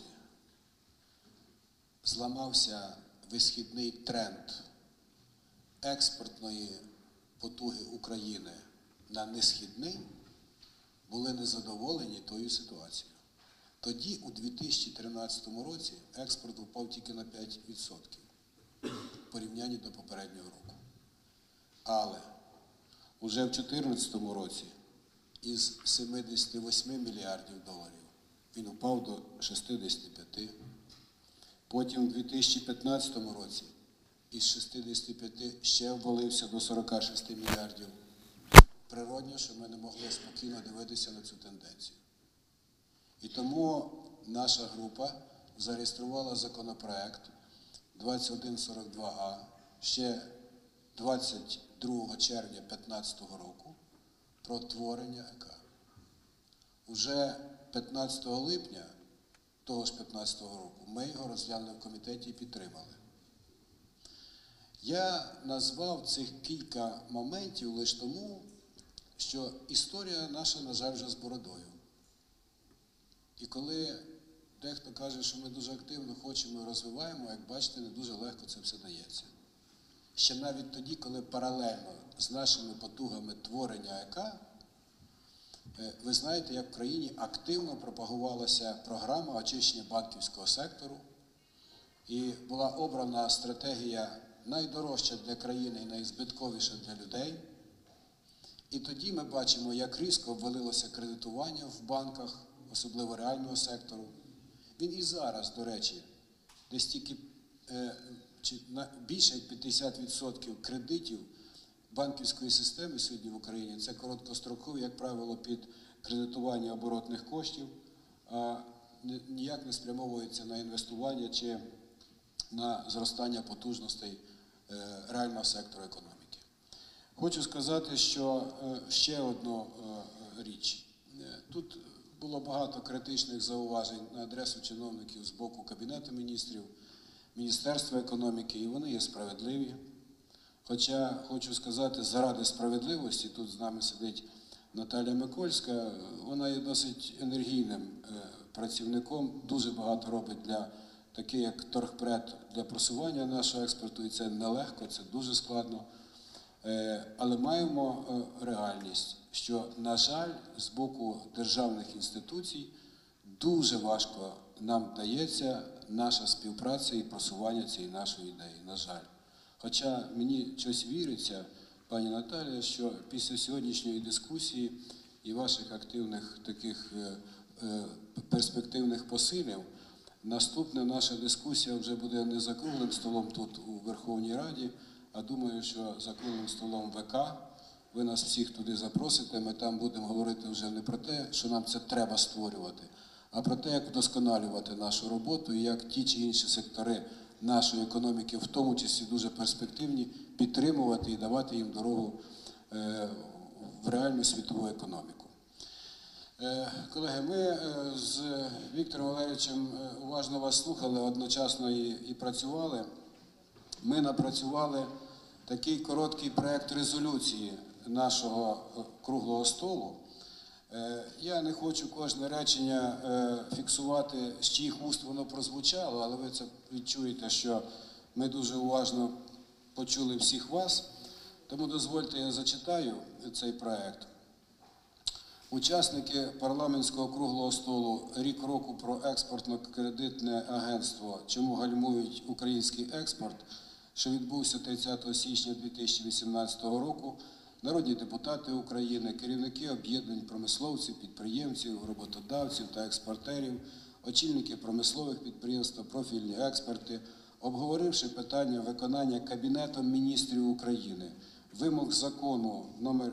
зламався висхідний тренд експортної потуги України на несхідний, були незадоволені тою ситуацією. Тоді, у 2013 році, експорт впав тільки на 5% в порівнянні до попереднього року. Але уже в 2014 році із 78 мільярдів доларів він впав до 65. Потім у 2015 році із 65 ще обвалився до 46 мільярдів. Природно, що ми не могли спокійно дивитися на цю тенденцію. І тому наша група зареєструвала законопроект 2142А ще 22 червня 2015 року про творення ЕК. Уже 15 липня того ж 2015 року ми його розглянули в комітеті і підтримали. Я назвав цих кілька моментів лише тому, що історія наша, на жаль, вже з бородою. І коли дехто каже, що ми дуже активно хочемо і розвиваємо, як бачите, не дуже легко це все дається. Ще навіть тоді, коли паралельно з нашими потугами творення ЕК, ви знаєте, як в країні активно пропагувалася програма очищення банківського сектору, і була обрана стратегія найдорожча для країни і найзбитковіша для людей. І тоді ми бачимо, як різко обвалилося кредитування в банках, особливо реального сектору. Він і зараз, до речі, десь тільки більше як 50% кредитів банківської системи сьогодні в Україні – це короткострокові, як правило, під кредитування оборотних коштів, а ніяк не спрямовується на інвестування чи на зростання потужностей реального сектору економіки. Хочу сказати, що ще одну річ. Тут було багато критичних зауважень на адресу чиновників з боку Кабінету міністрів, Міністерства економіки, і вони є справедливі. Хоча, хочу сказати, заради справедливості, тут з нами сидить Наталя Микольська, вона є досить енергійним працівником, дуже багато робить для таких, як торгпред, для просування нашого експорту, і це нелегко, це дуже складно. Але маємо реальність, що, на жаль, з боку державних інституцій дуже важко нам дається наша співпраця і просування цієї нашої ідеї, на жаль. Хоча мені щось віриться, пані Наталія, що після сьогоднішньої дискусії і ваших активних таких перспективних посилів, наступна наша дискусія вже буде не за круглим столом тут у Верховній Раді, а думаю, що за круглим столом ВК ви нас всіх туди запросите, ми там будемо говорити вже не про те, що нам це треба створювати, а про те, як вдосконалювати нашу роботу і як ті чи інші сектори нашої економіки, в тому числі дуже перспективні, підтримувати і давати їм дорогу в реальну світову економіку. Колеги, ми з Віктором Валерійовичем уважно вас слухали, одночасно і працювали. Ми напрацювали такий короткий проєкт резолюції нашого круглого столу. Я не хочу кожне речення фіксувати, з чиїх уст воно прозвучало, але ви це відчуєте, що ми дуже уважно почули всіх вас. Тому дозвольте, я зачитаю цей проєкт. Учасники парламентського круглого столу «Рік року про експортно-кредитне агентство. Чому гальмують український експорт», що відбувся 30 січня 2018 року, народні депутати України, керівники об'єднань промисловців, підприємців, роботодавців та експортерів, очільники промислових підприємств, профільні експерти, обговоривши питання виконання Кабінетом міністрів України вимог закону номер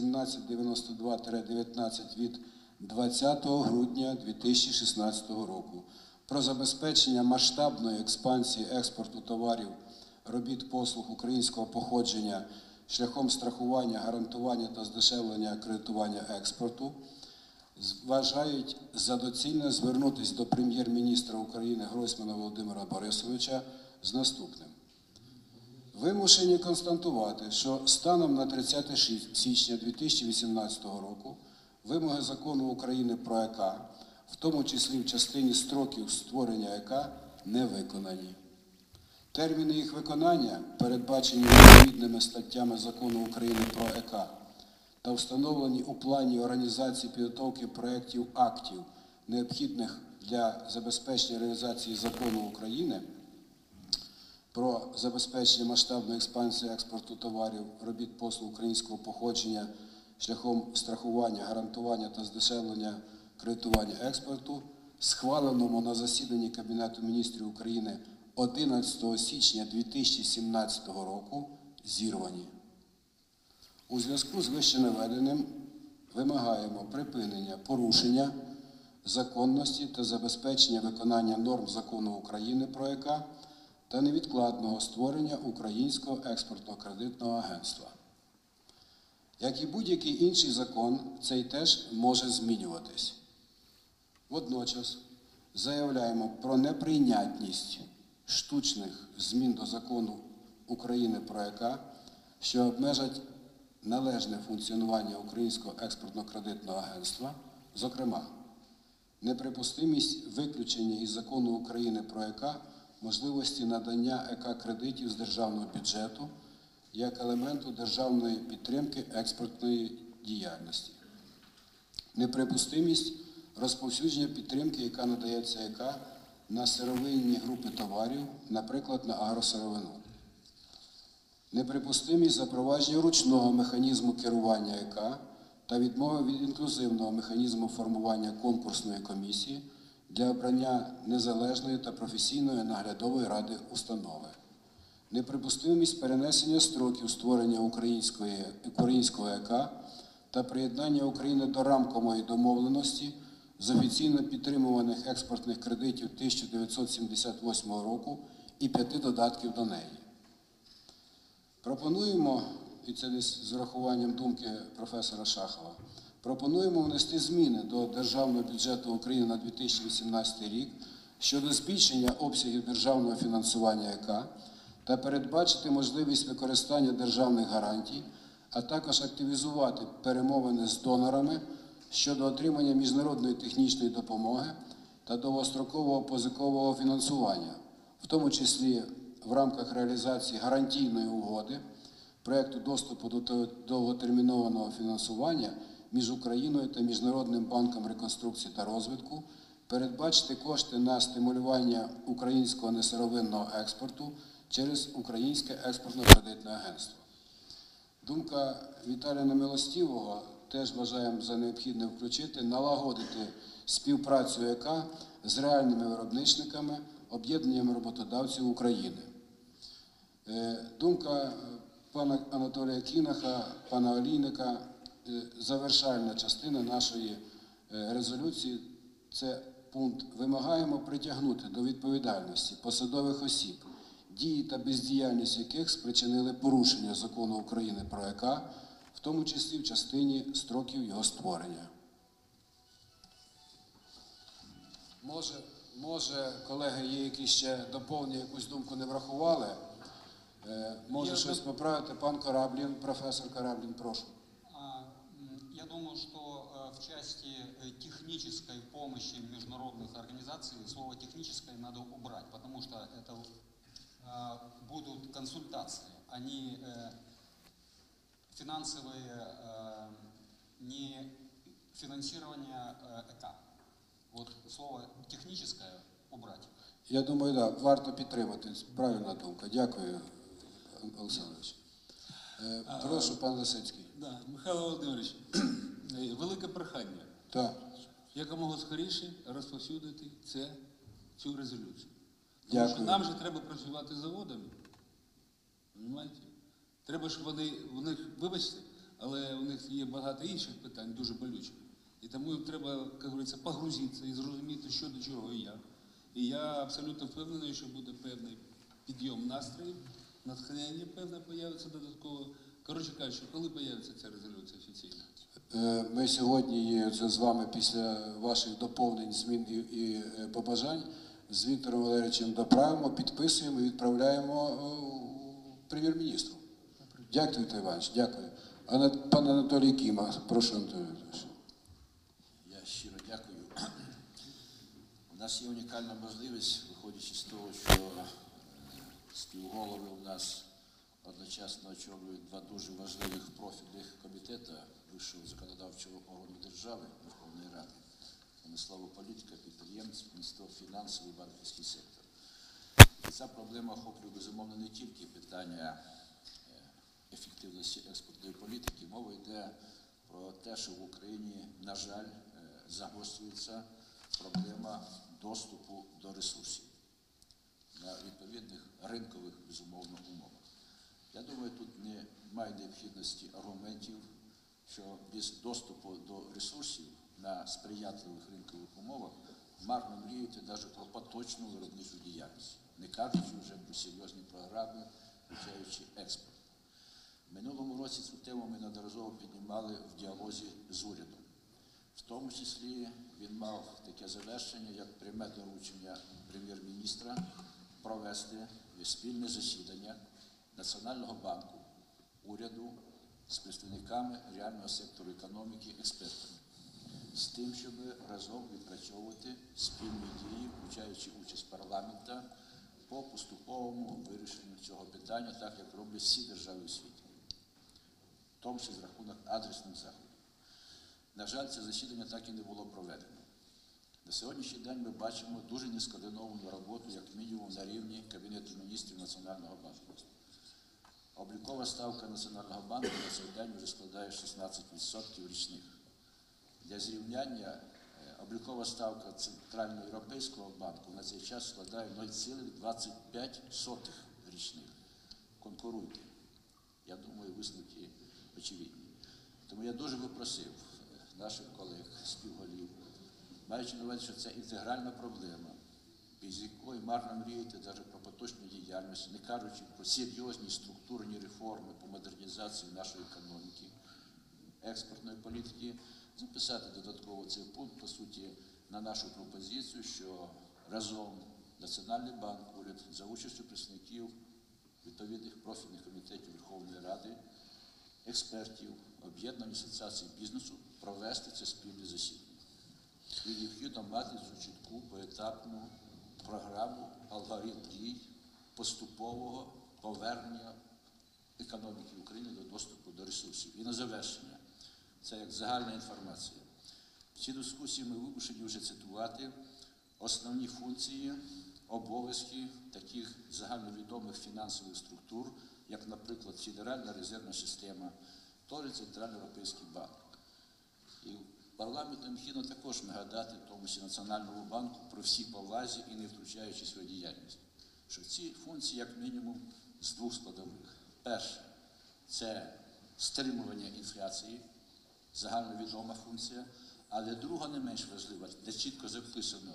1792-19 від 20 грудня 2016 року про забезпечення масштабної експансії експорту товарів, робіт, послуг українського походження шляхом страхування, гарантування та здешевлення кредитування експорту, вважають за доцільне звернутися до прем'єр-міністра України Гройсмана Володимира Борисовича з наступним. Вимушені констатувати, що станом на 30 січня 2018 року вимоги Закону України про ЕК, в тому числі в частині строків створення ЕК, не виконані. Терміни їх виконання, передбачені відповідними статтями Закону України про ЕК та встановлені у плані організації підготовки проєктів актів, необхідних для забезпечення реалізації Закону України про забезпечення масштабної експансії експорту товарів, робіт, послуг українського походження шляхом страхування, гарантування та здешевлення кредитування експорту, схваленому на засіданні Кабінету міністрів України 11 січня 2017 року, зірвані. У зв'язку з вищенаведеним вимагаємо припинення порушення законності та забезпечення виконання норм Закону України про ЕК та невідкладного створення Українського експортно-кредитного агентства. Як і будь-який інший закон, цей теж може змінюватись. Водночас заявляємо про неприйнятність штучних змін до Закону України про ЕК, що обмежать належне функціонування Українського експортно-кредитного агентства, зокрема, неприпустимість виключення із Закону України про ЕК можливості надання ЕК-кредитів з державного бюджету як елементу державної підтримки експортної діяльності, неприпустимість розповсюдження підтримки, яка надається ЕК на сировинні групи товарів, наприклад, на агросировину, неприпустимість запровадження ручного механізму керування ЕК та відмови від інклюзивного механізму формування конкурсної комісії для обрання незалежної та професійної наглядової ради установи, неприпустимість перенесення строків створення українського ЕК та приєднання України до рамкової домовленості з офіційно підтримуваних експортних кредитів 1978 року і 5 додатків до неї. Пропонуємо, і це десь з урахуванням думки професора Шахова, пропонуємо внести зміни до Державного бюджету України на 2018 рік щодо збільшення обсягів державного фінансування ЕК та передбачити можливість використання державних гарантій, а також активізувати перемовини з донорами щодо отримання міжнародної технічної допомоги та довгострокового позикового фінансування, в тому числі в рамках реалізації гарантійної угоди, проєкту доступу до довготермінованого фінансування між Україною та Міжнародним банком реконструкції та розвитку, передбачити кошти на стимулювання українського несировинного експорту через Українське експортно-кредитне агентство. Думка Віталія Немилостивого теж вважаємо за необхідне включити, налагодити співпрацю ЕК з реальними виробничниками, об'єднанням роботодавців України. Думка пана Анатолія Кінаха, пана Олійника, завершальна частина нашої резолюції – це пункт «Вимагаємо притягнути до відповідальності посадових осіб, дії та бездіяльність яких спричинили порушення Закону України про ЕК, в тому числі в частині строків його створення». Може, колеги, є якісь ще доповнення, якусь думку не врахували? Може щось поправити? Пан Кораблін, профессор Кораблін, прошу. Я думаю, что в части технической помощи международных организаций слово «техническое» надо убрать, потому что это будут консультации, а не финансовые, не финансирование ЭК. Вот слово «техническое» убрать. Я думаю, так, да, варто підтримати. Правильна думка. Дякую, Олександрович. Прошу, пан Лисицький. Да, Михайло Володимирович, велике прохання. Так. Якомога скоріше розповсюдити цю резолюцію. Дякую. Тому що нам же треба працювати з заводами. Розумієте? Треба, щоб вони, вибачте, але у них є багато інших питань, дуже болючих. І тому їм треба, як говориться, погрузитися і зрозуміти, що до чого і як. І я абсолютно впевнений, що буде певний підйом настроїв, натхнення певне появиться додатково. Коротше кажучи, коли появиться ця резолюція офіційно? Ми сьогодні з вами після ваших доповнень, змін і побажань з Віктором Валерійовичем доправимо, підписуємо і відправляємо прем'єр-міністру. Дякую, Віктор Іванович, дякую. Пан Анатолій Кіма, прошу, Анатолій Анатолійович. Я щиро дякую. У нас є унікальна можливість, виходячи з того, що співголови у нас одночасно очолюють два дуже важливих профільних комітети Вищого законодавчого органу держави Верховної Ради, промислова політика, підприємництво, фінансовий і банківський сектор. І ця проблема охоплює, безумовно, не тільки питання ефективності експортної політики. Мова йде про те, що в Україні, на жаль, загострюється проблема доступу до ресурсів на відповідних ринкових, безумовно, умовах. Я думаю, тут немає необхідності аргументів, що без доступу до ресурсів на сприятливих ринкових умовах марно мріяти навіть про поточну виробничу діяльність, не кажучи вже про серйозні програми, включаючи експорт. В минулому році цю тему ми неодноразово піднімали в діалозі з урядом. В тому числі він мав таке завершення, як пряме доручення прем'єр-міністра провести спільне засідання Національного банку, уряду з представниками реального сектору економіки, експертами, з тим, щоб разом відпрацьовувати спільні дії, включаючи участь парламенту по поступовому вирішенню цього питання, так як роблять всі держави у світі, в тому числі з рахунок адресних заходів. На жаль, це засідання так і не було проведено. На сьогоднішній день ми бачимо дуже нескоординовану роботу, як мінімум, на рівні Кабінету міністрів Національного банку. Облікова ставка Національного банку на цей день вже складає 16% річних. Для зрівняння, облікова ставка Центрального Європейського банку на цей час складає 0,25 річних. Конкуруйте. Я думаю, висновки очевидні. Тому я дуже би просив наших колег, співголів, маючи на увазі, що це інтегральна проблема, без якої марно мріяти навіть про поточну діяльність, не кажучи про серйозні структурні реформи по модернізації нашої економіки, експортної політики, записати додатково цей пункт, по суті, на нашу пропозицію, що разом Національний банк, уряд за участю представників відповідних профільних комітетів Верховної Ради, експертів, об'єднані асоціації бізнесу провести це спільне засідання. І необхідно мати цю чітку поетапну програму, алгоритм дій поступового повернення економіки України до доступу до ресурсів. І на завершення, це як загальна інформація. В цій дискусії ми вимушені вже цитувати основні функції, обов'язки таких загальновідомих фінансових структур, як, наприклад, Федеральна резервна система, той же Центральний Європейський банк. І парламенту необхідно також нагадати, в тому числі Національному банку, про всі повазі і не втручаючи свою діяльність. Що ці функції, як мінімум, з двох складових. Перше – це стримування інфляції, загальновідома функція, але друга не менш важлива, де чітко записано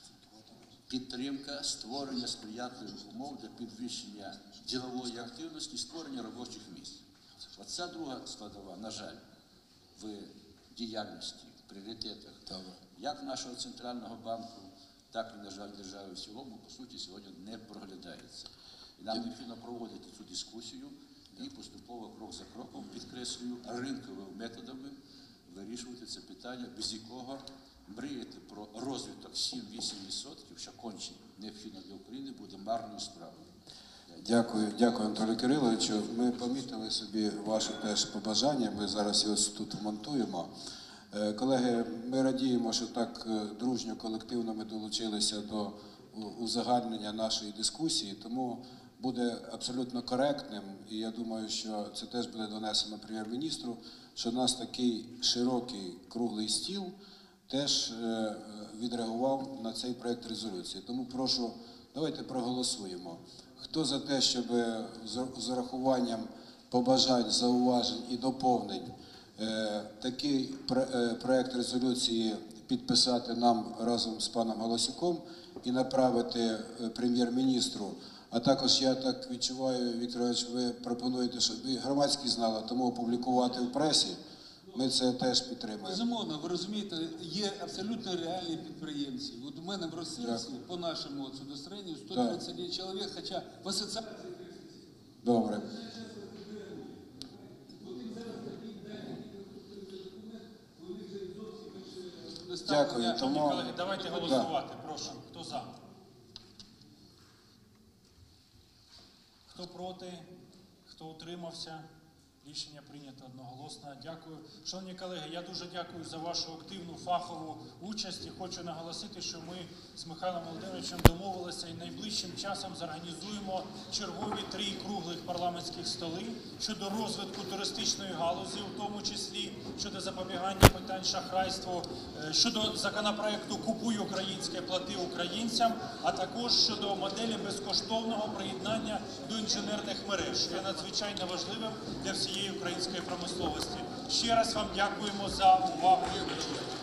підтримка, створення сприятливих умов для підвищення ділової активності, створення робочих місць. Оця друга складова, на жаль, в діяльності, в пріоритетах як нашого Центрального банку, так і, на жаль, держави в цілому, по суті, сьогодні не проглядається. І нам необхідно проводити цю дискусію і поступово, крок за кроком, підкреслюю, ринковими методами вирішувати це питання, без якого мріяти про розвиток 7-8%, що конче необхідно для України, буде марною справою. Дякую, Анатолію Кириловичу. Ми помітили собі ваше теж побажання, ми зараз його тут вмонтуємо. Колеги, ми радіємо, що так дружньо, колективно ми долучилися до узагальнення нашої дискусії, тому буде абсолютно коректним, і я думаю, що це теж буде донесено прем'єр-міністру, що у нас такий широкий круглий стіл теж відреагував на цей проєкт резолюції. Тому прошу Давайте проголосуємо. Хто за те, щоб з урахуванням побажань, зауважень і доповнень такий проект резолюції підписати нам разом з паном Галасюком і направити прем'єр-міністру. А також, я так відчуваю, Віктор Іванович, ви пропонуєте, щоб і громадськість знала, тому опублікувати в пресі. Ми це теж підтримуємо. Безумовно, ви розумієте, є абсолютно реальні підприємці. От у мене в Росерсі, по нашому судостроєнню, 131 чоловік, хоча в асоціації... Добре. Дякую. Шановні колеги, давайте голосувати. Прошу. Хто за? Хто проти? Хто утримався? Рішення прийнято одноголосно. Дякую. Шановні колеги, я дуже дякую за вашу активну фахову участь і хочу наголосити, що ми з Михайлом Володимировичем домовилися і найближчим часом зорганізуємо чергові 3 круглих парламентських столи щодо розвитку туристичної галузі, в тому числі щодо запобігання питань шахрайству, щодо законопроекту «Купуй українське, плати українцям», а також щодо моделі безкоштовного приєднання до інженерних мереж, що є надзвичайно важливим для всієї української промисловості. Ще раз вам дякуємо за увагу.